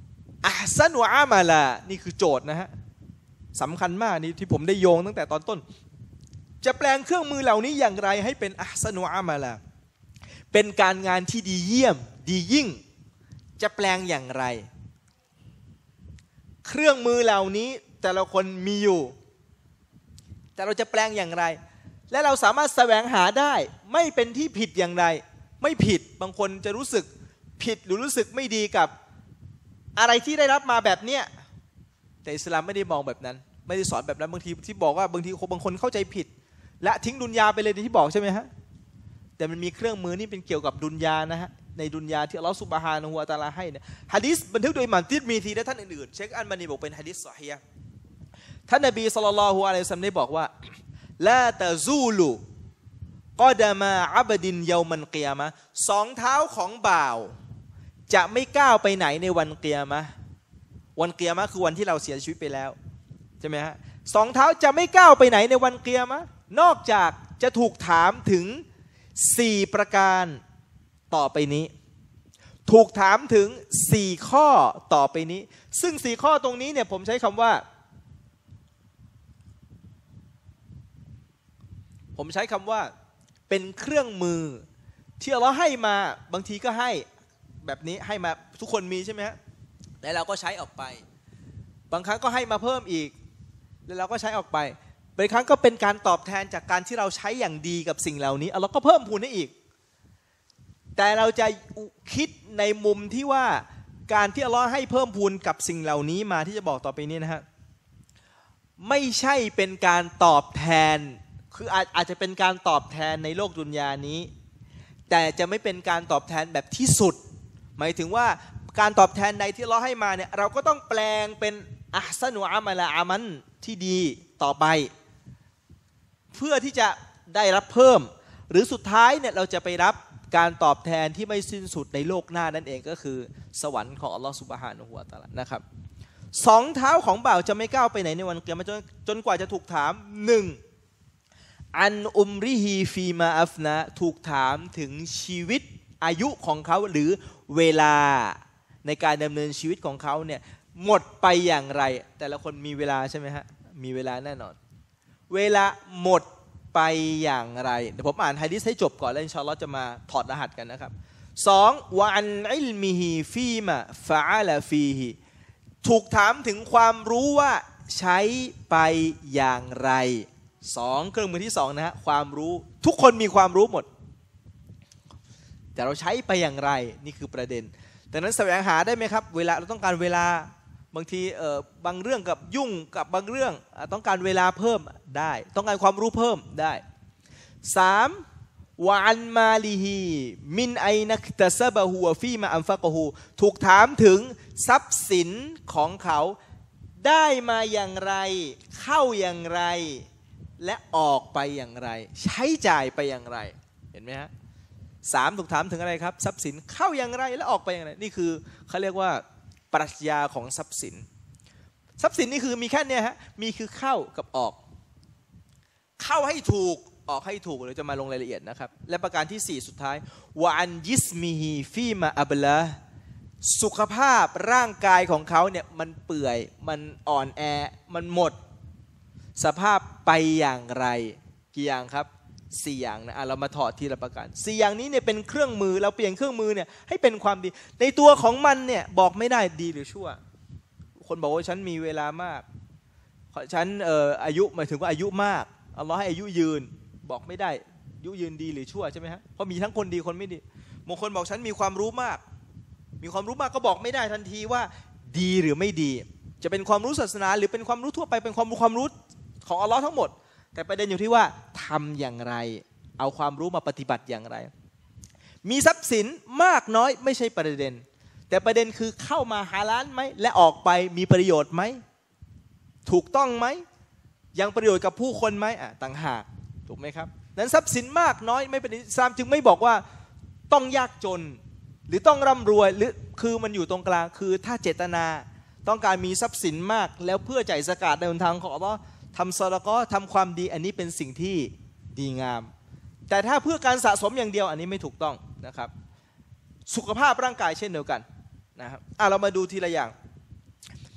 อะห์ซะนุอามาลานี่คือโจทย์นะฮะสำคัญมากนี่ที่ผมได้โยงตั้งแต่ตอนต้นจะแปลงเครื่องมือเหล่านี้อย่างไรให้เป็นอะห์ซะนุอามาลาเป็นการงานที่ดีเยี่ยมดียิ่งจะแปลงอย่างไรเครื่องมือเหล่านี้แต่ละคนมีอยู่แต่เราจะแปลงอย่างไรและเราสามารถแสวงหาได้ไม่เป็นที่ผิดอย่างไรไม่ผิดบางคนจะรู้สึกผิดหรือรู้สึกไม่ดีกับอะไรที่ได้รับมาแบบเนี้ยแต่อิสลามไม่ได้มองแบบนั้นไม่ได้สอนแบบนั้นบางทีที่บอกว่าบางทีบางคนเข้าใจผิดและทิ้งดุนยาไปเลยที่บอกใช่ไหมฮะแต่มันมีเครื่องมือนี่เป็นเกี่ยวกับดุนยานะฮะในดุนยาที่อัลลอฮฺซุบฮานะฮูวะตะอาลาให้เนี่ยหะดีษบันทึกโดยอิหม่ามติรมิซีและท่านอื่นๆเชคอัลบานีบอกเป็นหะดีษซอฮีฮ์ท่านนบีศ็อลลัลลอฮุอะลัยฮิวะซัลลัมได้บอกว่าลาตะซูลูกอดะมาอับดินเยามันกิยามะห์สองเท้าของบ่าวจะไม่ก้าวไปไหนในวันกิยามะห์วันกิยามะห์คือวันที่เราเสียชีวิตไปแล้วใช่ไหมฮะสองเท้าจะไม่ก้าวไปไหนในวันกิยามะห์นอกจากจะถูกถามถึงสี่ประการต่อไปนี้ถูกถามถึงสี่ข้อต่อไปนี้ซึ่งสี่ข้อตรงนี้เนี่ยผมใช้คำว่าผมใช้คำว่าเป็นเครื่องมือที่เราให้มาบางทีก็ให้แบบนี้ให้มาทุกคนมีใช่ไหมฮะแล้วเราก็ใช้ออกไปบางครั้งก็ให้มาเพิ่มอีกแล้วเราก็ใช้ออกไปบางครั้งก็เป็นการตอบแทนจากการที่เราใช้อย่างดีกับสิ่งเหล่านี้เราก็เพิ่มพูนให้อีกแต่เราจะคิดในมุมที่ว่าการที่อัลเลาะห์ให้เพิ่มพูนกับสิ่งเหล่านี้มาที่จะบอกต่อไปนี้นะฮะไม่ใช่เป็นการตอบแทนคืออาจอาจจะเป็นการตอบแทนในโลกดุนยานี้แต่จะไม่เป็นการตอบแทนแบบที่สุดหมายถึงว่าการตอบแทนใดที่อัลเลาะห์ให้มาเนี่ยเราก็ต้องแปลงเป็นอะห์ซะนุอามาลาอามันที่ดีต่อไปเพื่อที่จะได้รับเพิ่มหรือสุดท้ายเนี่ยเราจะไปรับการตอบแทนที่ไม่สิ้นสุดในโลกหน้านั่นเองก็คือสวรรค์ของอัลลอฮฺซุบฮานะฮูวะตะอาลานะครับสองเท้าของบ่าวจะไม่ก้าวไปไหนในวันกิยามะห์จนจนกว่าจะถูกถามหนึ่งอันอุมริฮีฟีมาอัฟนะถูกถามถึงชีวิตอายุของเขาหรือเวลาในการดำเนินชีวิตของเขาเนี่ยหมดไปอย่างไรแต่ละคนมีเวลาใช่ไหมฮะมีเวลาแน่นอนเวลาหมดไปอย่างไรเดี๋ยวผมอ่านหะดีษให้จบก่อนแล้วอินชาอัลลอฮ์จะมาถอดรหัสกันนะครับสองวะอันอิลมิฮีฟีมาฟะอะลาฟีฮีถูกถามถึงความรู้ว่าใช้ไปอย่างไรสองเครื่องมือที่สองนะฮะความรู้ทุกคนมีความรู้หมดแต่เราใช้ไปอย่างไรนี่คือประเด็นแต่นั้นแสวงหาได้ไหมครับเวลาเราต้องการเวลาบางทีเอ่อบางเรื่องกับยุ่งกับบางเรื่องต้องการเวลาเพิ่มได้ต้องการความรู้เพิ่มได้สามวะอันมาลิฮีมินไอนักตะซะบะฮูวะฟีมาอันฟะกะฮูถูกถามถึงทรัพย์สินของเขาได้มาอย่างไรเข้าอย่างไรและออกไปอย่างไรใช้จ่ายไปอย่างไรเห็นไหมฮะสามถูกถามถึงอะไรครับทรัพย์สินเข้าอย่างไรและออกไปอย่างไรนี่คือเขาเรียกว่าปรัชญาของทรัพย์สินทรัพย์สินนี่คือมีแค่เนี้ยฮะมีคือเข้ากับออกเข้าให้ถูกออกให้ถูกเราจะมาลงรายละเอียดนะครับและประการที่สี่สุดท้ายวะอันยิสมิฮีฟีมาอับลาสุขภาพร่างกายของเขาเนี่ยมันเปื่อยมันอ่อนแอมันหมดสภาพไปอย่างไรกี่อย่างครับสี่อย่างนะเรามาถอดทีละประการสี่อย่างนี้เนี่ยเป็นเครื่องมือเราเปลี่ยนเครื่องมือเนี่ยให้เป็นความดีในตัวของมันเนี่ยบอกไม่ได้ดีหรือชั่วคนบอกว่าฉันมีเวลามากฉันเอ่ออายุหมายถึงว่าอายุมากอัลเลาะห์ให้อายุยืนบอกไม่ได้อายุยืนดีหรือชั่วใช่ไหมฮะเพราะมีทั้งคนดีคนไม่ดีบางคนบอกฉันมีความรู้มากมีความรู้มากก็บอกไม่ได้ทันทีว่าดีหรือไม่ดีจะเป็นความรู้ศาสนาหรือเป็นความรู้ทั่วไปเป็นความความรู้ของอัลเลาะห์ทั้งหมดแต่ประเด็นอยู่ที่ว่าทำอย่างไรเอาความรู้มาปฏิบัติอย่างไรมีทรัพย์สินมากน้อยไม่ใช่ประเด็นแต่ประเด็นคือเข้ามาฮาลาลไหมและออกไปมีประโยชน์ไหมถูกต้องไหมยังประโยชน์กับผู้คนไหมอ่ะต่างหากถูกไหมครับนั้นทรัพย์สินมากน้อยไม่เป็นอิสลามจึงไม่บอกว่าต้องยากจนหรือต้องร่ำรวยหรือคือมันอยู่ตรงกลางคือถ้าเจตนาต้องการมีทรัพย์สินมากแล้วเพื่อจ่ายซะกาตในหนทางของอัลเลาะห์ทำซอดาเกาะห์ทำความดีอันนี้เป็นสิ่งที่ดีงามแต่ถ้าเพื่อการสะสมอย่างเดียวอันนี้ไม่ถูกต้องนะครับสุขภาพร่างกายเช่นเดียวกันนะครับอ่ะเรามาดูทีละอย่าง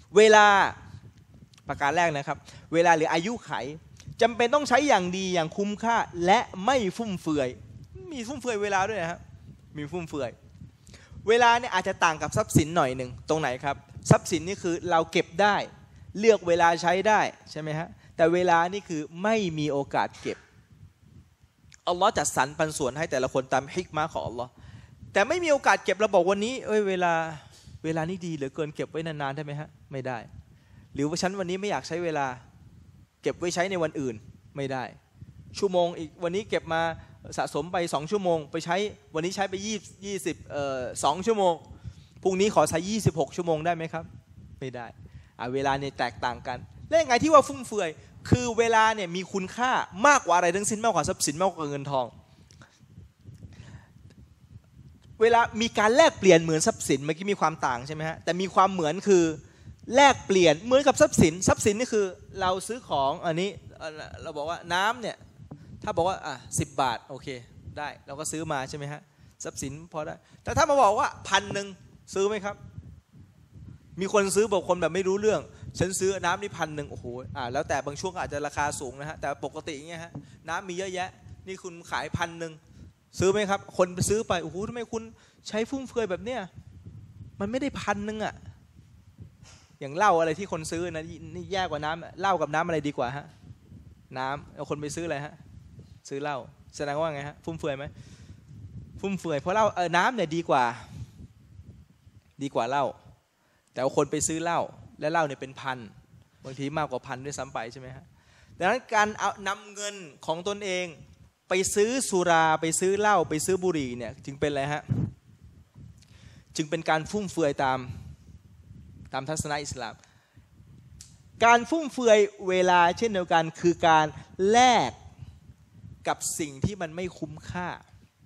เวลาประการแรกนะครับเวลาหรืออายุไขจำเป็นต้องใช้อย่างดีอย่างคุ้มค่าและไม่ฟุ่มเฟือยมีฟุ่มเฟือยเวลาด้วยนะครับมีฟุ่มเฟือยเวลาเนี่ยอาจจะต่างกับทรัพย์สินหน่อยหนึ่งตรงไหนครับทรัพย์สินนี่คือเราเก็บได้เลือกเวลาใช้ได้ใช่ไหมฮะแต่เวลานี่คือไม่มีโอกาสเก็บอัลลอฮ์จัดสรรปันส่วนให้แต่ละคนตามฮิกมะของอัลลอฮ์แต่ไม่มีโอกาสเก็บเราบอกวันนี้เอ้ยเวลาเวลานี่ดีเหลือเกินเก็บไว้นานๆได้ไหมฮะไม่ได้หรือว่าฉันวันนี้ไม่อยากใช้เวลาเก็บไว้ใช้ในวันอื่นไม่ได้ชั่วโมงอีกวันนี้เก็บมาสะสมไปสองชั่วโมงไปใช้วันนี้ใช้ไปยี่สิบเอ่อสองชั่วโมงพรุ่งนี้ขอใช้ยี่สิบหกชั่วโมงได้ไหมครับไม่ได้อ่ะเวลาเนี่ยแตกต่างกันและยังไงที่ว่าฟุ่มเฟือยคือเวลาเนี่ยมีคุณค่ามากกว่าอะไรทั้งสิ้นมากกว่าทรัพย์สินมากกว่าเงินทองเวลามีการแลกเปลี่ยนเหมือนทรัพย์สินเมื่อกี้มีความต่างใช่ไหมฮะแต่มีความเหมือนคือแลกเปลี่ยนเหมือนกับทรัพย์สินทรัพย์สินนี่คือเราซื้อของอันนี้เราบอกว่าน้ำเนี่ยถ้าบอกว่าอ่ะสิบบาทโอเคได้เราก็ซื้อมาใช่ไหมฮะทรัพย์สินพอได้แต่ถ้ามาบอกว่าพันหนึ่งซื้อไหมครับมีคนซื้อบอกคนแบบไม่รู้เรื่องฉันซื้อน้ำนี่พันหนึ่งโอ้โหอ่าแล้วแต่บางช่วงอาจจะราคาสูงนะฮะแต่ปกติอย่างเงี้ยฮะน้ำมีเยอะแยะนี่คุณขายพันหนึ่งซื้อไหมครับคนไปซื้อไปโอ้โหทำไมคุณใช้ฟุ่มเฟือยแบบเนี้ยมันไม่ได้พันหนึ่งอ่ะอย่างเหล้าอะไรที่คนซื้อนะนี่แย่กว่าน้ำเหล้ากับน้ำอะไรดีกว่าฮะน้ำเอาคนไปซื้ออะไรฮะซื้อเหล้าแสดงว่าไงฮะฟุ่มเฟือยไหมฟุ่มเฟือยเพราะเหล้าเออน้ำเนี่ยดีกว่าดีกว่าเหล้าแต่คนไปซื้อเหล้าและเหล้าเนี่ยเป็นพันบางทีมากกว่าพันด้วยซ้ำไปใช่ไหมฮะดังนั้นการเอานำเงินของตนเองไปซื้อสุราไปซื้อเหล้าไปซื้อบุหรี่เนี่ยจึงเป็นอะไรฮะจึงเป็นการฟุ่มเฟือยตามตามทัศนะอิสลามการฟุ่มเฟือยเวลาเช่นเดียวกันคือการแลกกับสิ่งที่มันไม่คุ้มค่า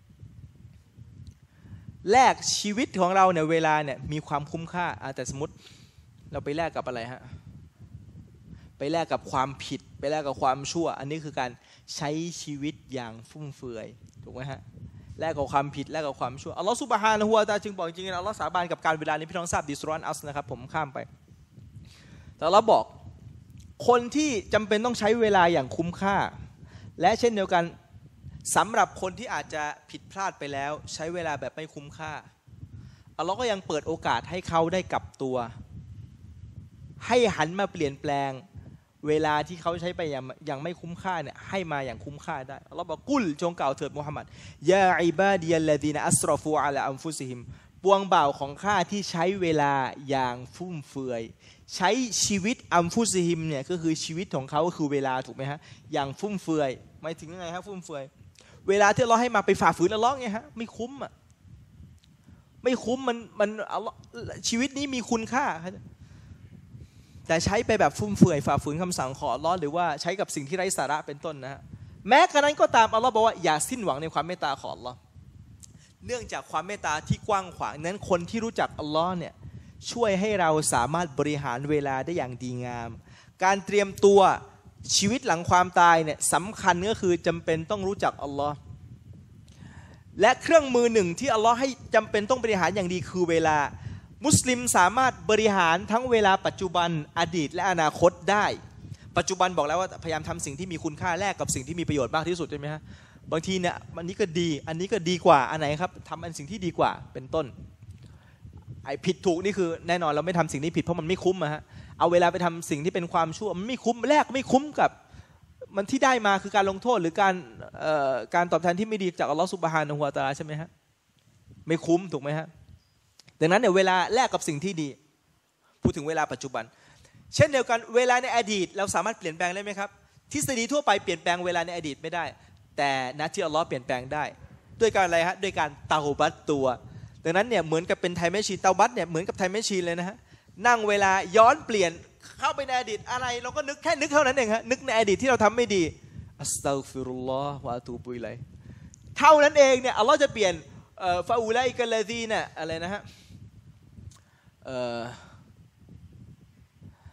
แลกชีวิตของเราเนี่ยเวลาเนี่ยมีความคุ้มค่าแต่สมมติเราไปแลกกับอะไรฮะไปแลกกับความผิดไปแลกกับความชั่วอันนี้คือการใช้ชีวิตอย่างฟุ่มเฟือยถูกไหมฮะแลกกับความผิดแลกกับความชั่วอัลลอฮฺซุบฮานะฮูวะตะอาลาจึงบอกจริงๆอัลลอฮฺสาบานกับการเวลานี้พี่น้องทราบดิสรอนอัสนะครับผมข้ามไปแต่เราบอกคนที่จำเป็นต้องใช้เวลาอย่างคุ้มค่าและเช่นเดียวกันสำหรับคนที่อาจจะผิดพลาดไปแล้วใช้เวลาแบบไม่คุ้มค่าอัลลอฮ์ก็ยังเปิดโอกาสให้เขาได้กลับตัวให้หันมาเปลี่ยนแปลงเวลาที่เขาใช้ไปอย่างอย่างไม่คุ้มค่าเนี่ยให้มาอย่างคุ้มค่าได้อัลลอฮ์บอกกุลจงกล่าวเถิดมุฮัมมัดยาอิบาดียัลลดีนอัสรอฟูอะลาอันฟุซิฮิมปวงบ่าวของข้าที่ใช้เวลาอย่างฟุ่มเฟือยใช้ชีวิตอัมฟุซิฮิมเนี่ยก็คือชีวิตของเขาก็คือเวลาถูกไหมฮะอย่างฟุ่มเฟือยหมายถึงยังไงฮะฟุ่มเฟือยเวลาที่เราให้มาไปฝ่าฝืนอัลลอฮ์ไงฮะไม่คุ้มอ่ะไม่คุ้มมันมันชีวิตนี้มีคุณค่าแต่ใช้ไปแบบฟุ่มเฟือยฝ่าฝืนคำสั่งของอัลลอฮ์หรือว่าใช้กับสิ่งที่ไร้สาระเป็นต้นนะฮะแม้กระนั้นก็ตามอัลลอฮ์บอกว่าอย่าสิ้นหวังในความเมตตาของอัลลอฮ์เนื่องจากความเมตตาที่กว้างขวางนั้นคนที่รู้จักอัลลอฮ์เนี่ยช่วยให้เราสามารถบริหารเวลาได้อย่างดีงามการเตรียมตัวชีวิตหลังความตายเนี่ยสำคัญก็คือจำเป็นต้องรู้จักอัลลอฮ์และเครื่องมือหนึ่งที่อัลลอฮ์ให้จำเป็นต้องบริหารอย่างดีคือเวลามุสลิมสามารถบริหารทั้งเวลาปัจจุบันอดีตและอนาคตได้ปัจจุบันบอกแล้วว่าพยายามทำสิ่งที่มีคุณค่าแลกกับสิ่งที่มีประโยชน์มากที่สุดใช่ไหมฮะบางทีเนี่ยอันนี้ก็ดีอันนี้ก็ดีกว่าอันไหนครับทำอันสิ่งที่ดีกว่าเป็นต้นไอ้ผิดถูกนี่คือแน่นอนเราไม่ทำสิ่งนี้ผิดเพราะมันไม่คุ้มอะฮะเอาเวลาไปทำสิ่งที่เป็นความชั่วมันไม่คุ้มแลกไม่คุ้มกับมันที่ได้มาคือการลงโทษหรือการการตอบแทนที่ไม่ดีจากอัลลอฮฺซุบฮานะฮูวะตะอาลาใช่ไหมฮะไม่คุ้มถูกไหมฮะดังนั้นเนี่ยเวลาแลกกับสิ่งที่ดีพูดถึงเวลาปัจจุบันเช่นเดียวกันเวลาในอดีตเราสามารถเปลี่ยนแปลงได้ไหมครับทฤษฎีทั่วไปเปลี่ยนแปลงเวลาในอดีตไม่ได้แต่ณที่อัลลอฮ์เปลี่ยนแปลงได้ด้วยการอะไรฮะด้วยการเตาบัตตัวดังนั้นเนี่ยเหมือนกับเป็นไทม์แมชชีนเตาบัตเนี่ยเหมือนกับไทม์แมชชีนเลยนะฮะนั่งเวลาย้อนเปลี่ยนเข้าไปในอดีตอะไรเราก็นึกแค่นึกเท่านั้นเองฮะนึกในอดีตที่เราทำไม่ดีอัสตัฆฟิรุลลอฮ์วะอะตูบุอิลัยฮิเท่านั้นเองเนี่ยอัลลอฮ์จะเปลี่ยนฟาอูไลกัลลซีนะอะไรนะฮะ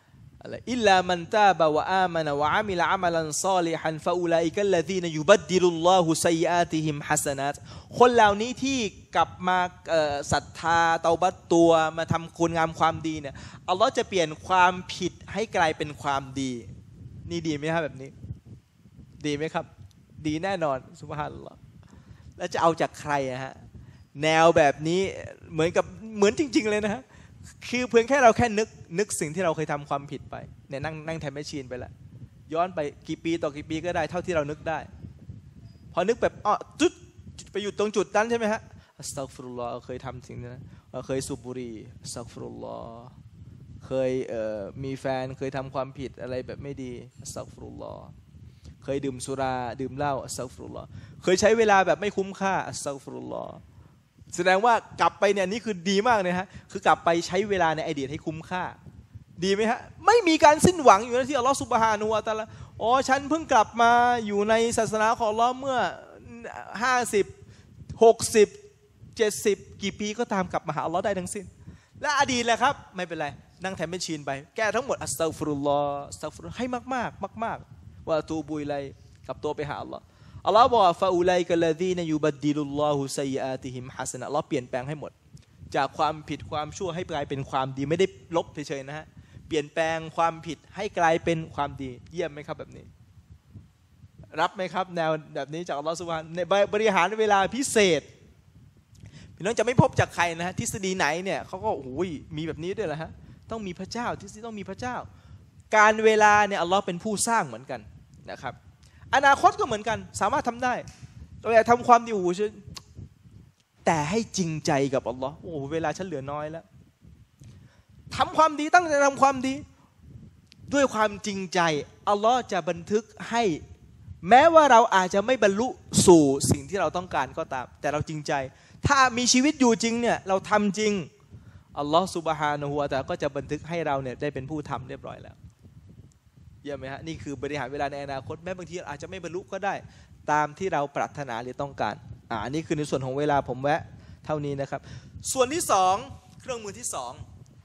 อิลลามันตาบะวะอามานะวะอามิลอะมัลันศอลิฮันฟะอูลัยกัลลซีนยุบัดดิลุลลอฮุซัยอาติฮิมฮัสนาตคนเหล่านี้ที่กลับมาศรัทธาเตาบัตตัวมาทำคุณงามความดีเนี่ยอัลลอฮ์จะเปลี่ยนความผิดให้กลายเป็นความดีนี่ดีไหมครับแบบนี้ดีไหมครับดีแน่นอนซุบฮานัลลอฮ์แล้วจะเอาจากใครอะฮะแนวแบบนี้เหมือนกับเหมือนจริงๆเลยนะฮะคือเพียงแค่เราแค่นึกนึกสิ่งที่เราเคยทำความผิดไปเนี่ยนั่งนั่งแทนแมชชีนไปแล้วย้อนไปกี่ปีต่อกี่ปีก็ได้เท่าที่เรานึกได้พอนึกแบบอ๋อจุดไปอยู่ตรงจุดนั้นใช่ไหมฮะอัสตัฆฟิรุลลอฮ์เคยทำสิ่งนั้นเคยสูบบุหรี่อัสตัฆฟิรุลลอฮ์เคยเอ่อมีแฟนเคยทำความผิดอะไรแบบไม่ดีอัสตัฆฟิรุลลอฮ์เคยดื่มสุราดื่มเหล้าอัสตัฆฟิรุลลอฮ์เคยใช้เวลาแบบไม่คุ้มค่าอัสตัฆฟิรุลลอฮ์แสดงว่ากลับไปเนี่ยนี่คือดีมากเลยฮะคือกลับไปใช้เวลาในอดีตให้คุ้มค่าดีไหมฮะไม่มีการสิ้นหวังอยู่นะที่อัลลอฮฺซุบฮานะฮูวะตะอาลาอ๋อฉันเพิ่งกลับมาอยู่ในศาสนาของอัลลอฮ์เมื่อห้าสิบหกสิบเจ็ดสิบกี่ปีก็ตามกลับมาหาอัลลอฮ์ได้ทั้งสิ้นและอดีตแหละครับไม่เป็นไรนั่งแทนเป็นชีนไปแก้ทั้งหมดอัสตัฆฟิรุลลอฮ์อัสตัฆฟิรุลให้มากมากมากมากว่าตูบุยไลกลับตัวไปหาอัลลอฮ์อัลลอฮ์บอกฟาอูไลกัลลซีนยุบัดดิลุลลอฮุซัยอาติฮิมฮัสนะอัลลอฮ์เปลี่ยนแปลงให้หมดจากความผิดความชั่วให้กลายเป็นความดีไม่ได้ลบเฉยๆนะฮะเปลี่ยนแปลงความผิดให้กลายเป็นความดีเยี่ยมไหมครับแบบนี้รับไหมครับแนวแบบนี้จากอัลลอฮ์ซุบฮานะฮูในบริหารเวลาพิเศษพี่น้องจะไม่พบจากใครนะฮะทฤษฎีไหนเนี่ยเขาก็โอ้ยมีแบบนี้ด้วยเหรอฮะต้องมีพระเจ้าทฤษฎีต้องมีพระเจ้าการเวลาเนี่ยอัลลอฮ์เป็นผู้สร้างเหมือนกันนะครับอนาคตก็เหมือนกันสามารถทำได้เราอยากทำความดีโอ้โหแต่ให้จริงใจกับอัลลอฮ์โอ้โหเวลาฉันเหลือน้อยแล้วทำความดีตั้งใจทำความดีด้วยความจริงใจอัลลอฮ์จะบันทึกให้แม้ว่าเราอาจจะไม่บรรลุสู่สิ่งที่เราต้องการก็ตามแต่เราจริงใจถ้ามีชีวิตอยู่จริงเนี่ยเราทำจริงอัลลอฮ์ซุบฮานะฮูวะตะอาลาก็จะบันทึกให้เราเนี่ยได้เป็นผู้ทำเรียบร้อยแล้วเยี่ยมไหมฮะนี่คือบริหารเวลาในอนาคตแม้บางทีอาจจะไม่บรรลุก็ได้ตามที่เราปรารถนาหรือต้องการอ่านี่คือในส่วนของเวลาผมแวะเท่านี้นะครับส่วนที่สองเครื่องมือที่สอง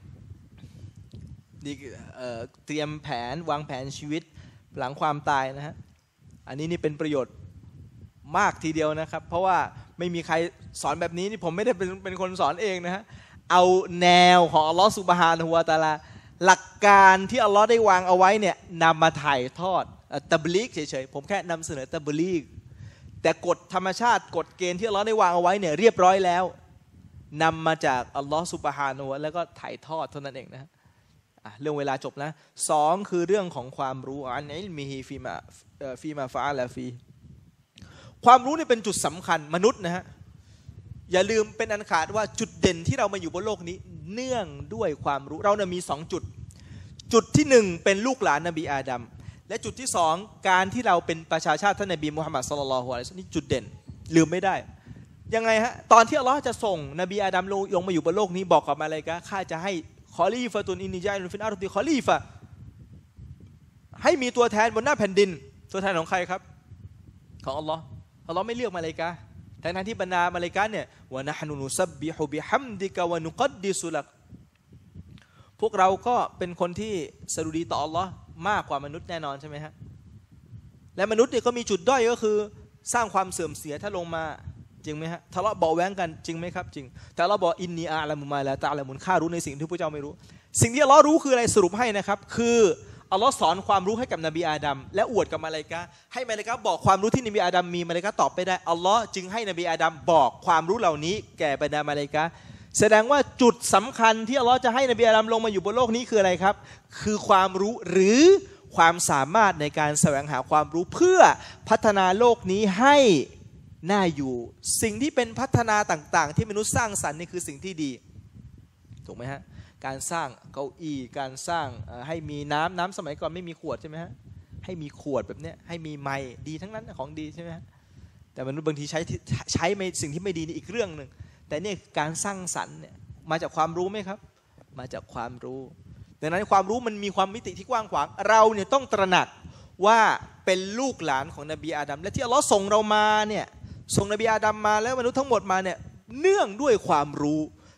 นี่เอ่อเตรียมแผนวางแผนชีวิตหลังความตายนะฮะอันนี้นี่เป็นประโยชน์มากทีเดียวนะครับเพราะว่าไม่มีใครสอนแบบนี้นี่ผมไม่ได้เป็นเป็นคนสอนเองนะฮะเอาแนวของอัลลอฮฺซุบฮานะฮูวะตะอาลาหลักการที่อัลลอฮ์ได้วางเอาไว้เนี่ยนำมาถ่ายทอดตับลีกเฉยๆผมแค่นำเสนอตับลีกแต่กฎธรรมชาติกฎเกณฑ์ที่อัลลอฮ์ได้วางเอาไว้เนี่ยเรียบร้อยแล้วนำมาจากอัลลอฮ์ซุบฮานะฮูวะแล้วก็ถ่ายทอดเท่านั้นเองนะเรื่องเวลาจบนะสองคือเรื่องของความรู้อันอิลมิฮิฟีมาฟีมาฟาลาฟีความรู้นี่เป็นจุดสำคัญมนุษย์นะฮะอย่าลืมเป็นอันขาดว่าจุดเด่นที่เรามาอยู่บนโลกนี้เนื่องด้วยความรู้เราเนี่ยมีสองจุดจุดที่หนึ่งเป็นลูกหลานนบีอาดัมและจุดที่สองการที่เราเป็นประชาชาติท่านนบีมุฮัมมัดศ็อลลัลลอฮุอะลัยฮิวะซัลลัมนี่จุดเด่นลืมไม่ได้ยังไงฮะตอนที่อัลลอฮ์จะส่งนบีอาดัมลงมาอยู่บนโลกนี้บอกกับมาเลกะข้าจะให้คอลีฟะตุนอินนิจาอิลุนฟิลอาร์ฎิคอลีฟะให้มีตัวแทนบนหน้าแผ่นดินตัวแทนของใครครับของอัลลอฮ์อัลลอฮ์ไม่เลือกมาเลกะทั้งที่บรรดามาเลกะเนี่ยวะนะฮ์นุนุซับบิฮุบิฮัมดิกะวะนุกัดดิสุลักพวกเราก็เป็นคนที่สดุดีต่ออัลลอฮ์มากกว่ามนุษย์แน่นอนใช่ไหมฮะและมนุษย์เนี่ยก็มีจุดด้อยก็คือสร้างความเสื่อมเสียถ้าลงมาจริงไหมฮะทะเลาะเบาแว้งกันจริงไหมครับจริงแต่เราบอกอินนีอาละมุมาละตะละมุนข้ารู้ในสิ่งที่พระเจ้าไม่รู้สิ่งที่อัลลอฮ์รู้คืออะไรสรุปให้นะครับคืออัลลอฮ์สอนความรู้ให้กับนบีอาดัมและอวดกับมาลาอิกะฮ์ให้มาลาอิกะฮ์บอกความรู้ที่นบีอาดัมมีมาลาอิกะฮ์ตอบไม่ได้อัลลอฮ์จึงให้นบีอาดัมบอกความรู้เหล่านี้แก่บรรดามาลาอิกะฮ์แสดงว่าจุดสำคัญที่อัลลอฮ์จะให้นบีอาดัมลงมาอยู่บนโลกนี้คืออะไรครับคือความรู้หรือความสามารถในการแสวงหาความรู้เพื่อพัฒนาโลกนี้ให้น่าอยู่สิ่งที่เป็นพัฒนาต่างๆที่มนุษย์สร้างสรรค์นี่คือสิ่งที่ดีถูกไหมฮะการสร้างเก้าอี้การสร้างให้มีน้ำน้ำสมัยก่อนไม่มีขวดใช่ไหมฮะให้มีขวดแบบเนี้ยให้มีไมค์ดีทั้งนั้นของดีใช่ไหมฮะแต่มนุษย์บางทีใช้ใช้ไม่สิ่งที่ไม่ดีนี่อีกเรื่องหนึ่งแต่นี่การสร้างสรรค์เนี่ยมาจากความรู้ไหมครับมาจากความรู้ดังนั้นความรู้มันมีความมิติที่กว้างขวางเราเนี่ยต้องตระหนักว่าเป็นลูกหลานของนบีอาดัมและที่อัลเลาะห์ส่งเรามาเนี่ยส่งนบีอาดัมมาแล้วมนุษย์ทั้งหมดมาเนี่ยเนื่องด้วยความรู้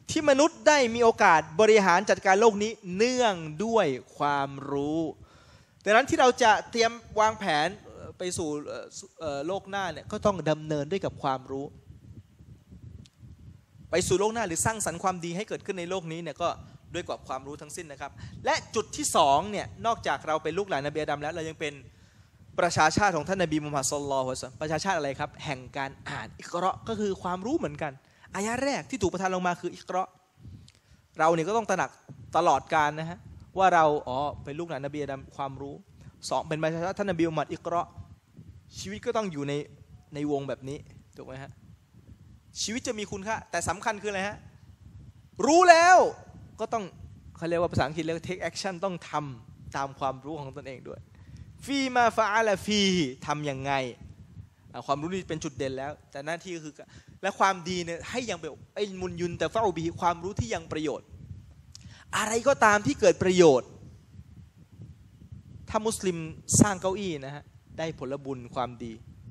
ที่มนุษย์ได้มีโอกาสบริหารจัดการโลกนี้เนื่องด้วยความรู้ดังนั้นที่เราจะเตรียมวางแผนไปสู่โลกหน้าเนี่ยก็ต้องดำเนินด้วยกับความรู้ไปสู่โลกหน้าหรือสร้างสรรค์ความดีให้เกิดขึ้นในโลกนี้เนี่ยก็ด้วยกับความรู้ทั้งสิ้นนะครับและจุดที่สองเนี่ยนอกจากเราเป็นลูกหลานนบีอาดัมแล้วเรายังเป็นประชาชาติของท่านนบีมุฮัมมัดศ็อลลัลลอฮุอะลัยฮิวะซัลลัมประชาชาติอะไรครับแห่งการอ่านอิกเราะห์ก็คือความรู้เหมือนกันอายะแรกที่ถูกประทานลงมาคืออิกเราะห์เราเนี่ยก็ต้องตระหนักตลอดกาลนะฮะว่าเราอ๋อเป็นลูกหลานนบีอาดัมความรู้สองเป็นประชาชาติท่านนบีมุฮัมมัดอิกเราะห์ชีวิตก็ต้องอยู่ในในวงแบบนี้ถูกไหมฮะชีวิตจะมีคุณค่าแต่สำคัญคืออะไรฮะรู้แล้วก็ต้องเขาเรียกว่าภาษาอังกฤษเรียกว่า take action ต้องทำตามความรู้ของตนเองด้วยฟีมาฟาอะลาฟีทำยังไงความรู้นี่เป็นจุดเด่นแล้วแต่หน้าที่ก็คือและความดีเนี่ยให้ยังเป็นไอ้มุนยุนแต่ฟาอูบีความรู้ที่ยังประโยชน์อะไรก็ตามที่เกิดประโยชน์ถ้ามุสลิมสร้างเก้าอี้นะฮะได้ผลบุญความดี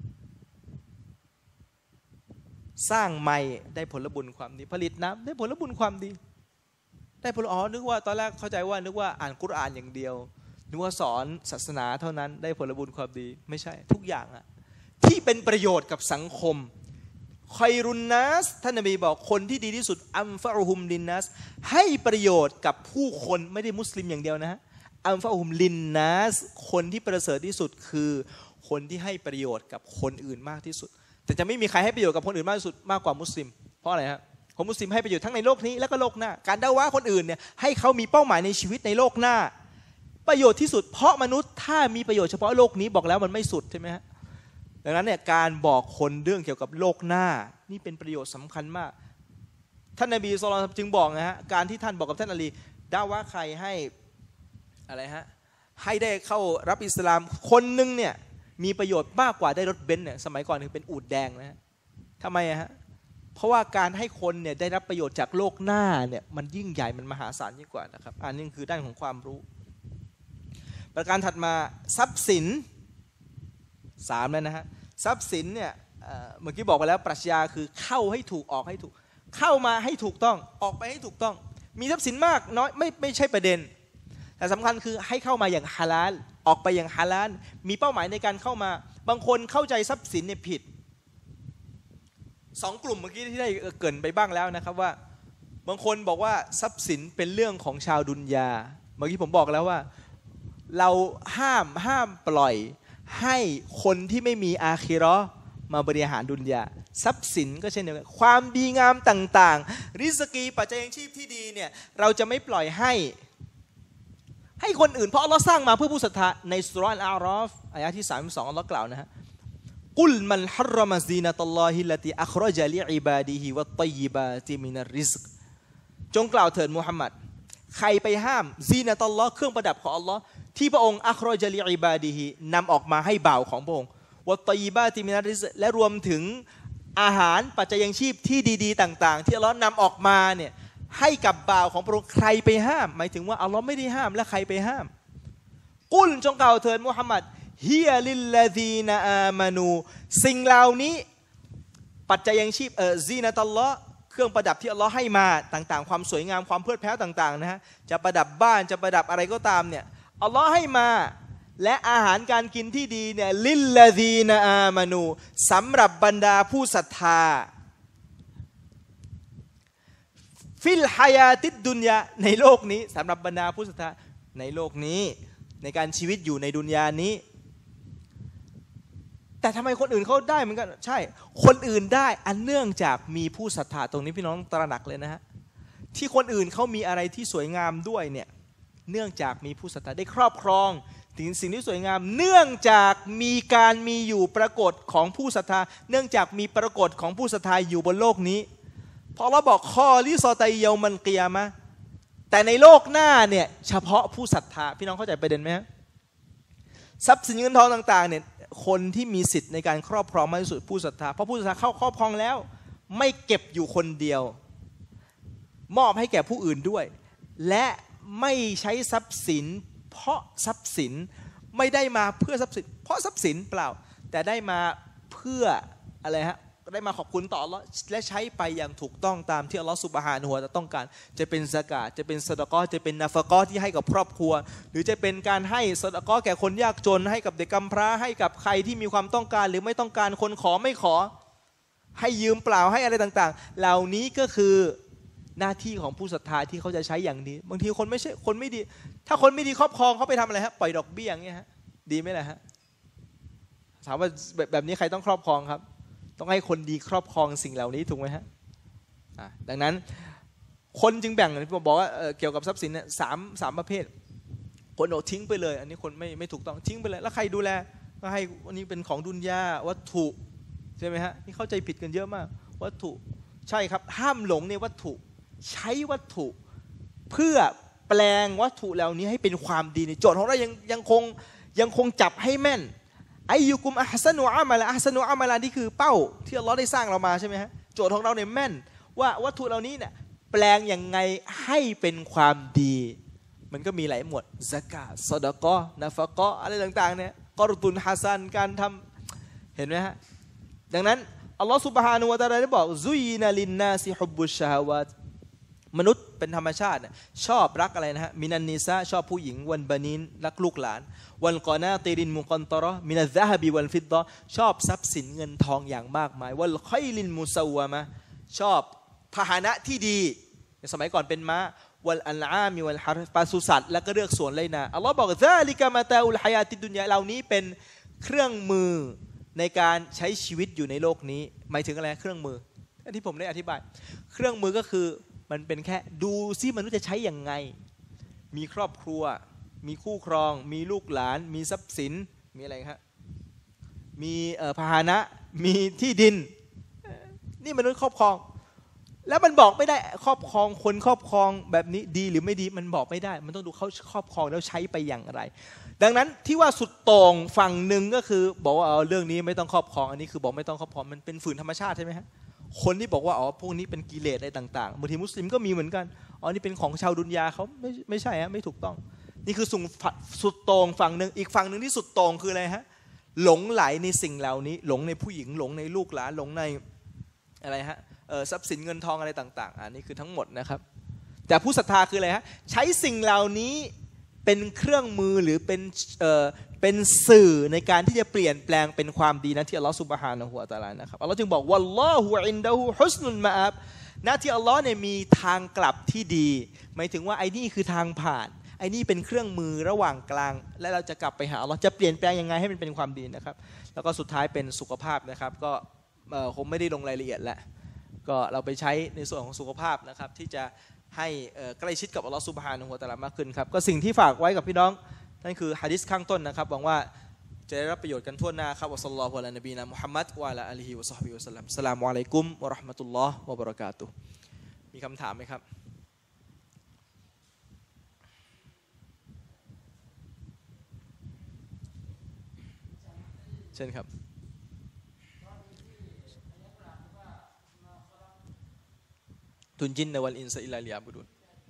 สร้างไม้ได้ผลบุญความดีผลิตน้ำได้ผลบุญความดีได้ผลอ๋อนึกว่าตอนแรกเข้าใจว่านึกว่าอ่านกุรอานอย่างเดียวนึกว่าสอนศาสนาเท่านั้นได้ผลบุญความดีไม่ใช่ทุกอย่างอะที่เป็นประโยชน์กับสังคมคอยรุนนัสท่านนบีบอกคนที่ดีที่สุดอัมฟะอุฮุมลินนัสให้ประโยชน์กับผู้คนไม่ได้มุสลิมอย่างเดียวนะฮะอัมฟะอุฮุมลินนัสคนที่ประเสริฐที่สุดคือคนที่ให้ประโยชน์กับคนอื่นมากที่สุดแต่จะไม่มีใครให้ประโยชน์กับคนอื่นมากที่สุดมากกว่ามุสลิมเพราะอะไรฮะคนมุสลิมให้ประโยชน์ทั้งในโลกนี้และก็โลกหน้าการด่าว่าคนอื่นเนี่ยให้เขามีเป้าหมายในชีวิตในโลกหน้าประโยชน์ที่สุดเพราะมนุษย์ถ้ามีประโยชน์เฉพาะโลกนี้บอกแล้วมันไม่สุดใช่ไหมฮะดังนั้นเนี่ยการบอกคนเรื่องเกี่ยวกับโลกหน้านี่เป็นประโยชน์สำคัญมากท่านนบีศ็อลลัลลอฮุอะลัยฮิวะซัลลัมจึงบอกนะฮะการที่ท่านบอกกับท่านอาลีด่าว่าใครให้อะไรฮะให้ได้เข้ารับอิสลามคนนึงเนี่ยมีประโยชน์มากกว่าได้รถเบนซ์เนี่ยสมัยก่อนเป็นอูฐแดงนะฮะทำไมฮะเพราะว่าการให้คนเนี่ยได้รับประโยชน์จากโลกหน้าเนี่ยมันยิ่งใหญ่มันมหาศาลยิ่งกว่านะครับอันนี้คือด้านของความรู้ประการถัดมาทรัพย์สินสามแล้วนะฮะทรัพย์สินเนี่ยเมื่อกี้บอกไปแล้วปรัชญาคือเข้าให้ถูกออกให้ถูกเข้ามาให้ถูกต้องออกไปให้ถูกต้องมีทรัพย์สินมากน้อยไม่ไม่ใช่ประเด็นแต่สำคัญคือให้เข้ามาอย่างฮาลาลออกไปอย่างฮาลาลมีเป้าหมายในการเข้ามาบางคนเข้าใจทรัพย์สินเนี่ยผิดสองกลุ่มเมื่อกี้ที่ได้เกริ่นไปบ้างแล้วนะครับว่าบางคนบอกว่าทรัพย์สินเป็นเรื่องของชาวดุนยาเมื่อกี้ผมบอกแล้วว่าเราห้ามห้ามปล่อยให้คนที่ไม่มีอาคิเราะห์มาบริหารดุนยาทรัพย์สินก็เช่นเดียวกันความดีงามต่างๆริสกีปัจจัยยังชีพที่ดีเนี่ยเราจะไม่ปล่อยให้ให้คนอื่นเพราะอัลเลาะห์สร้างมาเพื่อผู้ศรัทธาในซูเราะห์อัลอาราฟอายะที่สามสิบสองอัลเลาะห์กล่าวนะฮะกุลมันฮัรรอมะซีนะตัลลอฮิลลตีอัคเราะญะลิอิบาดิฮิวัตฏอยยิบาติมินัรริซกจงกล่าวเถิดมุฮัมมัดใครไปห้ามซีนะตัลลอฮ์เครื่องประดับของอัลเลาะห์ที่พระองค์อัคเราะญะลิอิบาดิฮินำออกมาให้บ่าวของพระองค์วัตฏอยยิบาติมินัรริซกและรวมถึงอาหารปัจจัยยังชีพที่ดีๆต่างๆที่อัลเลาะห์นำออกมาเนี่ยให้กับบ่าวของพระองค์ใครไปห้ามหมายถึงว่าอัลเลาะห์ไม่ได้ห้ามและใครไปห้ามกุลจงกล่าวเถิดมุฮัมมัดฮิยาลิลลาซีนาอามานูสิ่งเหล่านี้ปัจจัยยังชีพเอ่อซีนะตัลลอฮ์เครื่องประดับที่อัลเลาะห์ให้มาต่างๆความสวยงามความเพลิดเพลินต่างๆนะฮะจะประดับบ้านจะประดับอะไรก็ตามเนี่ยอัลเลาะห์ให้มาและอาหารการกินที่ดีเนี่ยลิลลาซีนาอามานูสำหรับบรรดาผู้ศรัทธาฟิลฮายาติดดุนยาในโลกนี้สำหรับบรรดาผู้ศรัทธาในโลกนี้ในการชีวิตอยู่ในดุนยานี้แต่ทำไมคนอื่นเขาได้เหมือนกันใช่คนอื่นได้อันเนื่องจากมีผู้ศรัทธาตรงนี้พี่น้องตระหนักเลยนะฮะที่คนอื่นเขามีอะไรที่สวยงามด้วยเนี่ยเนื่องจากมีผู้ศรัทธาได้ครอบครองถึงสิ่งที่สวยงามเนื่องจากมีการมีอยู่ปรากฏของผู้ศรัทธาเนื่องจากมีปรากฏของผู้ศรัทธาอยู่บนโลกนี้พอเราบอกคอลิซอตัยเยามันเกียมะแต่ในโลกหน้าเนี่ยเฉพาะผู้ศรัทธาพี่น้องเข้าใจประเด็นไหมฮะทรัพย์สินเงินทองต่างๆเนี่ยคนที่มีสิทธิ์ในการครอบครองมากที่สุดผู้ศรัทธาเพราะผู้ศรัทธาเข้าครอบครองแล้วไม่เก็บอยู่คนเดียวมอบให้แก่ผู้อื่นด้วยและไม่ใช้ทรัพย์สินเพราะทรัพย์สินไม่ได้มาเพื่อทรัพย์สินเพราะทรัพย์สินเปล่าแต่ได้มาเพื่ออะไรฮะได้มาขอบคุณต่ออัลเลาะห์และใช้ไปอย่างถูกต้องตามที่อัลเลาะห์ซุบฮานะฮูวะตะอาลาต้องการจะเป็นซะกาตจะเป็นซะดะกอฮ์จะเป็นนาฟะกอฮ์ที่ให้กับครอบครัวหรือจะเป็นการให้ซะดะกอฮ์แก่คนยากจนให้กับเด็กกำพร้าให้กับใครที่มีความต้องการหรือไม่ต้องการคนขอไม่ขอให้ยืมเปล่าให้อะไรต่างๆเหล่านี้ก็คือหน้าที่ของผู้ศรัทธาที่เขาจะใช้อย่างนี้บางทีคนไม่ใช่คนไม่ดีถ้าคนไม่ดีครอบครองเขาไปทำอะไรฮะปล่อยดอกเบี้ยอย่างเงี้ยฮะดีไหมล่ะฮะถามว่าแบบแบบนี้ใครต้องครอบครองครับต้องให้คนดีครอบครองสิ่งเหล่านี้ถูกไหมฮะดังนั้นคนจึงแบ่งผมบอกว่า เ, เกี่ยวกับทรัพย์สินเนี่ยสามสามประเภทคนเอาทิ้งไปเลยอันนี้คนไม่ไม่ถูกต้องทิ้งไปเลยแล้วใครดูแลก็ให้อันนี้เป็นของดุนยาวัตถุใช่ไหมฮะนี่เข้าใจผิดกันเยอะมากวัตถุใช่ครับห้ามหลงในวัตถุใช้วัตถุเพื่อแปลงวัตถุเหล่านี้ให้เป็นความดีในโจทย์ของเรายังยังคงยังคงจับให้แม่นอายุกุมอัศนุอามัลอัศนุอามัลนี่คือเป้าที่อัลเลาะห์ได้สร้างเรามาใช่ไหมฮะโจทย์ของเราเนี่ยแม่นว่าวัตถุเหล่านี้เนี่ยแปลงยังไงให้เป็นความดีมันก็มีหลายหมวดซะกาตซอดะกอฮ์นาฟะกอฮ์อะไรต่างๆเนี่ยกอรตุนฮะซันการทำเห็นไหมฮะดังนั้นอัลลอฮฺซุบฮานะฮูวะตะอาลาได้บอกซุยนะลินนาซิฮุบบุชชะฮาวาตมนุษย์เป็นธรรมชาติชอบรักอะไรนะฮะมินันนิซาชอบผู้หญิงวันบานินรักลูกหลานวันกอนาติรินมุกันตะเราะห์มินัซซะฮบิวัลฟิดดะห์ชอบทรัพย์สินเงินทองอย่างมากมายวัลค็อยลินมุซาวะมะชอบพาหนะที่ดีในสมัยก่อนเป็นม้าวัลอันอามิวัลฮารปศุสัตว์แล้วก็เลือกสวนไรนาอัลลอฮ์บอกซาลิกะมาตาอุลฮายาติดดุนยาเหล่านี้เป็นเครื่องมือในการใช้ชีวิตอยู่ในโลกนี้หมายถึงอะไรเครื่องมือที่ผมได้อธิบายเครื่องมือก็คือมันเป็นแค่ดูซิมนุษย์จะใช้อย่างไงมีครอบครัวมีคู่ครองมีลูกหลานมีทรัพย์สินมีอะไรครับมีพาหนะมีที่ดินนี่มนุษย์ครอบครองแล้วมันบอกไม่ได้ครอบครองคนครอบครองแบบนี้ดีหรือไม่ดีมันบอกไม่ได้มันต้องดูเขาครอบครองแล้วใช้ไปอย่างไรดังนั้นที่ว่าสุดโต่งฝั่งหนึ่งก็คือบอกว่าเอาเรื่องนี้ไม่ต้องครอบครองอันนี้คือบอกไม่ต้องครอบครองมันเป็นฝืนธรรมชาติใช่ไหมฮะคนที่บอกว่าอ๋อพวกนี้เป็นกิเลสอะไรต่างๆบางทีมุสลิมก็มีเหมือนกันอ๋อนี่เป็นของชาวดุนยาเขาไม่ไม่ใช่ฮะไม่ถูกต้องนี่คือสุดสุดโต่งฝั่งหนึ่งอีกฝั่งหนึ่งที่สุดโต่งคืออะไรฮะหลงไหลในสิ่งเหล่านี้หลงในผู้หญิงหลงในลูกหลานหลงในอะไรฮะทรัพย์สินเงินทองอะไรต่างๆอันนี้คือทั้งหมดนะครับแต่ผู้ศรัทธาคืออะไรฮะใช้สิ่งเหล่านี้เป็นเครื่องมือหรือเป็นเอ่อเป็นสื่อในการที่จะเปลี่ยนแปลงเป็นความดีนะที่อัลลอฮฺซุบฮานะฮูวะตะอาลานะครับอัลลอฮฺจึงบอกวัลลอฮุอินดะฮูฮุสนุลมะอับนะที่อัลลอฮฺเนี่ยมีทางกลับที่ดีหมายถึงว่าไอ้นี่คือทางผ่านไอ้นี่เป็นเครื่องมือระหว่างกลางและเราจะกลับไปหาอัลลอฮฺจะเปลี่ยนแปลงยังไงให้มันเป็นความดีนะครับแล้วก็สุดท้ายเป็นสุขภาพนะครับก็คงไม่ได้ลงรายละเอียดแล้วก็เราไปใช้ในส่วนของสุขภาพนะครับที่จะให้ใกล้ชิดกับอัลลอฮฺซุบฮานะฮูวะตะอาลามากขึ้นครับก็สิ่งที่ฝากไว้กับพี่น้องนั่นคือหะดีษข้างต้นนะครับหวังว่าจะได้รับประโยชน์กันทั่วหน้าครับวะศ็อลลัลลอฮุอะลานบีนะมุฮัมมัดวะอะลาอาลีฮิวะศอฮบิฮิวะซัลลัมอัสสลามุอะลัยกุมวะเราะห์มะตุลลอฮ์วะบะเราะกาตุฮ์มีคำถามไหมครับเช่นครับตุนจินนะวัลอินซะอิลลาลิยะบุดุน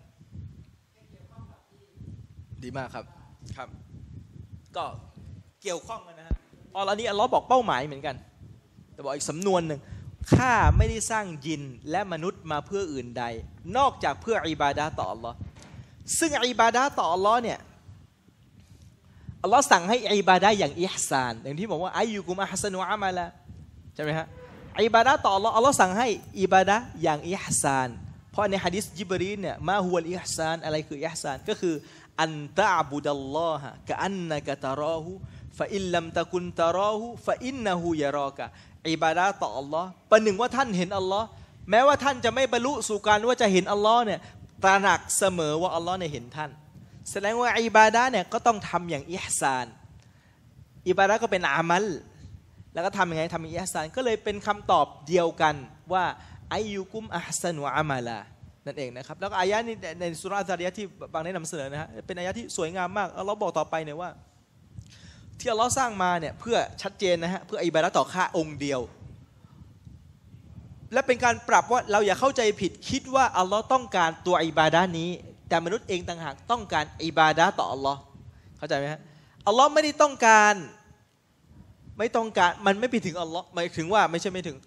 ดีมากครับครับก็เกี่ยวข้องกันนะฮะอ๋ออันนี้อัลเลาะห์บอกเป้าหมายเหมือนกันแต่บอกอีกสำนวนหนึ่งข้าไม่ได้สร้างยินและมนุษย์มาเพื่ออื่นใดนอกจากเพื่ออิบาดะห์ต่ออัลเลาะห์ซึ่งอิบาดะห์ต่ออัลเลาะห์เนี่ยอัลเลาะห์สั่งให้อิบาดะห์อย่างอิห์ซานอย่างที่บอกว่าอายุกุมอัฮซะนุอะมะลาใช่ไหมฮะอิบาดะห์ต่ออัลเลาะห์อัลเลาะห์สั่งให้อิบาดะห์อย่างอิห์ซานเพราะในหะดีษญิบรีลเนี่ยมาฮุวัลอิห์ซานอะไรคืออิห์ซานก็คืออันตะอ์บุดัลลอฮะกะอันนะกะตะราฮูฟะอินลัมตะกุนตะราฮูฟะอินนะฮูยะรอกะอิบาดะห์ต่ออัลเลาะห์ประหนึ่งว่าท่านเห็นอัลเลาะห์แม้ว่าท่านจะไม่บรรลุสู่การว่าจะเห็นอัลเลาะห์เนี่ยตระหนักเสมอว่าอัลเลาะห์เนี่ยเห็นท่านแสดงว่าอิบาดะห์เนี่ยก็ต้องทำอย่างอิห์ซานอิบาดะห์ก็เป็นอามัลแล้วก็ทำยังไงทำอย่างอิห์ซานก็เลยเป็นคำตอบเดียวกันว่าอายุกุมอัฮซะนุอะมะลานั่นเองนะครับแล้วก็อายะนี้ในสุราษฎร์ซาริยะห์ที่บางได้นำเสนอนะฮะเป็นอายะที่สวยงามมากอัลเลาะห์บอกต่อไปเนี่ยว่าที่อัลเลาะห์สร้างมาเนี่ยเพื่อชัดเจนนะฮะเพื่ออิบาดะห์ต่อข้าองค์เดียวและเป็นการปรับว่าเราอย่าเข้าใจผิดคิดว่าอัลเลาะห์ต้องการตัวอิบาดะห์นี้แต่มนุษย์เองต่างหากต้องการอิบาดะห์ต่ออัลเลาะห์เข้าใจไหมฮะอัลเลาะห์ไม่ได้ต้องการไม่ต้องการมันไม่ไปถึงอัลเลาะห์หมายถึงว่าไม่ใช่ไม่ถึง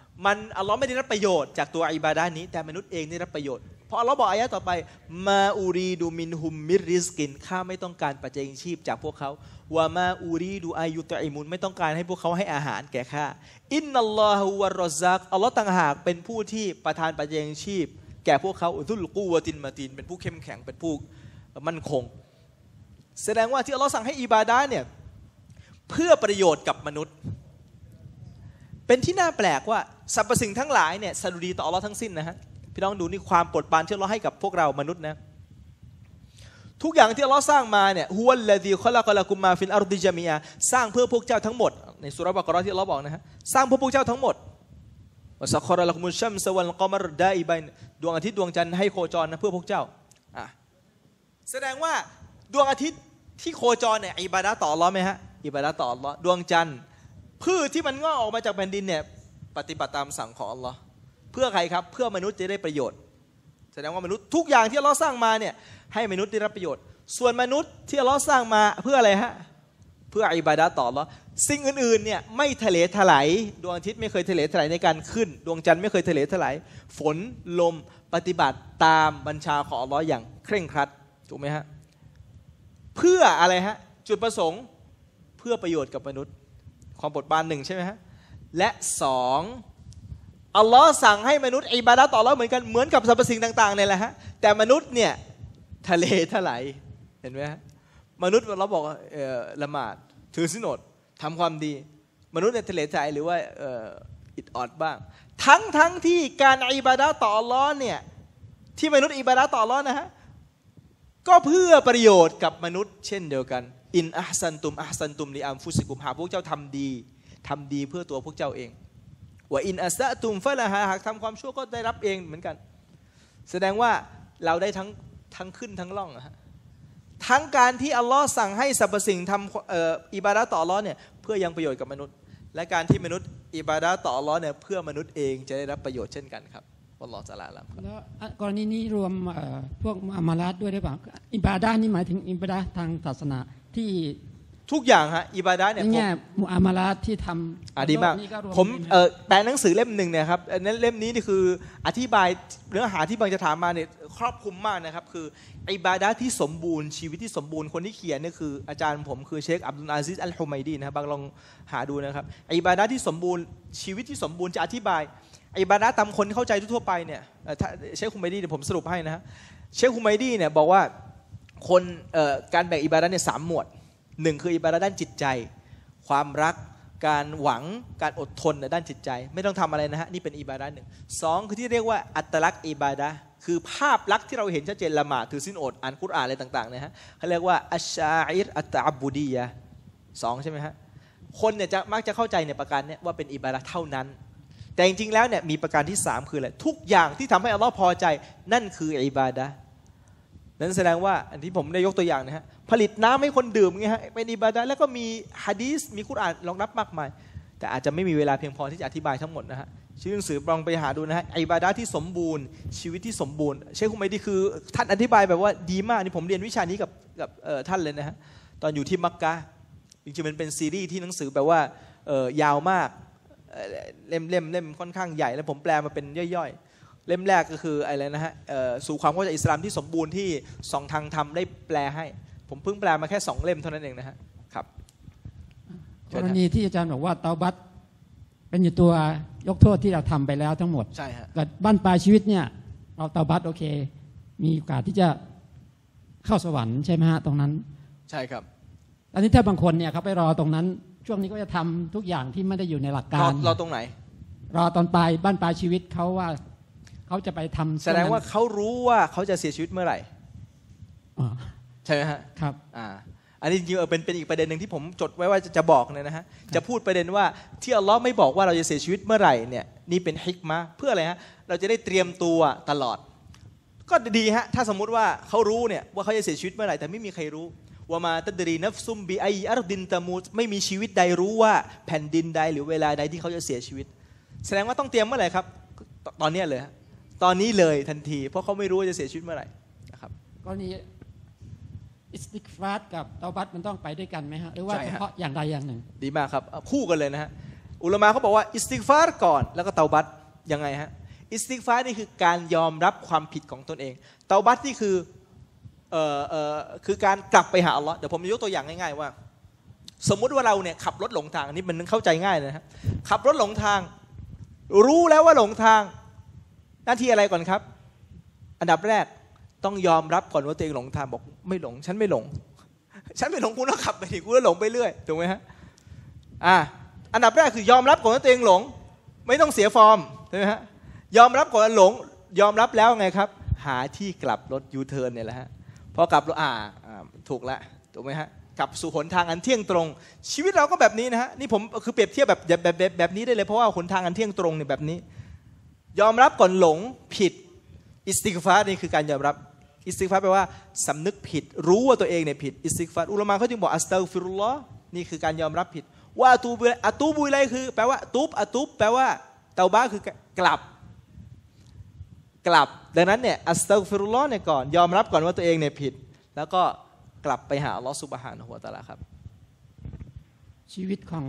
มันอัลลอฮ์ไม่ได้รับประโยชน์จากตัวอิบาดะห์นี้แต่มนุษย์เองได้รับประโยชน์เพราะอัลลอฮ์บอกอายะห์ต่อไปมาอูรีดูมินฮุมมิรริซกินข้าไม่ต้องการปัจจัยชีพจากพวกเขาวะมาอูรีดูอายุตอิมุนไม่ต้องการให้พวกเขาให้อาหารแก่ข้าอินนัลลอฮุวะรอซักอัลลอฮ์ต่างหากเป็นผู้ที่ประทานปัจจัยชีพแก่พวกเขาอุซุลกูวะตินมาตินเป็นผู้เข้มแข็งเป็นผู้มั่นคงแสดงว่าที่อัลลอฮ์สั่งให้อิบาดะห์เนี่ยเพื่อประโยชน์กับมนุษย์เป็นที่น่าแปลกว่าสรรพสิ่งทั้งหลายเนี่ยสดุดีต่ออัลลอฮ์ทั้งสิ้นนะฮะพี่น้องดูนี่ความโปรดปรานที่อัลลอฮ์ให้กับพวกเรามนุษย์นะทุกอย่างที่อัลลอฮ์สร้างมาเนี่ยฮุวัลลซีคอละกะละกุมมาฟิลอาร์ฎิญะมีอะสร้างเพื่อพวกเจ้าทั้งหมดในซูเราะห์บะเกาะเราะห์ที่อัลลอฮ์บอกนะฮะสร้างเพื่อพวกเจ้าทั้งหมดวะซักคอรละกุมุชชัมซะวัลกอมัรดาอิบันดวงอาทิตย์ดวงจันทร์ให้โคจรนะเพื่อพวกเจ้าอ่ะแสดงว่าดวงอาทิตย์ที่โคจรเนี่ยอิบาดะห์ต่ออัลลอฮ์มั้ยฮะอิบาดะห์ต่ออัลลอฮ์ดวงจันทร์พืชที่มันงอกออกมาจากแผ่นดินเนี่ยปฏิบัติตามสั่งของอัลลอฮ์เพื่อใครครับเพื่อมนุษย์จะได้ประโยชน์แสดงว่ามนุษย์ทุกอย่างที่อัลลอฮ์สร้างมาเนี่ยให้มนุษย์ได้รับประโยชน์ส่วนมนุษย์ที่อัลลอฮ์สร้างมาเพื่ออะไรฮะเพื่ออิบาดะห์ต่ออัลลอฮ์สิ่งอื่นๆเนี่ยไม่ทะเลถลายดวงอาทิตย์ไม่เคยทะเลถลายในการขึ้นดวงจันทร์ไม่เคยทะเลถลายฝนลมปฏิบัติตามบัญชาของอัลลอฮ์อย่างเคร่งครัดถูกไหมฮะเพื่ออะไรฮะจุดประสงค์เพื่อประโยชน์กับมนุษย์ความโปรดปรานหนึ่งใช่ไหมฮะและสองอัลลอฮ์สั่งให้มนุษย์อิบาดะห์ต่ออัลลอฮ์เหมือนกันเหมือนกับสรรพสิ่งต่างๆเนี่ยแหละฮะแต่มนุษย์เนี่ยทะเลถลายเห็นไหมฮะมนุษย์เราบอกเอ่อละหมาดถือศีลอดทำความดีมนุษย์เนี่ยทะเลถลายหรือว่าเอ่ออิดออดบ้างทั้งทั้งที่การอิบาดะห์ต่ออัลลอฮ์เนี่ยที่มนุษย์อิบาดะห์ต่ออัลลอฮ์นะฮะก็เพื่อประโยชน์กับมนุษย์เช่นเดียวกันอินอัพซันตุมอัพซันตุมลิอัมฟุซิกุมหากพวกเจ้าทำดีทำดีเพื่อตัวพวกเจ้าเองว่าอินอัสซะตุมฟะละฮาหากทำความชั่วก็ได้รับเองเหมือนกันแสดงว่าเราได้ทั้งทั้งขึ้นทั้งล่องอะฮะทั้งการที่อัลลอฮ์สั่งให้สรรพสิ่งทำเอ่ออิบาดะห์ต่ออัลลอฮ์เนี่ยเพื่อยังประโยชน์กับมนุษย์และการที่มนุษย์อิบาดะห์ต่ออัลลอฮ์เนี่ยเพื่อมนุษย์เองจะได้รับประโยชน์เช่นกันครับอัลลอฮ์ตะอาลาอัลลัมแล้วกรณีนี้รวมพวกมุอามาลาตด้วยหรือเปล่าอิบาดะห์นี่หมายถึงอิบาดะห์ทางศาสนาที่ทุกอย่างฮะอิบาดะห์เนี่ยผมมุอามาลาตที่ทำอ่ะดีมากผมเอ่อแปลหนังสือเล่มหนึ่งเนี่ยครับนั้นเล่มนี้นี่คืออธิบายเนื้อหาที่บางจะถามมาเนี่ยครอบคลุมมากนะครับคืออิบาดะห์ที่สมบูรณ์ชีวิตที่สมบูรณ์คนที่เขียนเนี่ยคืออาจารย์ผมคือเชคอับดุลอาซิซอัลฮุมัยดีนะครับบางลองหาดูนะครับอิบาดะห์ที่สมบูรณ์ชีวิตที่สมบูรณ์จะอธิบายอิบาดะห์ตามคนเข้าใจทั่วไปเนี่ยเชคฮุมัยดีเดี๋ยวผมสรุปให้นะฮะเชคฮุมัยดีเนี่ยบอกว่าคนการแบ่งอิบาดะห์เนี่ยสามหมวดหนึ่งคืออิบาดะห์ด้านจิตใจความรักการหวังการอดทนในด้านจิตใจไม่ต้องทำอะไรนะฮะนี่เป็นอิบาดะห์หนึ่งสองคือที่เรียกว่าอัตลักษณ์อิบาดะห์คือภาพลักษณ์ที่เราเห็นชัดเจนละหมาดถือศีลอดอ่านกุรอานอะไรต่างๆนะฮะเขาเรียกว่าอัชชาอิรอัตตะอับบุดียะสองใช่ไหมฮะคนเนี่ยจะมักจะเข้าใจในประการนี้ว่าเป็นอิบาดะห์เท่านั้นแต่จริงๆแล้วเนี่ยมีประการที่สามคืออะไรทุกอย่างที่ทำให้อัลลอฮ์พอใจนั่นคืออิบาดะห์นั้นแสดงว่าอันที่ผมได้ยกตัวอย่างนะฮะผลิตน้ำให้คนดื่มไงฮะเป็นอิบาดะห์แล้วก็มีหะดีษมีกุรอานรองรับมากมายแต่อาจจะไม่มีเวลาเพียงพอที่จะอธิบายทั้งหมดนะฮะชื่อหนังสือลองไปหาดูนะฮะอิบาดะห์ที่สมบูรณ์ชีวิตที่สมบูรณ์เชคฮุมัยดีคือท่านอธิบายแบบว่าดีมากนี่ผมเรียนวิชานี้กับกับท่านเลยนะฮะตอนอยู่ที่มักกะฮ์จริงๆมันเป็นซีรีส์ที่หนังสือแบบว่ายาวมากเล่มเล่มเล่มค่อนข้างใหญ่แล้วผมแปลมาเป็นย่อยๆเล่มแรกก็คืออะไรนะฮะสู่ความเข้าใจอิสลามที่สมบูรณ์ที่สองทางธรรมได้แปลให้ผมเพิ่งแปลมาแค่สองเล่มเท่านั้นเองนะฮะครับกรณีที่อาจารย์บอกว่าเตาบัตเป็นอยู่ตัวยกโทษที่เราทำไปแล้วทั้งหมดใช่ฮะกับบ้านปลายชีวิตเนี่ยเราเตาบัตโอเคมีโอกาสที่จะเข้าสวรรค์ใช่ไหมฮะตรงนั้นใช่ครับตอนนี้ถ้าบางคนเนี่ยเขาไปรอตรงนั้นช่วงนี้ก็จะทำทุกอย่างที่ไม่ได้อยู่ในหลักการรอตรงไหนรอตอนปลายบ้านปลายชีวิตเขาว่าเขาจะไปทำแสดงว่าเขารู้ว่าเขาจะเสียชีวิตเมื่อไหร่ใช่ไหมฮะครับอ่าอันนี้จริงๆเป็นเป็นอีกประเด็นหนึ่งที่ผมจดไว้ว่าจะบอกเนี่ยนะฮะจะพูดประเด็นว่าที่อัลลอฮ์ไม่บอกว่าเราจะเสียชีวิตเมื่อไหร่เนี่ยนี่เป็นฮิกมะห์เพื่ออะไรฮะเราจะได้เตรียมตัวตลอดก็ดีฮะถ้าสมมุติว่าเขารู้เนี่ยว่าเขาจะเสียชีวิตเมื่อไหร่แต่ไม่มีใครรู้ว่ามาตัดรีนัฟซุมบีไออัรดินตะมูตไม่มีชีวิตใดรู้ว่าแผ่นดินใดหรือเวลาใดที่เขาจะเสียชีวิตแสดงว่าต้องเตรียมเมื่อไหร่ครับตอนนี้เลยตอนนี้เลยทันทีเพราะเขาไม่รู้ว่าจะเสียชีวิตเมื่อไหร่นะครับกรณีอิสติกฟาร์กับเตาบัตมันต้องไปด้วยกันไหมฮะหรือว่าเฉพาะอย่างใดอย่างหนึ่งดีมากครับคู่กันเลยนะฮะอุลามะเขาบอกว่าอิสติฆฟารก่อนแล้วก็เตาบัตยังไงฮะอิสติฆฟารนี่คือการยอมรับความผิดของตนเองเตาบัตนี่คือเอ่อเอ่อคือการกลับไปหาอัลลอฮ์เดี๋ยวผมยกตัวอย่างง่ายๆว่าสมมุติว่าเราเนี่ยขับรถหลงทางอันนี้มันเข้าใจง่ายนะฮะขับรถหลงทางรู้แล้วว่าหลงทางหน้าที่อะไรก่อนครับอันดับแรกต้องยอมรับก่อนว่าตัวเองหลงทางบอกไม่หลงฉันไม่หลงฉันไม่หลงกูต้องขับไปดิกูจะหลงไปเรื่อยถูกไหมฮะอ่าอันดับแรกคือยอมรับก่อนว่าตัวเองหลงไม่ต้องเสียฟอร์มใช่ไหมฮะยอมรับก่อนหลงยอมรับแล้วไงครับหาที่กลับรถยูเทิร์นเนี่ยแหละฮะพอกลับรถอ่าถูกแล้วถูกไหมฮะกลับสู่หนทางอันเที่ยงตรงชีวิตเราก็แบบนี้นะฮะนี่ผมคือเปรียบเทียบแบบแบบแบบแบบนี้ได้เลยเพราะว่าหนทางอันเที่ยงตรงเนี่ยแบบนี้ยอมรับก่อนหลงผิดอิสติฆฟารนี่คือการยอมรับอิสติฆฟารแปลว่าสำนึกผิดรู้ว่าตัวเองเนี่ยผิดอิสติฆฟารอุลามะเขาจึงบอกอัสตัฆฟิรุลลอฮ์นี่คือการยอมรับผิดว่าอะตูบุอะตูบุอิลัยคือแปลว่าตูบอะตูบแปลว่าเตาบะคือกลับกลับดังนั้นเนี่ยอัสตัฆฟิรุลลอฮ์เนี่ยก่อนยอมรับก่อนว่าตัวเองเนี่ยผิดแล้วก็กลับไปหาอัลลอฮ์ซุบฮานะฮูวะตะอาลาครับชีวิตของ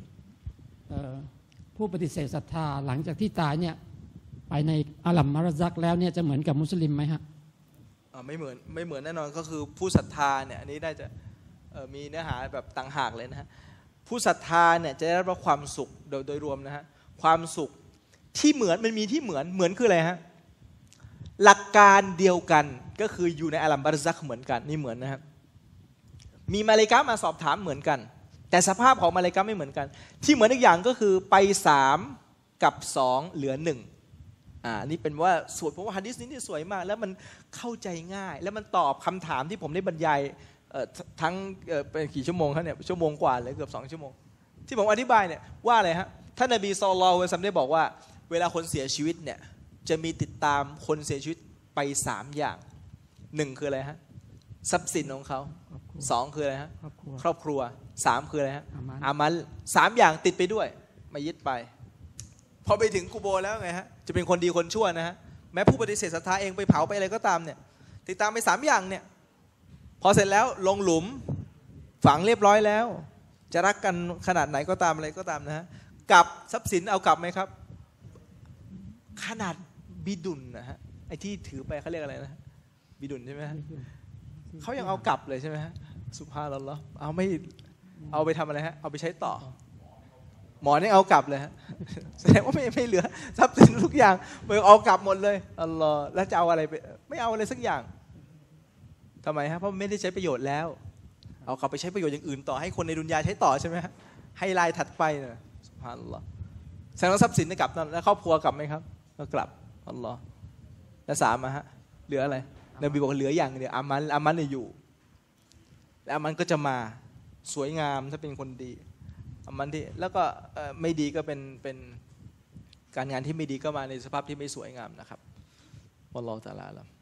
ผู้ปฏิเสธศรัทธาหลังจากที่ตายเนี่ยไปในอาลัมมารซักแล้วเนี่ยจะเหมือนกับมุสลิมไหมฮะไม่เหมือนไม่เหมือนแน่นอนก็คือผู้ศรัทธาเนี่ยอันนี้ได้จะมีเนื้อหาแบบต่างหากเลยนะฮะผู้ศรัทธาเนี่ยจะได้รับความสุขโดยโดยรวมนะฮะความสุขที่เหมือนมันมีที่เหมือนเหมือนคืออะไรฮะหลักการเดียวกันก็คืออยู่ในอาลัมบารซักเหมือนกันนี่เหมือนนะครับมีมาเลกะมาสอบถามเหมือนกันแต่สภาพของมาเลกะไม่เหมือนกันที่เหมือนอีกอย่างก็คือไปสามกับสองเหลือหนึ่งอ่านี่เป็นว่าสวยเพราะว่าหะดีษนี้นี่สวยมากแล้วมันเข้าใจง่ายแล้วมันตอบคำถามที่ผมได้บรรยายทั้งเป็นกี่ชั่วโมงครับเนี่ยชั่วโมงกว่าเลยเกือบสองชั่วโมงที่ผมอธิบายเนี่ยว่าอะไรฮะท่านนบีศ็อลลัลลอฮุอะลัยฮิวะซัลลัมได้บอกว่าเวลาคนเสียชีวิตเนี่ยจะมีติดตามคนเสียชีวิตไปสามอย่างหนึ่งคืออะไรฮะทรัพย์สินของเขาสองคืออะไรฮะครอบครัวสามคืออะไรฮะอามัลสามอย่างติดไปด้วยมายึดไปพอไปถึงกุโบร์แล้วไงฮะจะเป็นคนดีคนชั่วนะฮะแม้ผู้ปฏิเสธศรัทธาเองไปเผาไปอะไรก็ตามเนี่ยติดตามไปสามอย่างเนี่ยพอเสร็จแล้วลงหลุมฝังเรียบร้อยแล้วจะรักกันขนาดไหนก็ตามอะไรก็ตามนะฮะกับทรัพย์สินเอากลับไหมครับขนาดบิดุลนะฮะไอ้ที่ถือไปเขาเรียกอะไรนะบิดุลใช่ไหมฮะเขายังเอากลับเลยใช่ไหมฮะซุบฮานัลลอฮ์เอาไม่เอาไปทำอะไรฮะเอาไปใช้ต่อหมอนี่เอากลับเลยฮะแสดงว่าไม่ไม่เหลือทรัพย์สินทุกอย่างไปเอากลับหมดเลยอัลลอฮ์แล้วจะเอาอะไรไปไม่เอาอะไรสักอย่างทำไมฮะเพราะไม่ได้ใช้ประโยชน์แล้วเอากลับไปใช้ประโยชน์อย่างอื่นต่อให้คนในดุนยาใช้ต่อใช่ไหมฮะให้ลายถัดไปนะซุบฮานัลลอฮ์แสดงว่าทรัพย์สินจะกลับนั่นแล้วครอบครัวกลับไหมครับก็กลับอัลลอฮ์และสามอะฮะเหลืออะไรนบีบอกเหลืออย่างเดียวอามันอามันเนี่ยอยู่แล้วอามันก็จะมาสวยงามถ้าเป็นคนดีอามันที่แล้วก็ไม่ดีก็เป็นเป็นการงานที่ไม่ดีก็มาในสภาพที่ไม่สวยงามนะครับอัลลอฮฺตะอาลาละ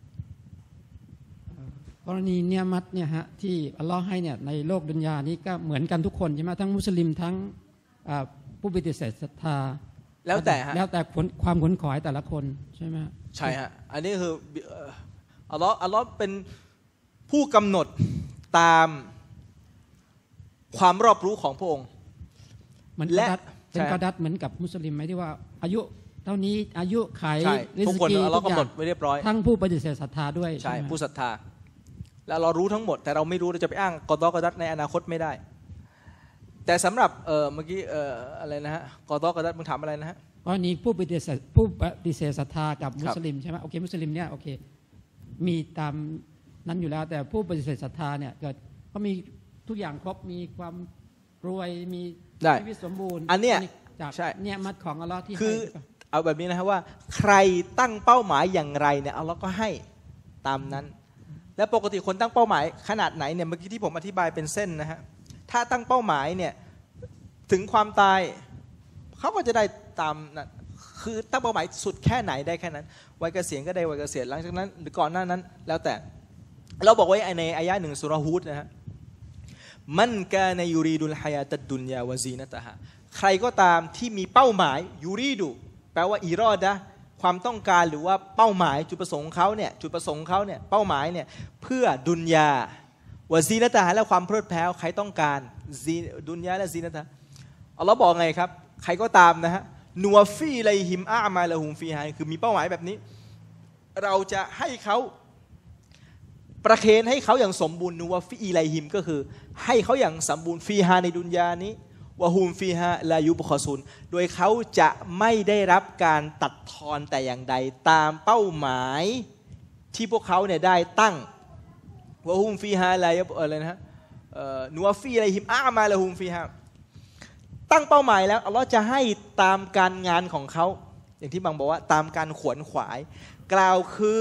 กรณีเนียมัตเนี่ยฮะที่อัลลอฮ์ให้เนี่ยในโลกดุนยานี้ก็เหมือนกันทุกคนใช่ไหมทั้งมุสลิมทั้งผู้ปฏิเสธศรัทธาแล้วแต่ฮะแล้วแต่ความขนขวายแต่ละคนใช่ไหมใช่ฮะอันนี้คืออัลลอฮ์อัลลอฮ์เป็นผู้กำหนดตามความรอบรู้ของพระองค์และเป็นกระดัดเหมือนกับมุสลิมไหมที่ว่าอายุเท่านี้อายุไขทุกคนอัลลอฮ์กำหนดไว้เรียบร้อยทั้งผู้ปฏิเสธศรัทธาด้วยใช่ผู้ศรัทธาแล้วเรารู้ทั้งหมดแต่เราไม่รู้เราจะไปอ้างกอฎอกอดัรในอนาคตไม่ได้แต่สำหรับเมื่อกี้อะไรนะฮะกอฎอกอดัรมึงถามอะไรนะฮะกรณีผู้ปฏิเสธผู้ปฏิเสธศรัทธากับมุสลิมใช่ไหมโอเคมุสลิมเนี่ยโอเคมีตามนั้นอยู่แล้วแต่ผู้ปฏิเสธศรัทธาเนี่ยเกิดเขามีทุกอย่างครบมีความรวยมีชีวิตสมบูรณ์อันเนี้ยจากเนี่ยมัดของอัลลอฮ์ที่คือเอาแบบนี้นะครับว่าใครตั้งเป้าหมายอย่างไรเนี่ยอัลลอฮ์ก็ให้ตามนั้นและปกติคนตั้งเป้าหมายขนาดไหนเนี่ยเมื่อกี้ที่ผมอธิบายเป็นเส้นนะฮะถ้าตั้งเป้าหมายเนี่ยถึงความตายเขาก็จะได้ตามนั้นคือตั้งเป้าหมายสุดแค่ไหนได้แค่นั้นวัยเกษียณก็ได้วัยเกษียณหลังจากนั้นหรือก่อนหน้านั้นแล้วแต่เราบอกไว้ในอายะห์หนึ่งสุเราะห์ฮูดนะฮะมันกานะยูรีดุลฮายาตัดดุนยาวะซีนะตะฮาใครก็ตามที่มีเป้าหมายยูรีดุแปลว่าอีรอดะความต้องการหรือว่าเป้าหมายจุดประสงค์เขาเนี่ยจุดประสงค์เขาเนี่ยเป้าหมายเนี่ยเพื่อดุนยาวะซีนะตะฮาและความเพลิดเพลินใครต้องการดุนยาและซีนะตะฮาอัลลอฮ์บอกไงครับใครก็ตามนะฮะนัวฟีไลฮิมอามาละหุมฟีฮาคือมีเป้าหมายแบบนี้เราจะให้เขาประเคนให้เขาอย่างสมบูรณ์นัวฟีไลฮิมก็คือให้เขาอย่างสมบูรณ์ฟีฮาในดุนยานี้วะฮุมฟีฮาลายุบคอซุนโดยเขาจะไม่ได้รับการตัดทอนแต่อย่างใดตามเป้าหมายที่พวกเขาเนี่ยได้ตั้งวะฮุมฟีฮาลายุบอะไรนะฮะนัวฟีไลฮิมอามาละหุมฟีฮาตั้งเป้าหมายแล้วอัลลอฮ์จะให้ตามการงานของเขาอย่างที่บางบอกว่าตามการขวนขวายกล่าวคือ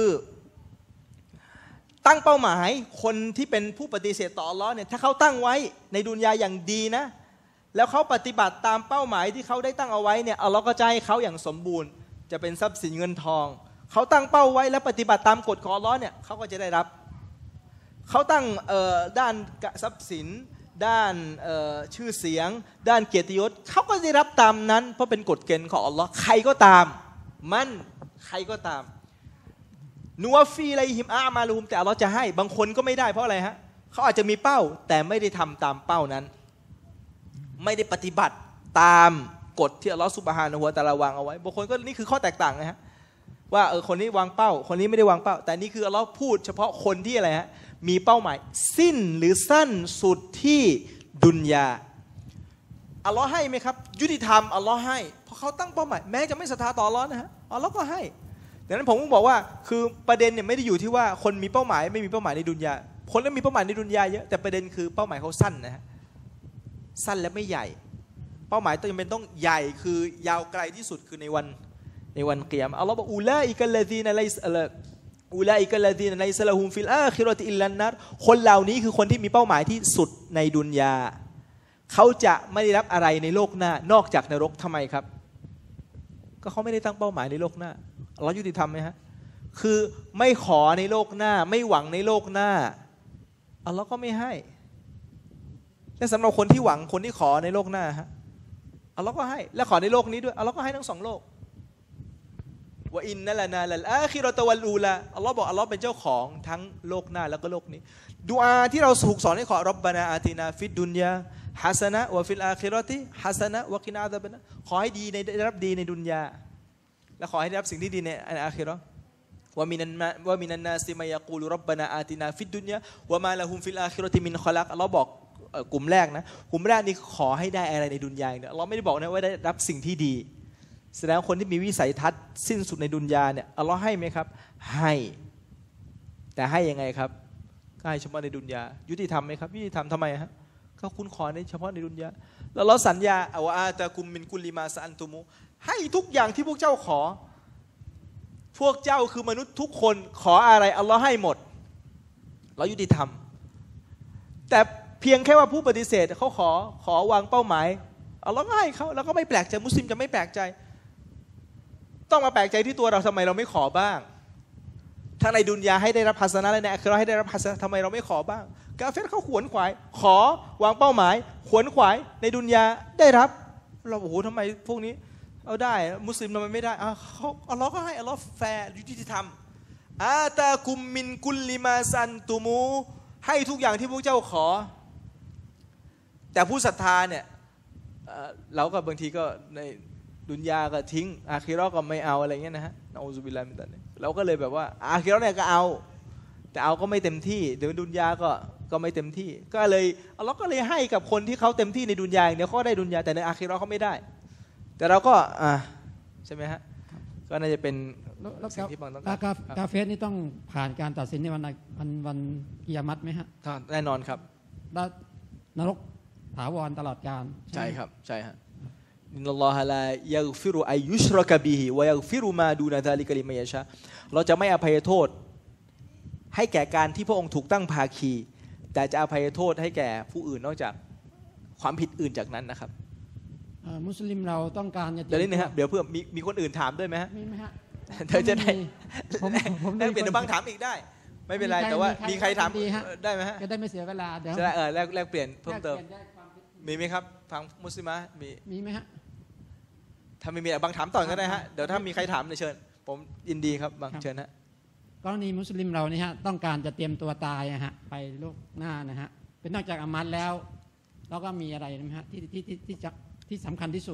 ตั้งเป้าหมายคนที่เป็นผู้ปฏิเสธต่ออัลลอฮ์เนี่ยถ้าเขาตั้งไว้ในดุนยาอย่างดีนะแล้วเขาปฏิบัติตามเป้าหมายที่เขาได้ตั้งเอาไว้เนี่ยอัลลอฮ์ก็จะให้เขาอย่างสมบูรณ์จะเป็นทรัพย์สินเงินทองเขาตั้งเป้าไว้และปฏิบัติตามกฎของอัลลอฮ์เนี่ยเขาก็จะได้รับเขาตั้งด้านทรัพย์สินด้านชื่อเสียงด้านเกียรติยศเขาก็ได้รับตามนั้นเพราะเป็นกฎเกณฑ์ของอัลลอฮ์ใครก็ตามมันใครก็ตามนัวฟีไลฮิมอามาลูมแต่อัลลอฮ์จะให้บางคนก็ไม่ได้เพราะอะไรฮะเขาอาจจะมีเป้าแต่ไม่ได้ทำตามเป้านั้นไม่ได้ปฏิบัติตามกฎที่อัลลอฮ์ซุบฮานะฮูวะตะอาลาวางเอาไว้บางคนก็นี่คือข้อแตกต่างนะฮะว่าเออคนนี้วางเป้าคนนี้ไม่ได้วางเป้าแต่นี่คืออัลลอฮ์พูดเฉพาะคนที่อะไรฮะมีเป้าหมายสิ้นหรือสั้นสุดที่ดุนยาอัลลอฮ์ให้ไหมครับยุติธรรมอัลลอฮ์ให้เพราะเขาตั้งเป้าหมายแม้จะไม่ศรัทธาต่ออัลลอฮ์นะฮะอัลลอฮ์ก็ให้ดังนั้นผมบอกว่าคือประเด็นเนี่ยไม่ได้อยู่ที่ว่าคนมีเป้าหมายไม่มีเป้าหมายในดุนยาคนนั้นมีเป้าหมายในดุนยาเยอะแต่ประเด็นคือเป้าหมายเขาสั้นนะฮะสั้นและไม่ใหญ่เป้าหมายต้องเป็นต้องใหญ่คือยาวไกลที่สุดคือในวันในวันเกียรติอัลลอฮ์บอกอูลาอิกัลลซีนไลซอะลอูลาอิกัลลซีนไลซะละฮุมฟิลอาคิเราะติอิลลันนัรคนเหล่านี้คือคนที่มีเป้าหมายที่สุดในดุนยาเขาจะไม่ได้รับอะไรในโลกหน้านอกจากนรกทำไมครับก็เขาไม่ได้ตั้งเป้าหมายในโลกหน้าอัลลอฮ์ยุติธรรมไหมฮะคือไม่ขอในโลกหน้าไม่หวังในโลกหน้าอัลลอฮ์ก็ไม่ให้และสำหรับคนที่หวังคนที่ขอในโลกหน้าฮะอัลลอฮ์ก็ให้และขอในโลกนี้ด้วยอัลลอฮ์ก็ให้ทั้งสองโลกว่าอินนัลนาลัลอาคิเราะตะวัลอูลาอัลลอฮ์บอกอัลลอฮ์เป็นเจ้าของทั้งโลกหน้าแล้วก็โลกนี้ดุอาที่เราถูกสอนให้ขอร็อบบานาอาตินาฟิดดุนยาฮัสนะวะฟิลอาคิเราะติฮัสนะวะกินาซาบันขอให้ดีในได้รับดีในดุนยาและขอให้ได้รับสิ่งที่ดีในอาคิเราะห์ว่ามินันว่ามินันนาซิมายะกูลุร็อบบานาอาตินาฟิดดุนยาวะมาละฮุมฟิลอาคิเราะติมินคอลักอัลลอฮ์บอกกลุ่มแรกนะกลุ่มแรกนี่ขอให้ได้อะไรในดุนยาเนี่ยอัลลอฮ์ไม่ได้บอกนะว่าได้รับสิ่งที่ดีแสดงคนที่มีวิสัยทัศน์สิ้นสุดในดุนยาเนี่ยอัลลอฮ์ให้ไหมครับให้แต่ให้ยังไงครับก็ให้เฉพาะในดุนยายุติธรรมไหมครับยุติธรรมทำไมฮะก็คุณขอในเฉพาะในดุนยาแล้วเราสัญญาอัลอาตะกุมมินกุลิมาซะอันตุมูให้ทุกอย่างที่พวกเจ้าขอพวกเจ้าคือมนุษย์ทุกคนขออะไรอัลลอฮ์ให้หมดเรายุติธรรมแต่เพียงแค่ว่าผู้ปฏิเสธเขาขอขอวางเป้าหมายอัลลอฮ์ก็ให้เขาแล้วก็ไม่แปลกใจมุสลิมจะไม่แปลกใจต้องมาแปลกใจที่ตัวเราทำไมเราไม่ขอบ้างทั้งในดุนยาให้ได้รับฮัสนะและในอาคิเราะห์ให้ได้รับฮัสนะทำไมเราไม่ขอบ้างกาเฟรเขาขวนขวายขอวางเป้าหมายขวนขวายในดุนยาได้รับเราโอ้โหทำไมพวกนี้เอาได้มุสลิมทำไมไม่ได้อ่ะเขาอัลลอฮ์ก็ให้อัลลอฮ์แฟร์ยุติธรรมอาตากุมมินกุลลิมาซันตุมูให้ทุกอย่างที่พวกเจ้าขอแต่ผู้ศรัทธาเนี่ยเราก็บางทีก็ในดุนยาก็ทิ้งอาคิเราะห์ก็ไม่เอาอะไรเงี้ยนะฮะนะอูซุบิลลาฮิมินซัลลิเราก็เลยแบบว่าอาคิเราะห์เนี่ยก็เอาแต่เอาก็ไม่เต็มที่เดี๋ยวดุนยาก็ก็ไม่เต็มที่ก็เลยอัลลอฮ์ก็เลยให้กับคนที่เขาเต็มที่ในดุนยาอย่างเดียวเขาได้ดุนยาแต่ในอาคิเราะห์เขาไม่ได้แต่เราก็อ่าใช่ไหมฮะก็น่าจะเป็นสิ่งที่บางต้องการกาเฟสนี่ต้องผ่านการตัดสินในวันวันวันกิยามัตไหมฮะแน่นอนครับนรกถาวรตลอดกาลใช่ครับใช่ฮะอินนัลลอฮะลายัฆฟิรุอัยยุชรกะบิฮิวะยัฆฟิรุมาดูนะซาลิกะลิมัยยะชาเราจะไม่อภัยโทษให้แก่การที่พระองค์ถูกตั้งภาคีแต่จะอภัยโทษให้แก่ผู้อื่นนอกจากความผิดอื่นจากนั้นนะครับมุสลิมเราต้องการจะเดี๋ยวนี้นะฮะเดี๋ยวเพื่อมีมีคนอื่นถามด้วยไหมฮะมีไหมฮะเธอจะได้ได้เปลี่ยนบางถามอีกได้ไม่เป็นไรแต่ว่ามีใครถามได้ไหมฮะจะได้ไม่เสียเวลาเดี๋ยวจะได้เออแลกแลกเปลี่ยนเพิ่มเติมมีไหมครับทางมุสลิมะมีมีไหมฮะถ้าไม่มีบางถามต่อก็ได้ฮะเดี๋ยวถ้ามีใครถามเชิญผมยินดีครับบางเชิญฮะกรณีมุสลิมเรานี่ฮะต้องการจะเตรียมตัวตายนะฮะไปโลกหน้านะฮะเป็นนอกจากอามัดแล้วเราก็มีอะไรนะฮะที่ที่ที่ที่ที่สำคัญที่สุด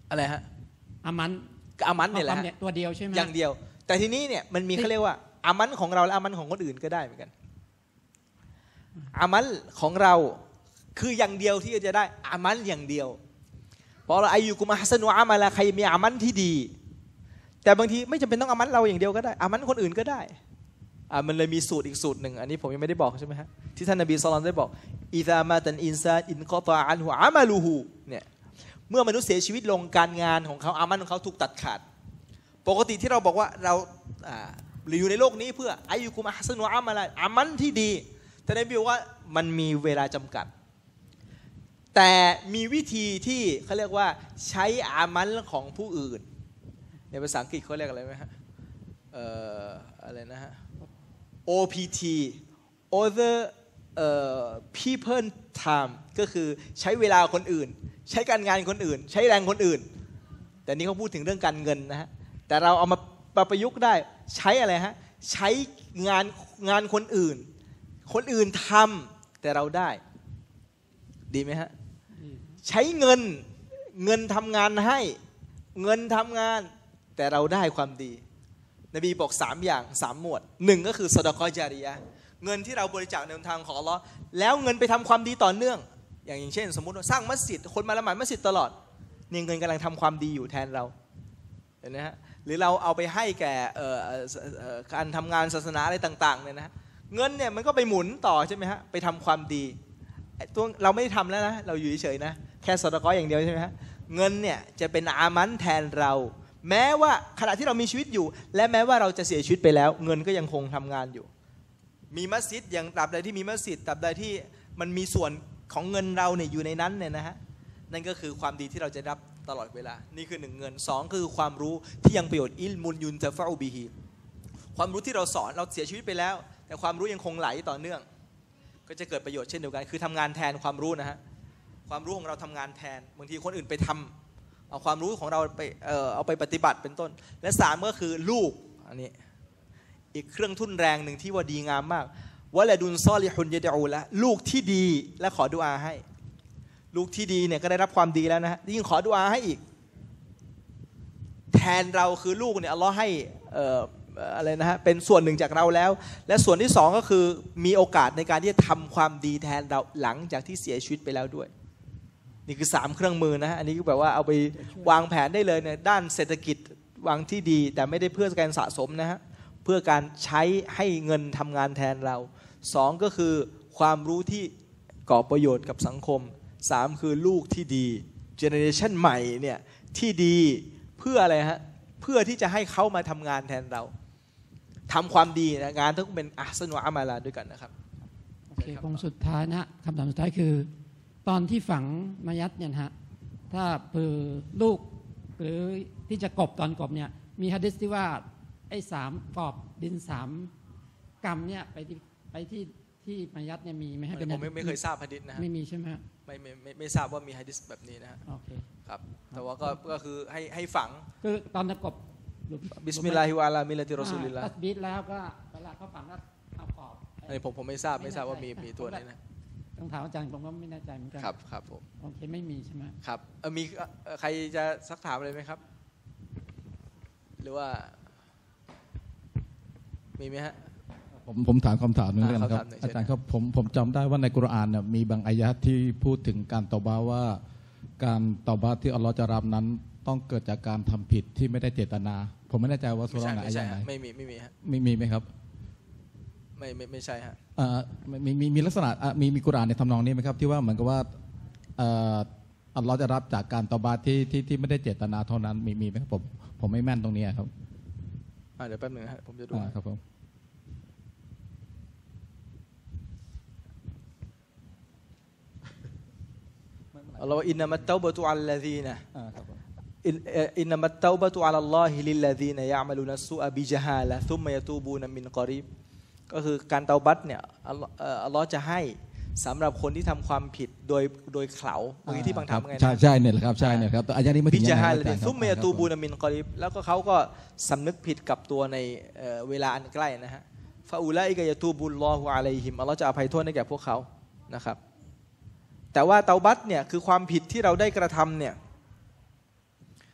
อะไรฮะอามันอามันเนี่ยแหละตัวเดียวใช่ไหมอย่างเดียวแต่ทีนี้เนี่ยมันมีเขาเรียกว่าอามันของเราและอามันของคนอื่นก็ได้เหมือนกันอามันของเราคืออย่างเดียวที่จะได้อามันอย่างเดียวเพราะเราอายุกุมะฮัสนุอามาละใครมีอามันที่ดีแต่บางทีไม่จำเป็นต้องอามันเราอย่างเดียวก็ได้อามันคนอื่นก็ได้อ่ามันเลยมีสูตรอีกสูตรหนึ่งอันนี้ผมยังไม่ได้บอกใช่ไหมฮะที่ท่านนบีศ็อลลัลลอฮุอะลัยฮิวะซัลลัมได้บอกอิซามาตันอินซานอินกอตะอันฮุอามาลูฮูเนี่ยเมื่อมนุษย์เสียชีวิตลงการงานของเขาอามันของเขาถูกตัดขาดปกติที่เราบอกว่าเราอ่าหรืออยู่ในโลกนี้เพื่ออายุกุมะฮัสนุอามาละอามันที่ดีแต่นบีบอกว่ามันมีเวลาจำกัดแต่มีวิธีที่เขาเรียกว่าใช้อามันของผู้อื่นในภาษาอังกฤษเขาเรียกอะไรไหมฮะเอ่ออะไรนะฮะ โอ พี ที other uh, people time ก็คือใช้เวลาคนอื่นใช้การงานคนอื่นใช้แรงคนอื่นแต่นี่เขาพูดถึงเรื่องการเงินนะฮะแต่เราเอามาประยุกต์ได้ใช้อะไรฮะใช้งานงานคนอื่นคนอื่นทำแต่เราได้ดีไหมฮะใช้เงินเงินทำงานให้เงินทำงานแต่เราได้ความดีนบีบอกสามอย่างสามหมวดหนึ่งก็คือซอดะกอฮ์ญาริยะห์เงินที่เราบริจาคในทางของอัลเลาะห์แล้วเงินไปทำความดีต่อเนื่องอย่างอย่างเช่นสมมุติว่าสร้างมัสยิดคนมาละหมาดมัสยิดตลอดนี่เงินกำลังทำความดีอยู่แทนเราเห็นไหมฮะหรือเราเอาไปให้แก่การทำงานศาสนาอะไรต่างๆเนี่ยนะเงินเนี่ยมันก็ไปหมุนต่อใช่ไหมฮะไปทำความดีตัวเราไม่ได้ทำแล้วนะเราอยู่เฉยๆนะแค่ซอดะกอฮ์อย่างเดียวใช่ไหมฮะเงินเนี่ยจะเป็นอามันแทนเราแม้ว่าขณะที่เรามีชีวิตอยู่และแม้ว่าเราจะเสียชีวิตไปแล้วเงินก็ยังคงทำงานอยู่มีมัสยิดอย่างตราบใดที่มีมัสยิดตราบใดที่มันมีส่วนของเงินเราเนี่ยอยู่ในนั้นเนี่ยนะฮะนั่นก็คือความดีที่เราจะรับตลอดเวลานี่คือหนึ่งเงินสองคือความรู้ที่ยังประโยชน์อิลมุนยุนตะฟะอูบิฮีความรู้ที่เราสอนเราเสียชีวิตไปแล้วแต่ความรู้ยังคงไหลต่อเนื่องก็จะเกิดประโยชน์เช่นเดียวกันคือทำงานแทนความรู้นะฮะความรู้ของเราทำงานแทนบางทีคนอื่นไปทำเอาความรู้ของเราไปเอ่อเอาไปปฏิบัติเป็นต้นและสามก็คือลูกอันนี้อีกเครื่องทุ่นแรงหนึ่งที่ว่าดีงามมากวะละดุนซอลิฮุนยะดอูละลูกที่ดีและขอดุอาให้ลูกที่ดีเนี่ยก็ได้รับความดีแล้วนะฮะยิ่งขอดุอาให้อีกแทนเราคือลูกเนี่ยอัลเลาะห์ให้เอ่ออะไรนะฮะเป็นส่วนหนึ่งจากเราแล้วและส่วนที่สองก็คือมีโอกาสในการที่จะทำความดีแทนเราหลังจากที่เสียชีวิตไปแล้วด้วยนี่คือสามเครื่องมือนะฮะอันนี้ก็แบบว่าเอาไปวางแผนได้เลยในด้านเศรษฐกิจวางที่ดีแต่ไม่ได้เพื่อการสะสมนะฮะเพื่อการใช้ให้เงินทำงานแทนเราสองก็คือความรู้ที่ก่อประโยชน์กับสังคมสามคือลูกที่ดีเจเนอเรชันใหม่เนี่ยที่ดีเพื่ออะไรฮะเพื่อที่จะให้เขามาทำงานแทนเราทำความดีนะงานต้องเป็นอัศนุอามาลาด้วยกันนะครับโอเคคงสุดท้ายนะคำถามสุดท้ายคือตอนที่ฝังมายัดเนี่ยฮะถ้าเปือลูกหรือที่จะกบตอนกบเนี่ยมีหะดีษที่ว่าไอ้สามกอบดินสามกรรมเนี่ยไปที่ไปที่ที่มายัดเนี่ยมีไหมฮะผมไม่ไม่เคยทราบหะดีษนะไม่มีใช่ไหมไม่ไม่ไม่ไม่ทราบว่ามีหะดีษแบบนี้นะฮะโอเคครับแต่ว่าก็ก็คือให้ให้ฝังคือตอนจะกบบิสมิลลาฮิวะอะลามิลลาติรอซูลิลลาห์ตัสบีทแล้วก็เวลาเขาฝังก็เอากอบอันนี้ผมผมไม่ทราบไม่ทราบว่ามีมีตัวนี้นะต้องถามอาจารย์ผมก็ไม่แน่ใจเหมือนกันครับครับผมโอเคไม่มีใช่ไหมครับมีใครจะซักถามอะไรไหมครับหรือว่ามีไหมฮะผมผมถามคำถามนึงแล้วกันครับอาจารย์ครับผมผมจำได้ว่าในกุรอานเนี่ยมีบางอายะห์ที่พูดถึงการตอบาว่าการตอบาที่อัลลอฮฺจะรับนั้นต้องเกิดจากการทำผิดที่ไม่ได้เจตนาผมไม่แน่ใจว่าสุราไหนอายะห์ไหนไม่มีไม่มีฮะไม่มีไหมครับไม่ไม่ไม่ใช่ฮะมีมีมีลักษณะมีมีกุรอานในทำนองนี้ไหมครับที่ว่าเหมือนกับว่าอัลลอฮฺจะรับจากการตอบัตที่ที่ที่ไม่ได้เจตนาเท่านั้นมีมีไหมครับผมผมไม่แม่นตรงนี้ครับเดี๋ยวแป๊บนึงครับผมจะดูครับผมอัลลอฮฺอินนัมัตเตาบะตุอัลลซีนะอินนัมัตเตาบะตุอัลลอฮิลิลลซีนะยะอ์มะลูนัสซุอะบิญะฮาละซุมมะยะตูบูนะมินกอรีบก็คือการเตาบัตเนี่ยอัลลอฮ์จะให้สำหรับคนที่ทำความผิดโดยโดยเข่าเมื่อกี้ที่บางทำไงนะใช่ใช่เนี่ยแหละครับใช่เนี่ยครับอายะนี้ไม่ถึงยังไงซุมมะยะตูบูนะมินกอรีบแล้วก็เขาก็สำนึกผิดกับตัวในเวลาอันใกล้นะฮะฟะอูลัยกะยะตูบุลลอฮุอะลัยฮิมอัลลอฮ์จะอภัยโทษให้แก่พวกเขานะครับแต่ว่าเตาบัตเนี่ยคือความผิดที่เราได้กระทำเนี่ย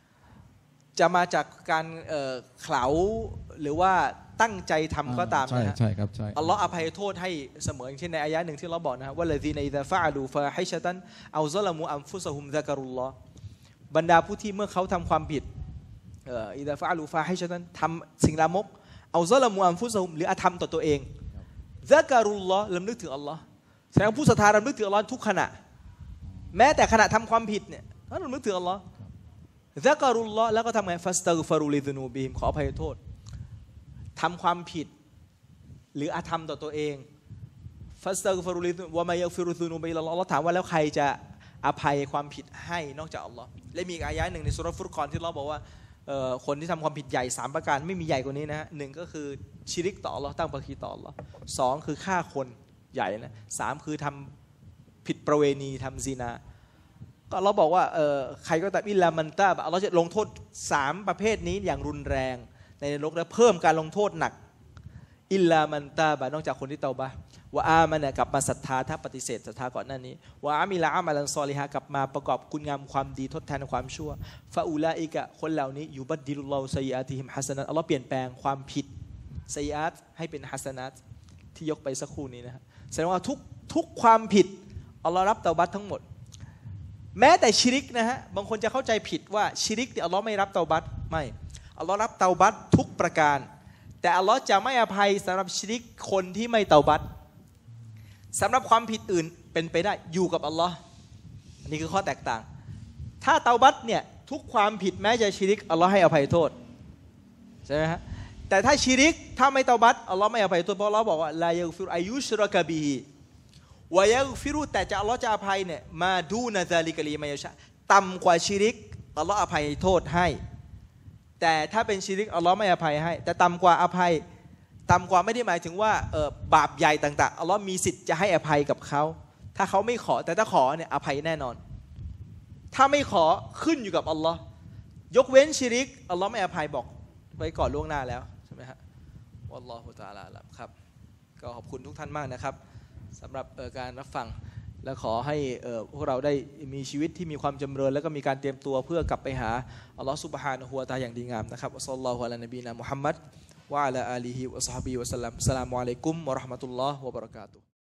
จะมาจากการเอ่อเข่าหรือว่าตั้งใจทำก็ตามนะฮะใช่ครับใช่อัลลอฮ์อภัยโทษให้เสมออย่างเช่นในอายะหนึ่งที่เราบอกนะฮะว่าละซีนอิซาฟะอลูฟาฮิชะตันเอาซะละมูอัมฟุซะฮุมซะกะรุลลอฮ์บรรดาผู้ที่เมื่อเขาทำความผิดเอ่ออิซาฟะอลูฟาฮิชะตันทำสิ่งลามกเอาซะละมูอัมฟุซะฮุมหรืออาธรรมต่อตัวเองซะกะรุลลอฮ์รำลึกถึงอัลลอฮ์แสดงผู้ศรัทธารำลึกถึงอัลลอฮ์ทุกขณะแม้แต่ขณะทำความผิดเนี่ยเขารำลึกถึงอัลลอฮ์ซะกะรุลลอฮ์แล้วก็ทำไงฟัสตัฆฟิรุลิซุนูบิฮิมขออภัยโทษทำความผิดหรืออาธรรมต่อตัวเองฟัสตัฆฟิรุลิซุวะมายัฆฟิรุซุนูบะอิลลัลลอฮ์อัลลอฮ์ถามว่าแล้วใครจะอภัยความผิดให้นอกจากอัลลอฮ์และมีอีกอายะหนึ่งในซูเราะห์ฟุรกอนที่เราบอกว่าคนที่ทำความผิดใหญ่สามประการไม่มีใหญ่กว่านี้นะฮะหนึ่งก็คือชิริกต่ออัลลอฮ์ตั้งภาคีต่ออัลลอฮ์สองคือฆ่าคนใหญ่นะสามคือทำผิดประเวณีทำซินาก็เราบอกว่าใครก็ตามอิลลามันตาบะอัลลอฮ์จะลงโทษสามประเภทนี้อย่างรุนแรงในนรกและเพิ่มการลงโทษหนักอิลลามันตาบะนอกจากคนที่เตาบะวะอามันกลับมาศรัทธาถ้าปฏิเสธศรัทธาก่อนหน้านี้วะอามิละอามัลันซอลิฮะกลับมาประกอบคุณงามความดีทดแทนความชั่วฟาอูลาอิกะคนเหล่านี้ยูบัดดิลุลลอฮุซัยอาติฮิมฮัสนัตอัลลอฮ์เปลี่ยนแปลงความผิดซัยอาตให้เป็นฮัสนัตที่ยกไปสักครู่นี้นะฮะแสดงว่าทุกทุกความผิดอัลลอฮ์รับเตาบัตทั้งหมดแม้แต่ชิริกนะฮะบางคนจะเข้าใจผิดว่าชิริกเนี่ยอัลลอฮ์ไม่รับเตาบัตไม่อัลลอฮ์รับเตาบัตทุกประการแต่อัลลอฮ์จะไม่อภัยสำหรับชิริกคนที่ไม่เตาบัตสำหรับความผิดอื่นเป็นไปได้อยู่กับอัลลอฮ์อันนี้คือข้อแตกต่างถ้าเตาบัตเนี่ยทุกความผิดแม้จะชิริกอัลลอฮ์ให้อภัยโทษใช่ไหมฮะแต่ถ้าชิริกถ้าไม่เตาบัตอัลลอฮ์ไม่อภัยโทษเพราะอัลลอฮ์บอกว่าลายัฆฟิรอายุชรกะบิฮิวะยัฆฟิรุแต่จะอัลลอฮ์จะอภัยเนี่ยมาดูนะซาลิกะลีมายะชะต่ำกว่าชิริกอัลลอฮ์อภัยโทษให้แต่ถ้าเป็นชิริกอัลลอฮ์ไม่อภัยให้แต่ต่ำกว่าอภัยต่ำกว่าไม่ได้หมายถึงว่าเออบาปใหญ่ต่างๆอัลลอฮ์มีสิทธิ์จะให้อภัยกับเขาถ้าเขาไม่ขอแต่ถ้าขอเนี่ยอภัยแน่นอนถ้าไม่ขอขึ้นอยู่กับอัลลอฮ์ยกเว้นชิริกอัลลอฮ์ไม่อภัยบอกไว้ก่อนล่วงหน้าแล้วใช่ไหมฮะวัลลอฮุตะอาลาอัลลัมครับก็ขอบคุณทุกท่านมากนะครับสำหรับการรับฟังและขอให้พวกเราได้มีชีวิตที่มีความจำเริญและก็มีการเตรียมตัวเพื่อกลับไปหาอัลลอฮฺซุบฮานะฮูวะตะอาลาอย่างดีงามนะครับอัสลลอฮุอะลานบีนะมุฮัมมัดวะอะลาอาลีฮิวะศอฮบิฮิวะซัลลัมอัสสลามุอะลัยกุมวะเราะห์มะตุลลอฮ์วะบะเราะกาตุฮ์